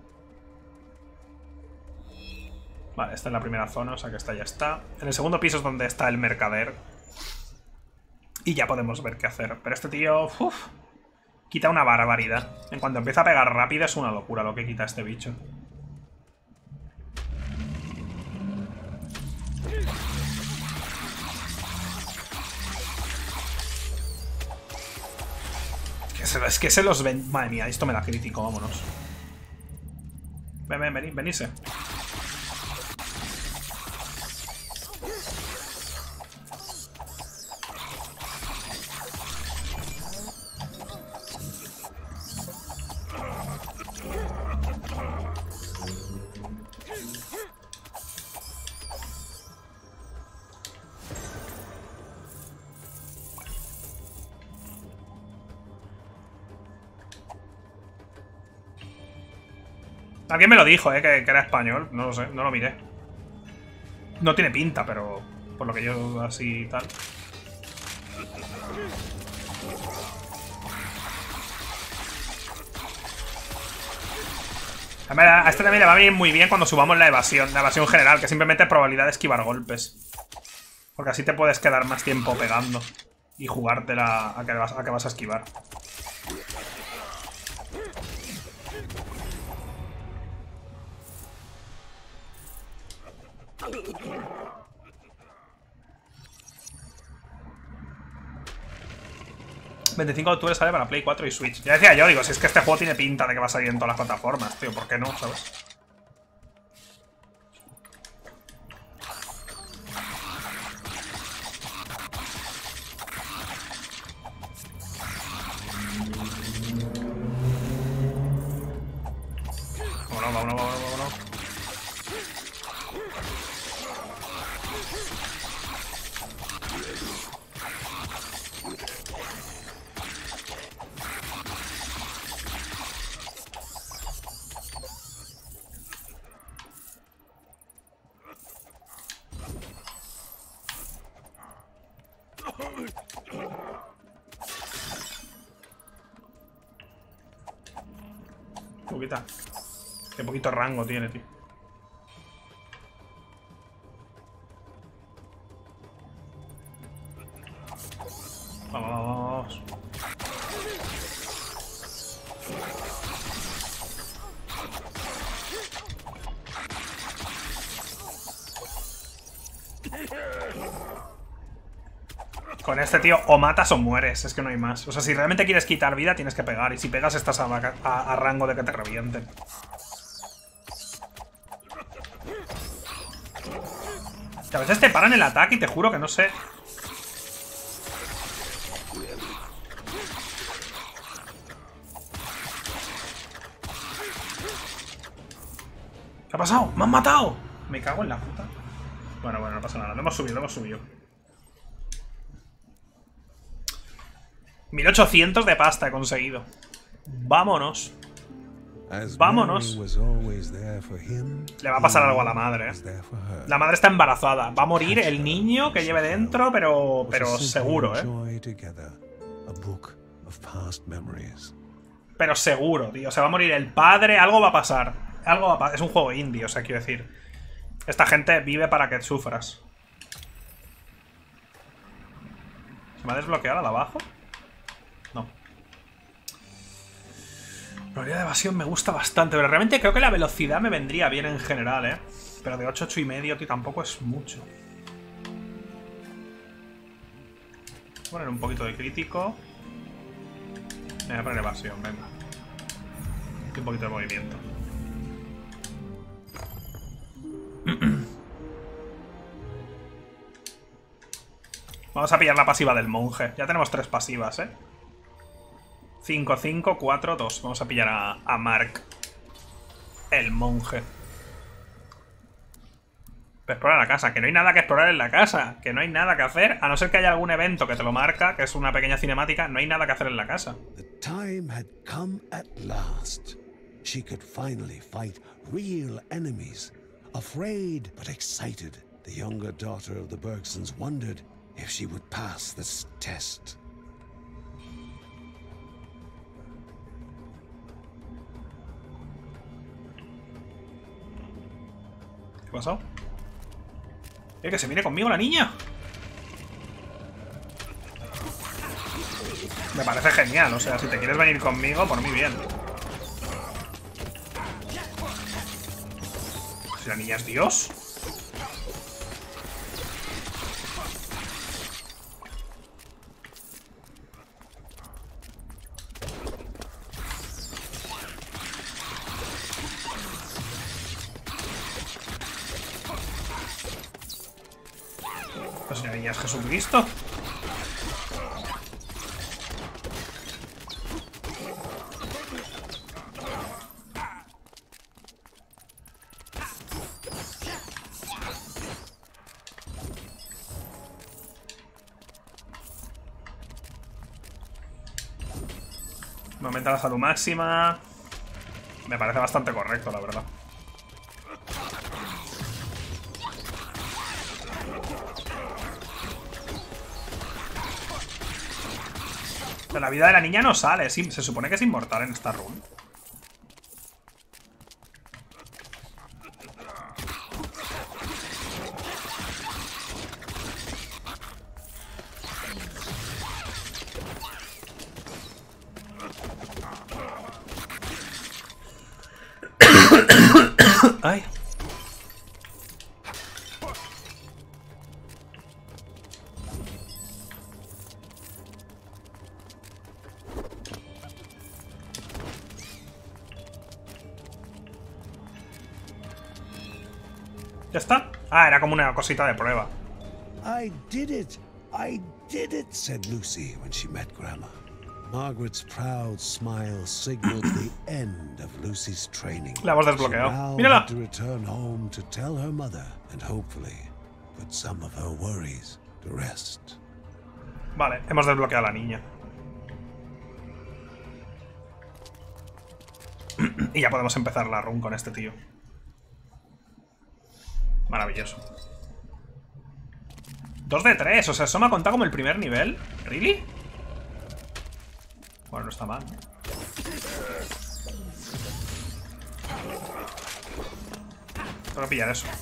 Vale, esta es la primera zona, o sea que esta ya está. En el segundo piso es donde está el mercader. Y ya podemos ver qué hacer. Pero este tío, uff, quita una barbaridad. En cuanto empieza a pegar rápido es una locura lo que quita este bicho. Es que se los ven... Madre mía, esto me da crítico, vámonos. Ven, venirse. Alguien me lo dijo, que era español. No lo sé, no lo miré. No tiene pinta, pero por lo que yo así y tal. A este también le va a venir muy bien cuando subamos la evasión general, que simplemente es probabilidad de esquivar golpes. Porque así te puedes quedar más tiempo pegando y jugártela a que vas a esquivar. El 25 de octubre sale para Play 4 y Switch. Ya decía yo, digo, si es que este juego tiene pinta de que va a salir en todas las plataformas, tío, ¿por qué no? ¿Sabes? Vámonos. Qué poquito rango tiene, tío. Vamos. Con este tío o matas o mueres, es que no hay más. O sea, si realmente quieres quitar vida tienes que pegar. Y si pegas estás a rango de que te revienten. Que a veces te paran el ataque y te juro que no sé. ¿Qué ha pasado? ¡Me han matado! Me cago en la puta. Bueno, no pasa nada. Lo hemos subido, 1800 de pasta he conseguido. Vámonos. Vámonos. Le va a pasar algo a la madre, La madre está embarazada. Va a morir el niño que lleve dentro, pero seguro, Pero seguro, tío. Se va a morir el padre. Algo va a pasar. Es un juego indie, o sea, quiero decir. Esta gente vive para que sufras. ¿Se me ha desbloqueado la de abajo? No. La probabilidad de evasión me gusta bastante, pero realmente creo que la velocidad me vendría bien en general, Pero de 8, 8,5, tío, tampoco es mucho. Voy a poner un poquito de crítico. Me voy a poner evasión, venga. Y un poquito de movimiento. Vamos a pillar la pasiva del monje. Ya tenemos 3 pasivas, 5, 5, 4, 2. Vamos a pillar a Mark, el monje. Explora la casa. Que no hay nada que explorar en la casa. Que no hay nada que hacer. A no ser que haya algún evento que te lo marca, que es una pequeña cinemática. No hay nada que hacer en la casa. The time had come at last. She could finally fight real enemies. Afraid but excited, the younger daughter of the Bergsons wondered if she would pass this test. ¿Qué pasó? Que se viene conmigo la niña. Me parece genial, o sea, si te quieres venir conmigo, por mí bien. Si la niña es Dios. Pues si la niña es Jesucristo. Me aumenta la salud máxima. Me parece bastante correcto, la verdad. Pero la vida de la niña no sale. Se supone que es inmortal en esta run. Ay. ¿Ya está? Ah, era como una cosita de prueba. I did it, said Lucy when she met Grandma. Margaret's proud smile signaled the end of Lucy's training. La hemos desbloqueado. She now ¡Mírala! had to return home to tell her mother and hopefully put some of her worries to rest. Vale, hemos desbloqueado a la niña. Y ya podemos empezar la run con este tío. Maravilloso. 2 de 3, o sea, eso me ha contado como el primer nivel. ¿Really? Bueno, no está mal, ¿no? Tengo que pillar eso.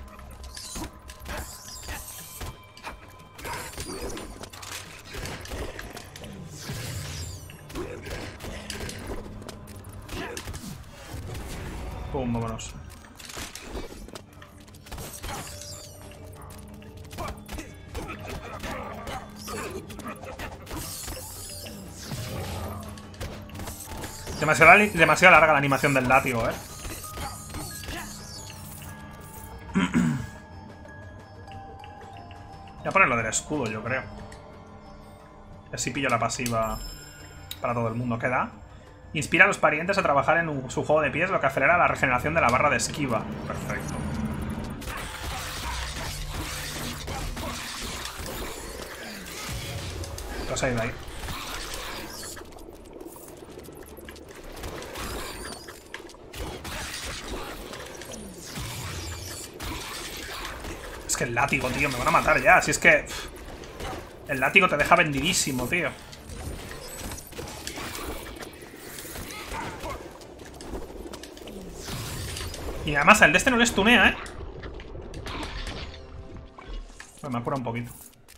Pum, vámonos. Demasiado larga la animación del látigo, Voy a poner lo del escudo, yo creo. Así pillo la pasiva para todo el mundo. ¿Qué da? Inspira a los parientes a trabajar en su juego de pies, lo que acelera la regeneración de la barra de esquiva. Perfecto. ¿Qué os ha ido ahí? Es que el látigo, tío, me van a matar ya. Si es que... el látigo te deja vendidísimo, tío. Y además el de este no le stunea, ¿eh? Bueno, me apura un poquito.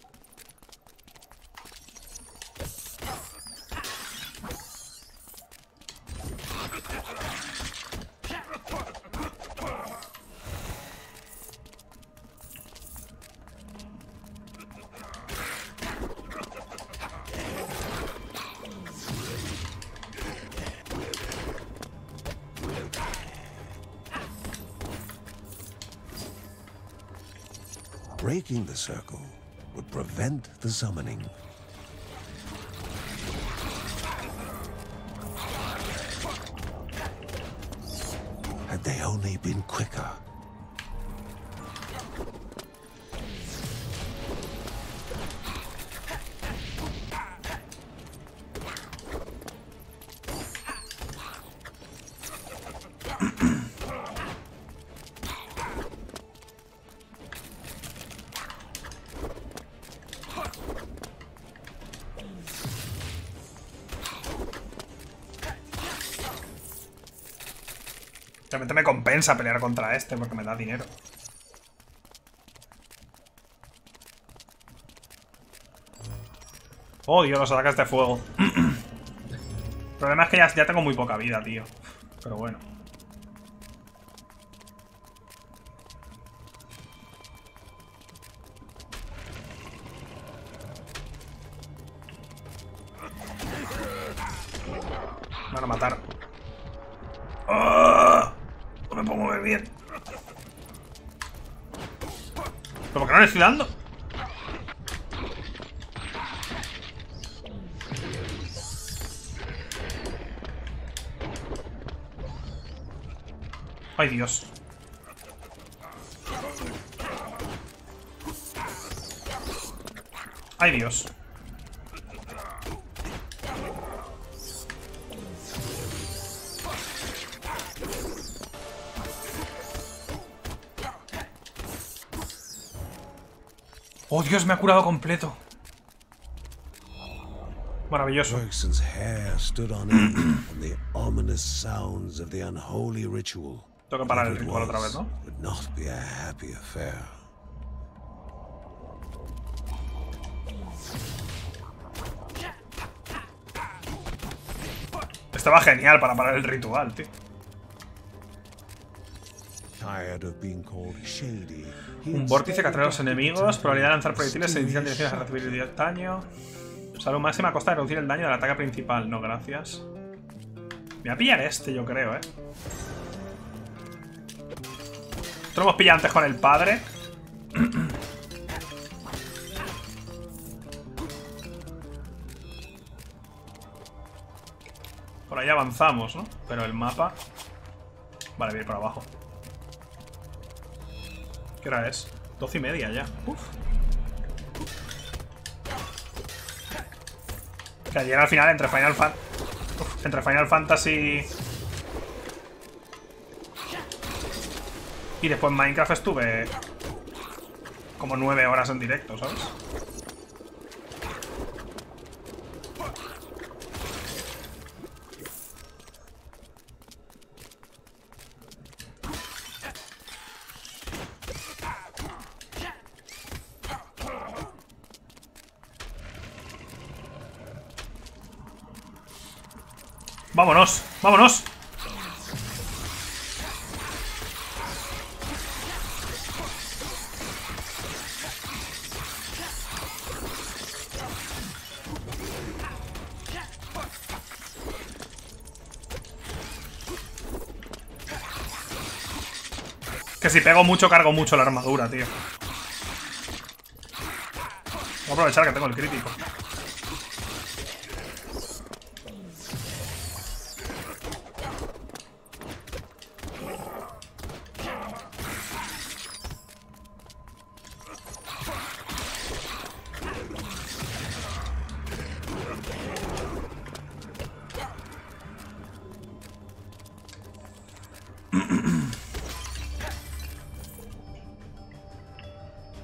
Breaking the circle would prevent the summoning. Had they only been quicker. Realmente me compensa pelear contra este porque me da dinero. Odio los ataques de fuego. El problema es que ya tengo muy poca vida, tío. Pero bueno. Me van a matar. ¡Oh! No me puedo mover bien. ¿Pero por qué no le estoy dando? ¡Ay, Dios! ¡Ay, Dios! ¡Oh, Dios! Me ha curado completo. Maravilloso. Bergson's hair stood on end, and the ominous sounds of the unholy ritual. Tengo que parar el ritual otra vez, ¿no? Would not be a happy affair. Estaba genial para parar el ritual, tío. Tired of being called shady, Un vórtice que atrae a los enemigos. Probabilidad de lanzar proyectiles se inician direcciones a recibir daño. Salud máxima a costa de reducir el daño del ataque principal. No, gracias. Me voy a pillar este, yo creo, ¿eh? Esto lo hemos pillado antes con el padre. Por ahí avanzamos, ¿no? Pero el mapa... Vale, voy a ir por abajo. ¿Qué hora es? 12:30 ya. Uf. Que ayer al final entre Final Fantasy y después Minecraft estuve como 9 horas en directo, ¿sabes? ¡Vámonos! ¡Vámonos! Que si pego mucho, cargo mucho la armadura, tío. Voy a aprovechar que tengo el crítico.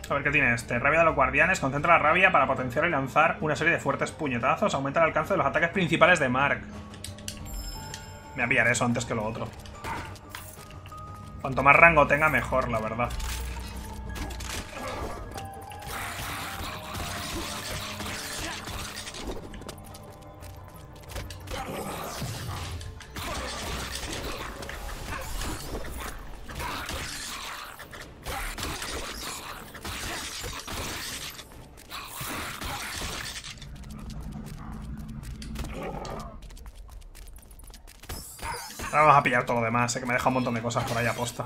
A ver qué tiene este. Rabia de los guardianes. Concentra la rabia para potenciar y lanzar una serie de fuertes puñetazos. Aumenta el alcance de los ataques principales de Mark. Me voy a pillar eso antes que lo otro. Cuanto más rango tenga, mejor, la verdad. Ahora vamos a pillar todo lo demás, que me deja un montón de cosas por ahí aposta.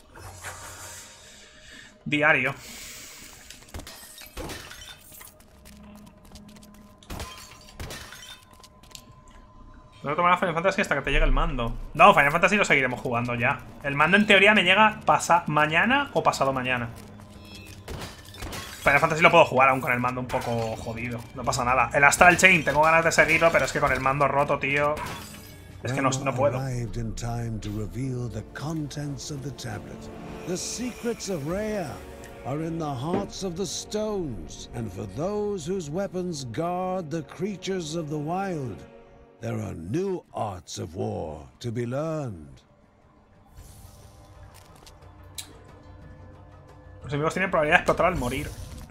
Diario. No tomar Final Fantasy hasta que te llegue el mando. No, Final Fantasy lo seguiremos jugando ya. El mando en teoría me llega mañana o pasado mañana. Final Fantasy lo puedo jugar aún con el mando un poco jodido. No pasa nada. El Astral Chain tengo ganas de seguirlo, pero es que con el mando roto, tío... Es que no puedo. Arrived in time to reveal the contents of the tablet. The secrets of Rhea are in the hearts of the stones, and for those whose weapons guard the creatures of the wild, there are new arts of war to be learned. Los enemigos tienen probabilidad de explotar al morir.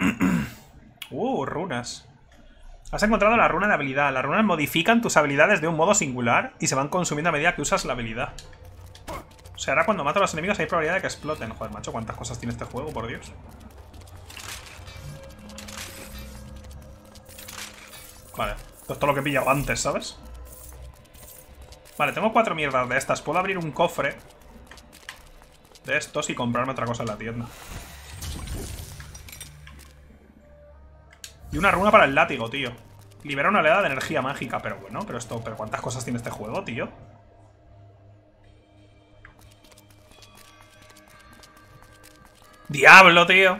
Runas. Has encontrado la runa de habilidad. Las runas modifican tus habilidades de un modo singular y se van consumiendo a medida que usas la habilidad. O sea, ahora cuando mato a los enemigos hay probabilidad de que exploten. Joder, macho, cuántas cosas tiene este juego, por Dios. Vale, esto es todo lo que he pillado antes, ¿sabes? Vale, tengo 4 mierdas de estas. Puedo abrir un cofre de estos y comprarme otra cosa en la tienda. Y una runa para el látigo, tío. Libera una oleada de energía mágica. Pero bueno, pero ¿cuántas cosas tiene este juego, tío? ¡Diablo, tío!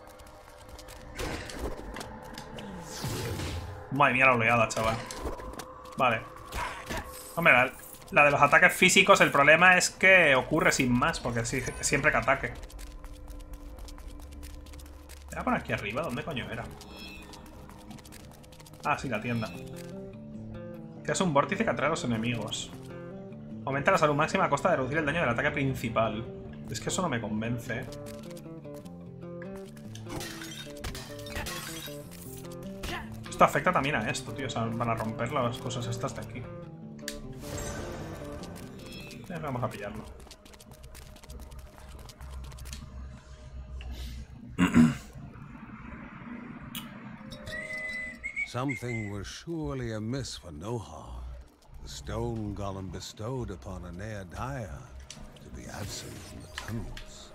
Madre mía la oleada, chaval. Vale. Hombre, la de los ataques físicos, el problema es que ocurre sin más. Porque siempre que ataque. ¿Era por aquí arriba? ¿Dónde coño era? Ah, sí, la tienda. Que es un vórtice que atrae a los enemigos. Aumenta la salud máxima a costa de reducir el daño del ataque principal. Es que eso no me convence, ¿eh? Esto afecta también a esto, tío. O sea, van a romper las cosas estas de aquí. Vamos a pillarlo. Something was surely amiss for Nohar, the stone golem bestowed upon Anea Daya to be absent from the tunnels.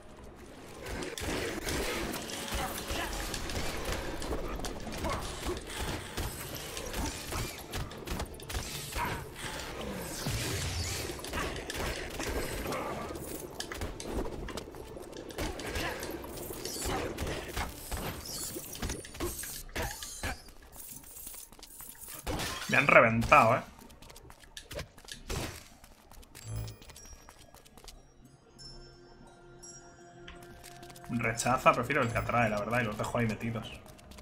Me han reventado, ¿eh? Rechaza, prefiero el que atrae, la verdad, y los dejo ahí metidos.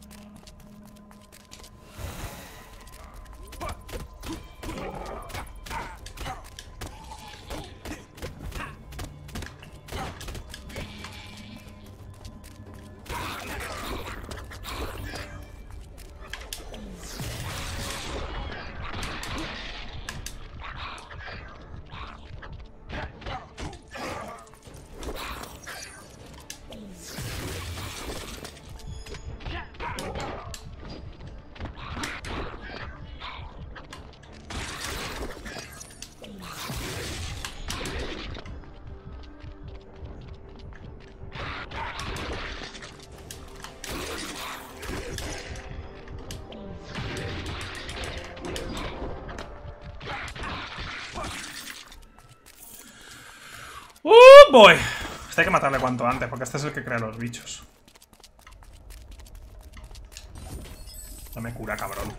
Voy. Este hay que matarle cuanto antes, porque este es el que crea los bichos. No me cura, cabrón.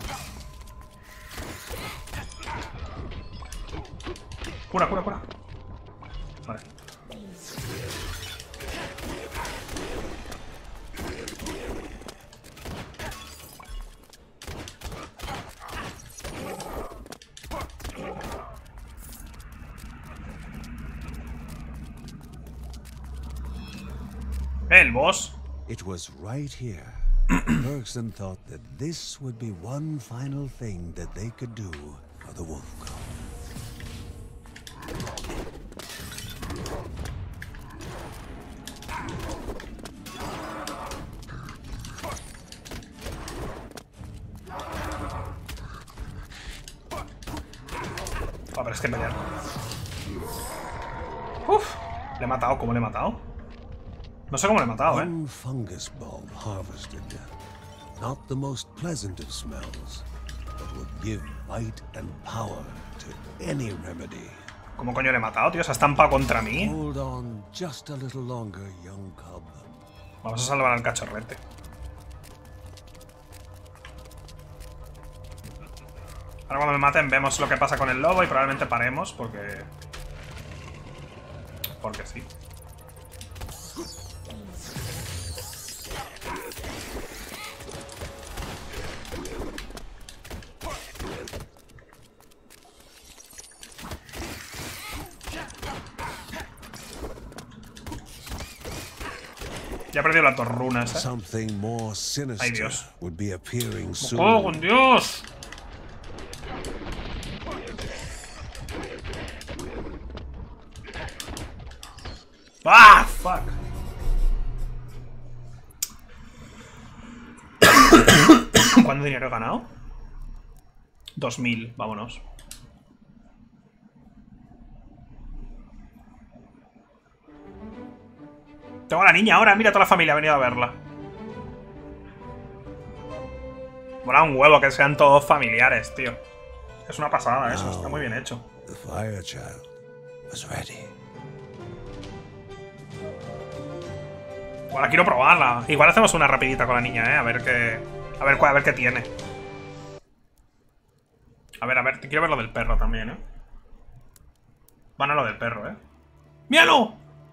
Cura, cura, cura. El boss. It was right here. Bergson thought that this would be one final thing that they could do for the Wolf Cub. A ver, es que pelear. Uf, le he matado. ¿Cómo le he matado? No sé cómo le he matado, One fungus bulb harvested. Not the most pleasant of smells, but would give bite and power to any remedy. ¿Cómo coño le he matado, tío? Se ha estampado contra mí. Hold on just a little longer, young cub. Vamos a salvar al cachorrete. Ahora cuando me maten vemos lo que pasa con el lobo y probablemente paremos porque... Porque sí. Ya he perdido las 2 runas, ¿eh? Something more sinister Dios. would be appearing soon. ¡Oh, con Dios! ¡Ah! ¡Fuck! ¿Cuánto dinero he ganado? 2000, vámonos. Tengo a la niña ahora, mira, toda la familia ha venido a verla. Mola un huevo que sean todos familiares, tío. Es una pasada eso, está muy bien hecho. The Fire Child was ready. Ahora quiero probarla. Igual hacemos una rapidita con la niña, a ver qué. A ver qué tiene. A ver, quiero ver lo del perro también, Bueno, lo del perro, ¡Míralo!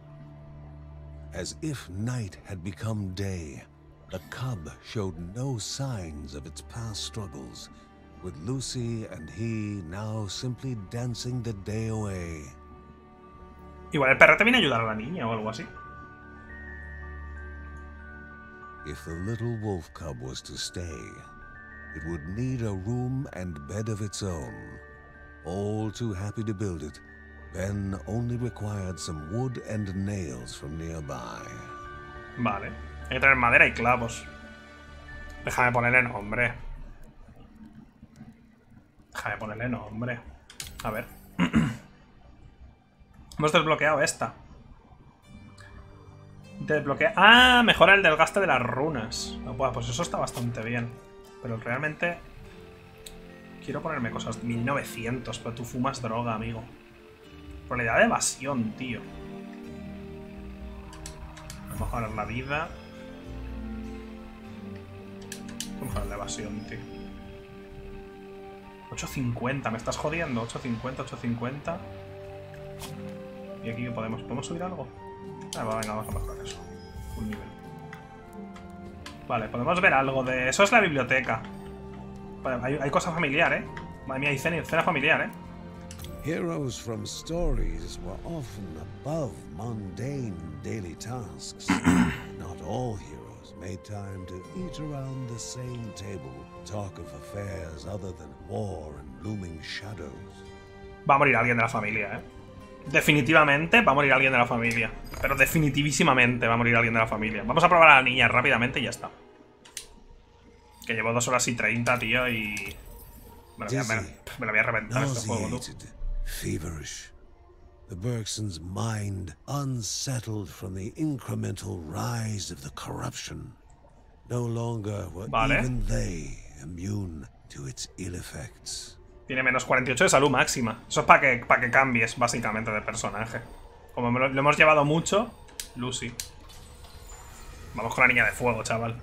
As if night had become day, the cub showed no signs of its past struggles, with Lucy and he now simply dancing the day away. Igual el perro te viene a ayudar a la niña o algo así. If the little wolf cub was to stay, it would need a room and bed of its own. All too happy to build it, Ben only required some wood and nails from nearby. Vale. Hay que tener madera y clavos. Déjame ponerle nombre. A ver. Hemos desbloqueado esta. Desbloquea. ¡Ah! Mejora el desgaste de las runas. Pues eso está bastante bien. Pero realmente... Quiero ponerme cosas. 1900, pero tú fumas droga, amigo. Probabilidad de evasión, tío. Mejorar la vida. Mejorar la evasión, tío. 850, me estás jodiendo. 850. Y aquí ¿podemos subir algo? Venga, vamos a mejorar eso. Un nivel. Vale, podemos ver algo de... Eso es la biblioteca. Vale, hay cosa familiar, Madre mía, hay cena familiar, Heroes from stories were often above mundane daily tasks. Not all heroes made time to eat around the same table, talk of affairs other than war and looming shadows. Va a morir alguien de la familia, Definitivamente va a morir alguien de la familia. Pero definitísimamente va a morir alguien de la familia. Vamos a probar a la niña rápidamente y ya está. Que llevo 2 horas y 30, tío, y... me lo voy a reventar este juego, tú. Feverish. The Bergsons' mind unsettled from the incremental rise of the corruption. No longer were even they immune to its ill effects. Tiene menos 48 de salud máxima. Eso es para que cambies, básicamente, de personaje. Como lo hemos llevado mucho, Lucy. Vamos con la niña de fuego, chaval.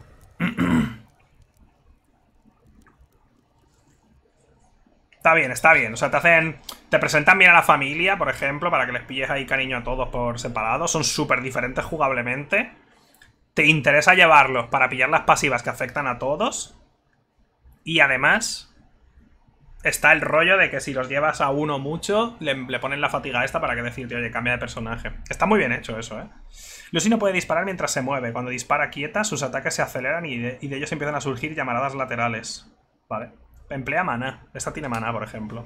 Está bien. O sea, te presentan bien a la familia, por ejemplo, para que les pilles ahí cariño a todos por separado. Son súper diferentes jugablemente. Te interesa llevarlos para pillar las pasivas que afectan a todos. Y además, está el rollo de que si los llevas a uno mucho, le ponen la fatiga esta para que decirte, oye, cambia de personaje. Está muy bien hecho eso, ¿eh? Lucy no puede disparar mientras se mueve. Cuando dispara quieta, sus ataques se aceleran y de ellos empiezan a surgir llamaradas laterales. Vale. Emplea maná. Esta tiene maná, por ejemplo.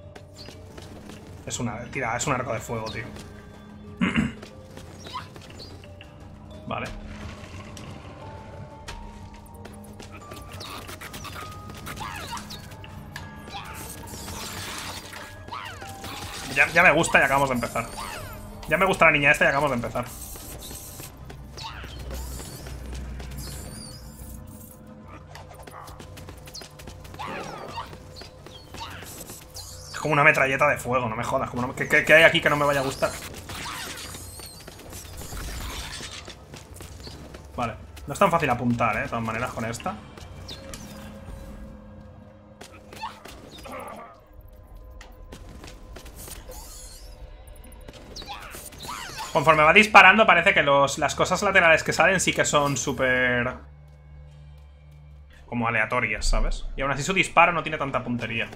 Es una... Tira, es un arco de fuego, tío. Vale. Ya me gusta y acabamos de empezar. Ya me gusta la niña esta y acabamos de empezar. Es como una metralleta de fuego, no me jodas. Como no... ¿Qué hay aquí que no me vaya a gustar? Vale. No es tan fácil apuntar, de todas maneras, con esta. Conforme va disparando parece que las cosas laterales que salen sí que son súper... como aleatorias, ¿sabes? Y aún así su disparo no tiene tanta puntería.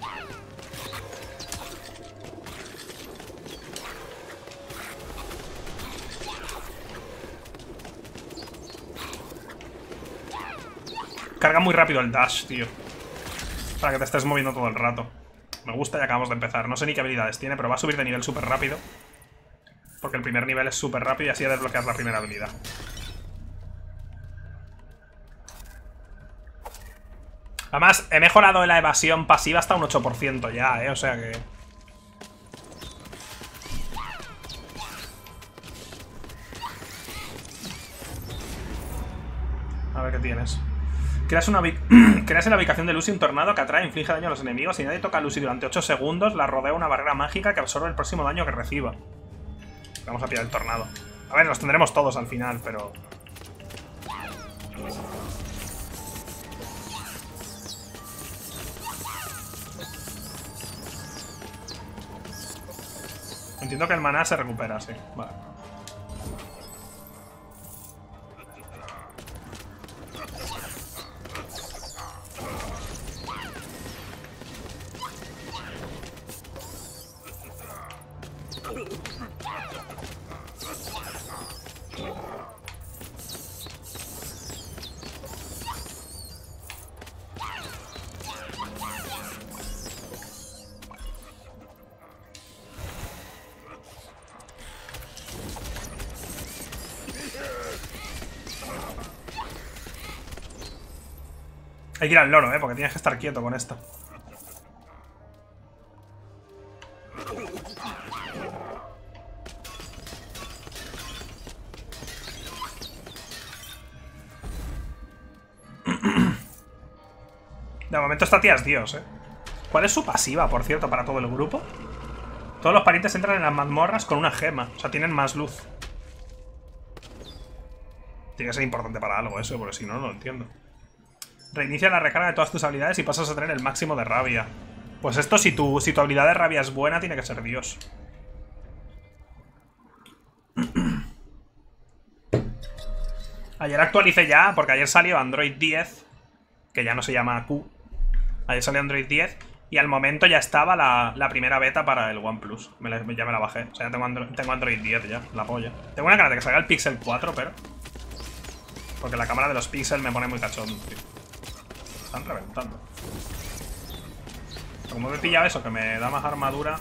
Carga muy rápido el dash, tío. Para que te estés moviendo todo el rato. Me gusta y acabamos de empezar. No sé ni qué habilidades tiene, pero va a subir de nivel súper rápido. Porque el primer nivel es súper rápido y así desbloqueas la primera habilidad. Además, he mejorado la evasión pasiva hasta un 8% ya, o sea que... A ver qué tienes. Creas en la ubicación de Lucy un tornado que atrae e inflige daño a los enemigos. Si nadie toca a Lucy durante 8 segundos, la rodea una barrera mágica que absorbe el próximo daño que reciba. Vamos a pillar el tornado. A ver, los tendremos todos al final, pero... Entiendo que el maná se recupera, sí. Vale. Hay que ir al loro, porque tienes que estar quieto con esto. De momento esta tía es Dios, ¿Cuál es su pasiva, por cierto, para todo el grupo? Todos los parientes entran en las mazmorras con una gema. O sea, tienen más luz. Tiene que ser importante para algo eso, porque si no, no lo entiendo. Reinicia la recarga de todas tus habilidades y pasas a tener el máximo de rabia. Pues esto, si tu habilidad de rabia es buena, tiene que ser Dios. Ayer actualicé ya, porque ayer salió Android 10, que ya no se llama Q. Ayer salió Android 10 y al momento ya estaba la primera beta para el OnePlus. Ya me la bajé. O sea, ya tengo Android 10 ya, la polla. Tengo una cara de que salga el Pixel 4, pero... porque la cámara de los Pixel me pone muy cachondo, tío. Están reventando. Como me he pillado eso, que me da más armadura.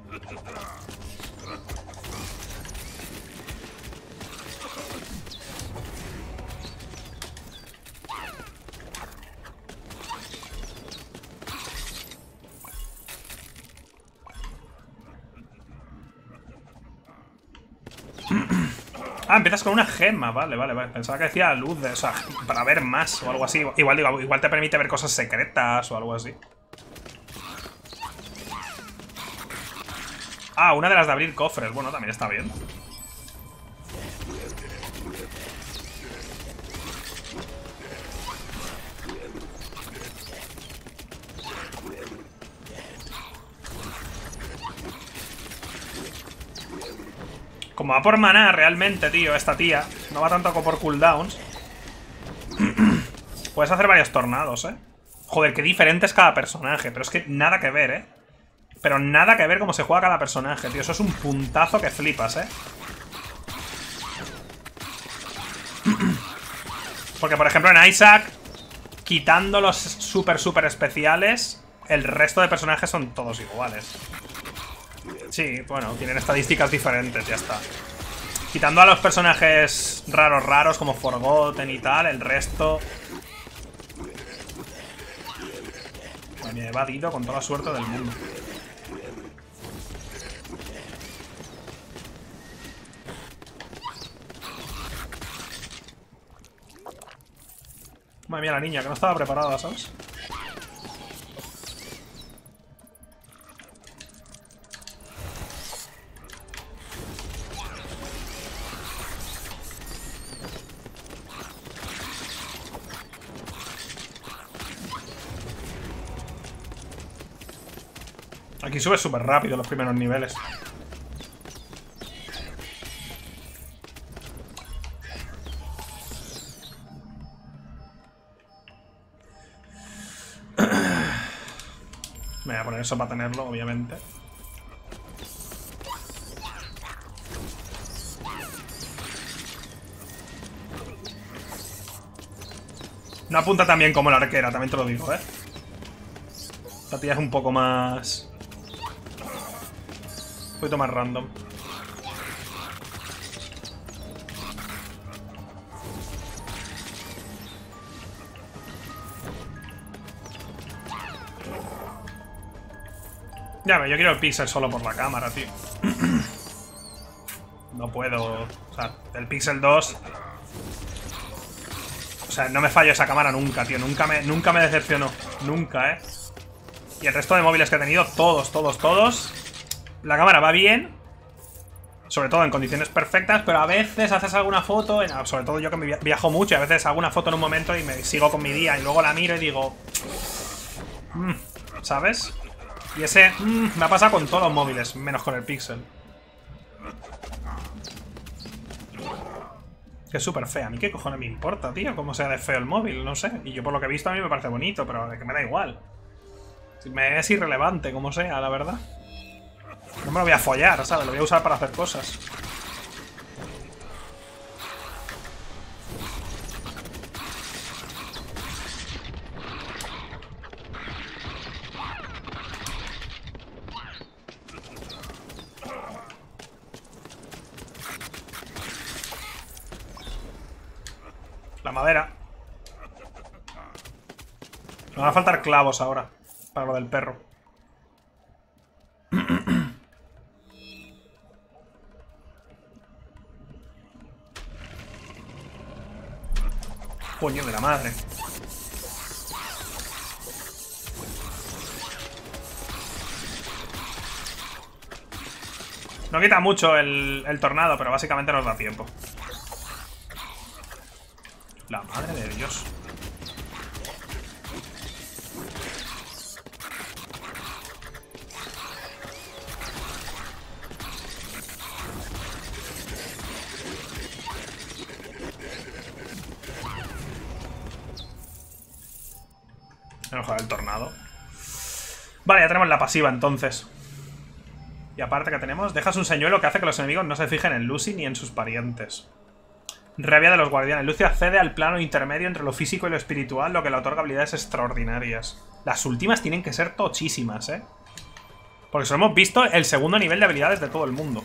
Ah, empiezas con una gema, vale. Pensaba que decía luz, o sea, para ver más o algo así. Igual te permite ver cosas secretas o algo así. Ah, una de las de abrir cofres. Bueno, también está bien. Como va por maná realmente, tío, esta tía. No va tanto como por cooldowns. Puedes hacer varios tornados, Joder, qué diferente es cada personaje. Pero es que nada que ver, ¿eh? Pero nada que ver cómo se juega cada personaje, tío. Eso es un puntazo que flipas, ¿eh? Porque, por ejemplo, en Isaac, quitando los super especiales, el resto de personajes son todos iguales. Sí, bueno, tienen estadísticas diferentes, ya está. Quitando a los personajes raros como Forgotten y tal, el resto... Pues me he evadido con toda la suerte del mundo. Madre mía, la niña, que no estaba preparada, ¿sabes? Aquí sube súper rápido los primeros niveles. Me voy a poner eso para tenerlo, obviamente. No apunta tan bien como la arquera, también te lo digo, ¿eh? La tía es un poco más... un poquito más random. Ya, yo quiero el Pixel solo por la cámara, tío. No puedo... O sea, el Pixel 2... O sea, no me fallo esa cámara nunca, tío. Nunca me decepcionó. Nunca, ¿eh? Y el resto de móviles que he tenido, todos. La cámara va bien. Sobre todo en condiciones perfectas, pero a veces haces alguna foto, sobre todo yo que me viajo mucho, y a veces hago una foto en un momento y me sigo con mi día y luego la miro y digo... ¿sabes? Y ese me ha pasado con todos los móviles, menos con el Pixel. Que es súper fea. A mí qué cojones me importa, tío, cómo sea de feo el móvil, no sé. Y yo por lo que he visto a mí me parece bonito, pero que me da igual. Me es irrelevante, como sea, la verdad. No me lo voy a follar, ¿sabes? Lo voy a usar para hacer cosas. La madera. Me van a faltar clavos ahora para lo del perro. Coño de la madre. No quita mucho el tornado, pero básicamente nos da tiempo. La madre de Dios. Joder, el tornado. Vale, ya tenemos la pasiva entonces. Y aparte que tenemos, dejas un señuelo que hace que los enemigos no se fijen en Lucy ni en sus parientes. Rabia de los guardianes. Lucy accede al plano intermedio entre lo físico y lo espiritual, lo que le otorga habilidades extraordinarias. Las últimas tienen que ser tochísimas, ¿eh? Porque solo hemos visto el segundo nivel de habilidades de todo el mundo.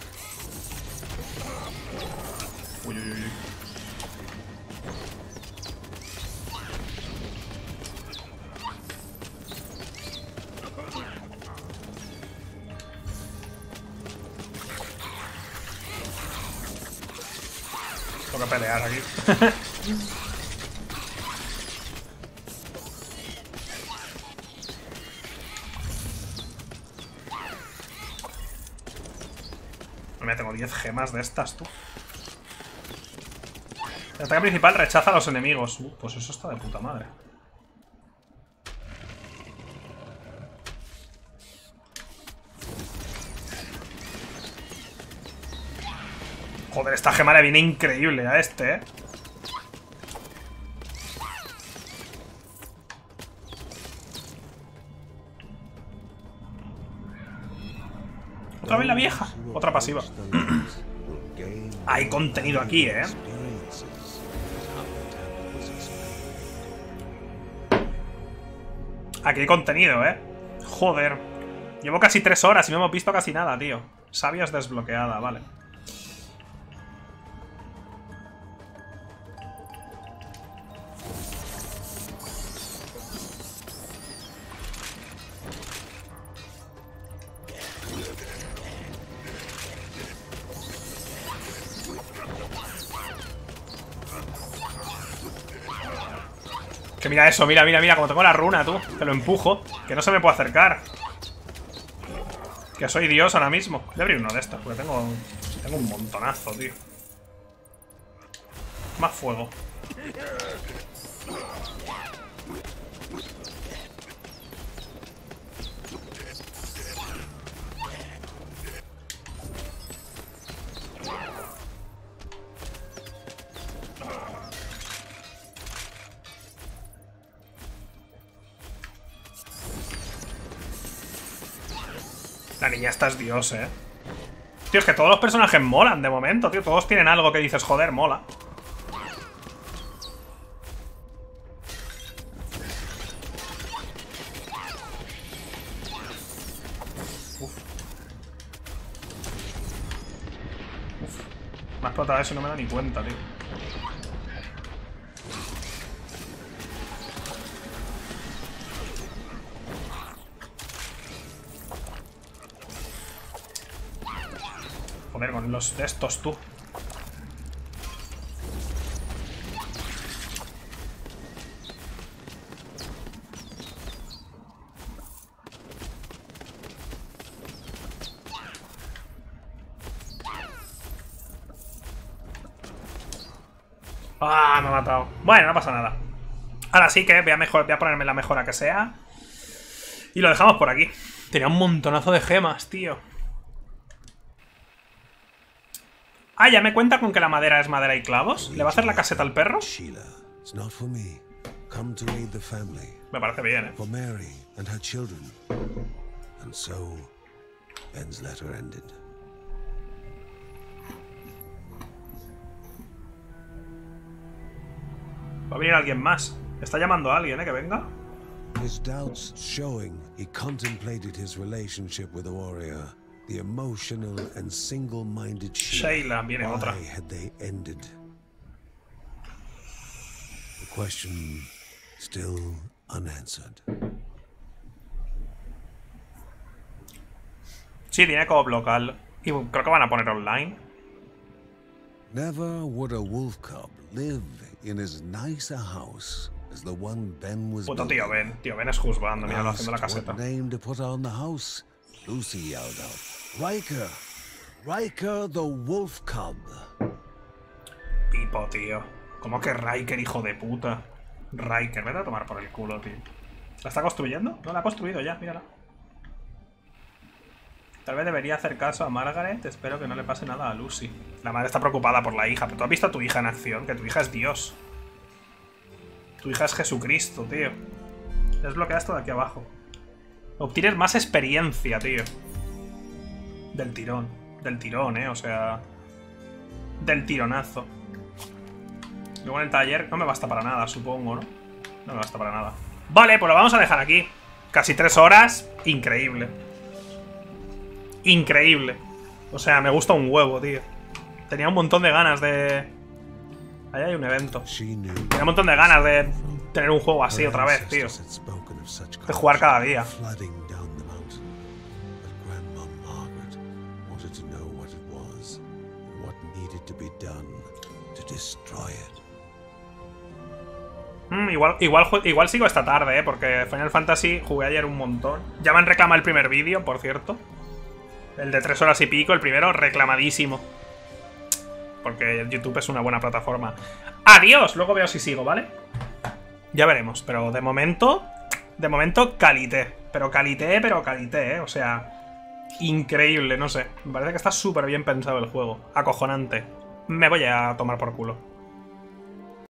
Uy, uy, uy. Tengo que pelear aquí. Me tengo 10 gemas de estas, tú. El ataque principal rechaza a los enemigos. Pues eso está de puta madre. Joder, esta gema le viene increíble a este, ¿eh? Otra vez la vieja. Otra pasiva. Hay contenido aquí, ¿eh? Aquí hay contenido, ¿eh? Joder. Llevo casi 3 horas y no hemos visto casi nada, tío. Sabios desbloqueada, vale. Que mira eso, mira, mira, mira, como tengo la runa, tú. Que lo empujo, que no se me puede acercar. Que soy Dios ahora mismo. Voy a abrir uno de estos, porque tengo un montonazo, tío. Más fuego. La niña esta es Dios, ¿eh? Tío, es que todos los personajes molan de momento, tío. Todos tienen algo que dices, joder, mola. Uf. Me ha explotado eso y no me da ni cuenta, tío. Joder, con los de estos, tú. Ah, me ha matado. Bueno, no pasa nada. Ahora sí que voy a ponerme la mejora que sea. Y lo dejamos por aquí. Tenía un montonazo de gemas, tío. Ah, ya me cuenta con que la madera es madera y clavos. ¿Le va a hacer la caseta al perro? Me parece bien, ¿eh? For Mary and her children. And so Ben's letter ended. Va a venir alguien más. Está llamando a alguien, ¿eh? Que venga. His doubts showing, he contemplated his relationship with the warrior. The emotional and single-minded Sheila, viene otra. Why had they ended? The question still unanswered. Sí, tiene como local. Y creo que van a poner online. Never would a wolf cub live in as nice a house as the one Ben was Puto building. tío Ben. Tío Ben es juzgando, mira, haciendo la Asked caseta. what name to put on the house. Lucy yelled out, Riker! Riker the Wolf Cub. Pipo, tío. ¿Cómo que Riker, hijo de puta? Riker, vete a tomar por el culo, tío. ¿La está construyendo? No, la ha construido ya, mírala. Tal vez debería hacer caso a Margaret. Espero que no le pase nada a Lucy. La madre está preocupada por la hija. Pero tú has visto a tu hija en acción. Que tu hija es Dios. Tu hija es Jesucristo, tío. Desbloquea esto de aquí abajo. Obtienes más experiencia, tío. Del tirón. Del tirón, o sea... Del tironazo. Luego en el taller no me basta para nada, supongo, ¿no? No me basta para nada. Vale, pues lo vamos a dejar aquí. Casi 3 horas. Increíble. Increíble. O sea, me gusta un huevo, tío. Tenía un montón de ganas de... Ahí hay un evento. Tenía un montón de ganas de tener un juego así otra vez, tío. De jugar cada día. Igual sigo esta tarde, porque Final Fantasy jugué ayer un montón. Ya me han reclamado el primer vídeo, por cierto. El de 3 horas y pico, el primero, reclamadísimo. Porque YouTube es una buena plataforma. ¡Adiós! Luego veo si sigo, ¿vale? Ya veremos, pero de momento... De momento, calité. Pero calité, ¿eh? O sea... Increíble, no sé. Me parece que está súper bien pensado el juego. Acojonante. Me voy a tomar por culo.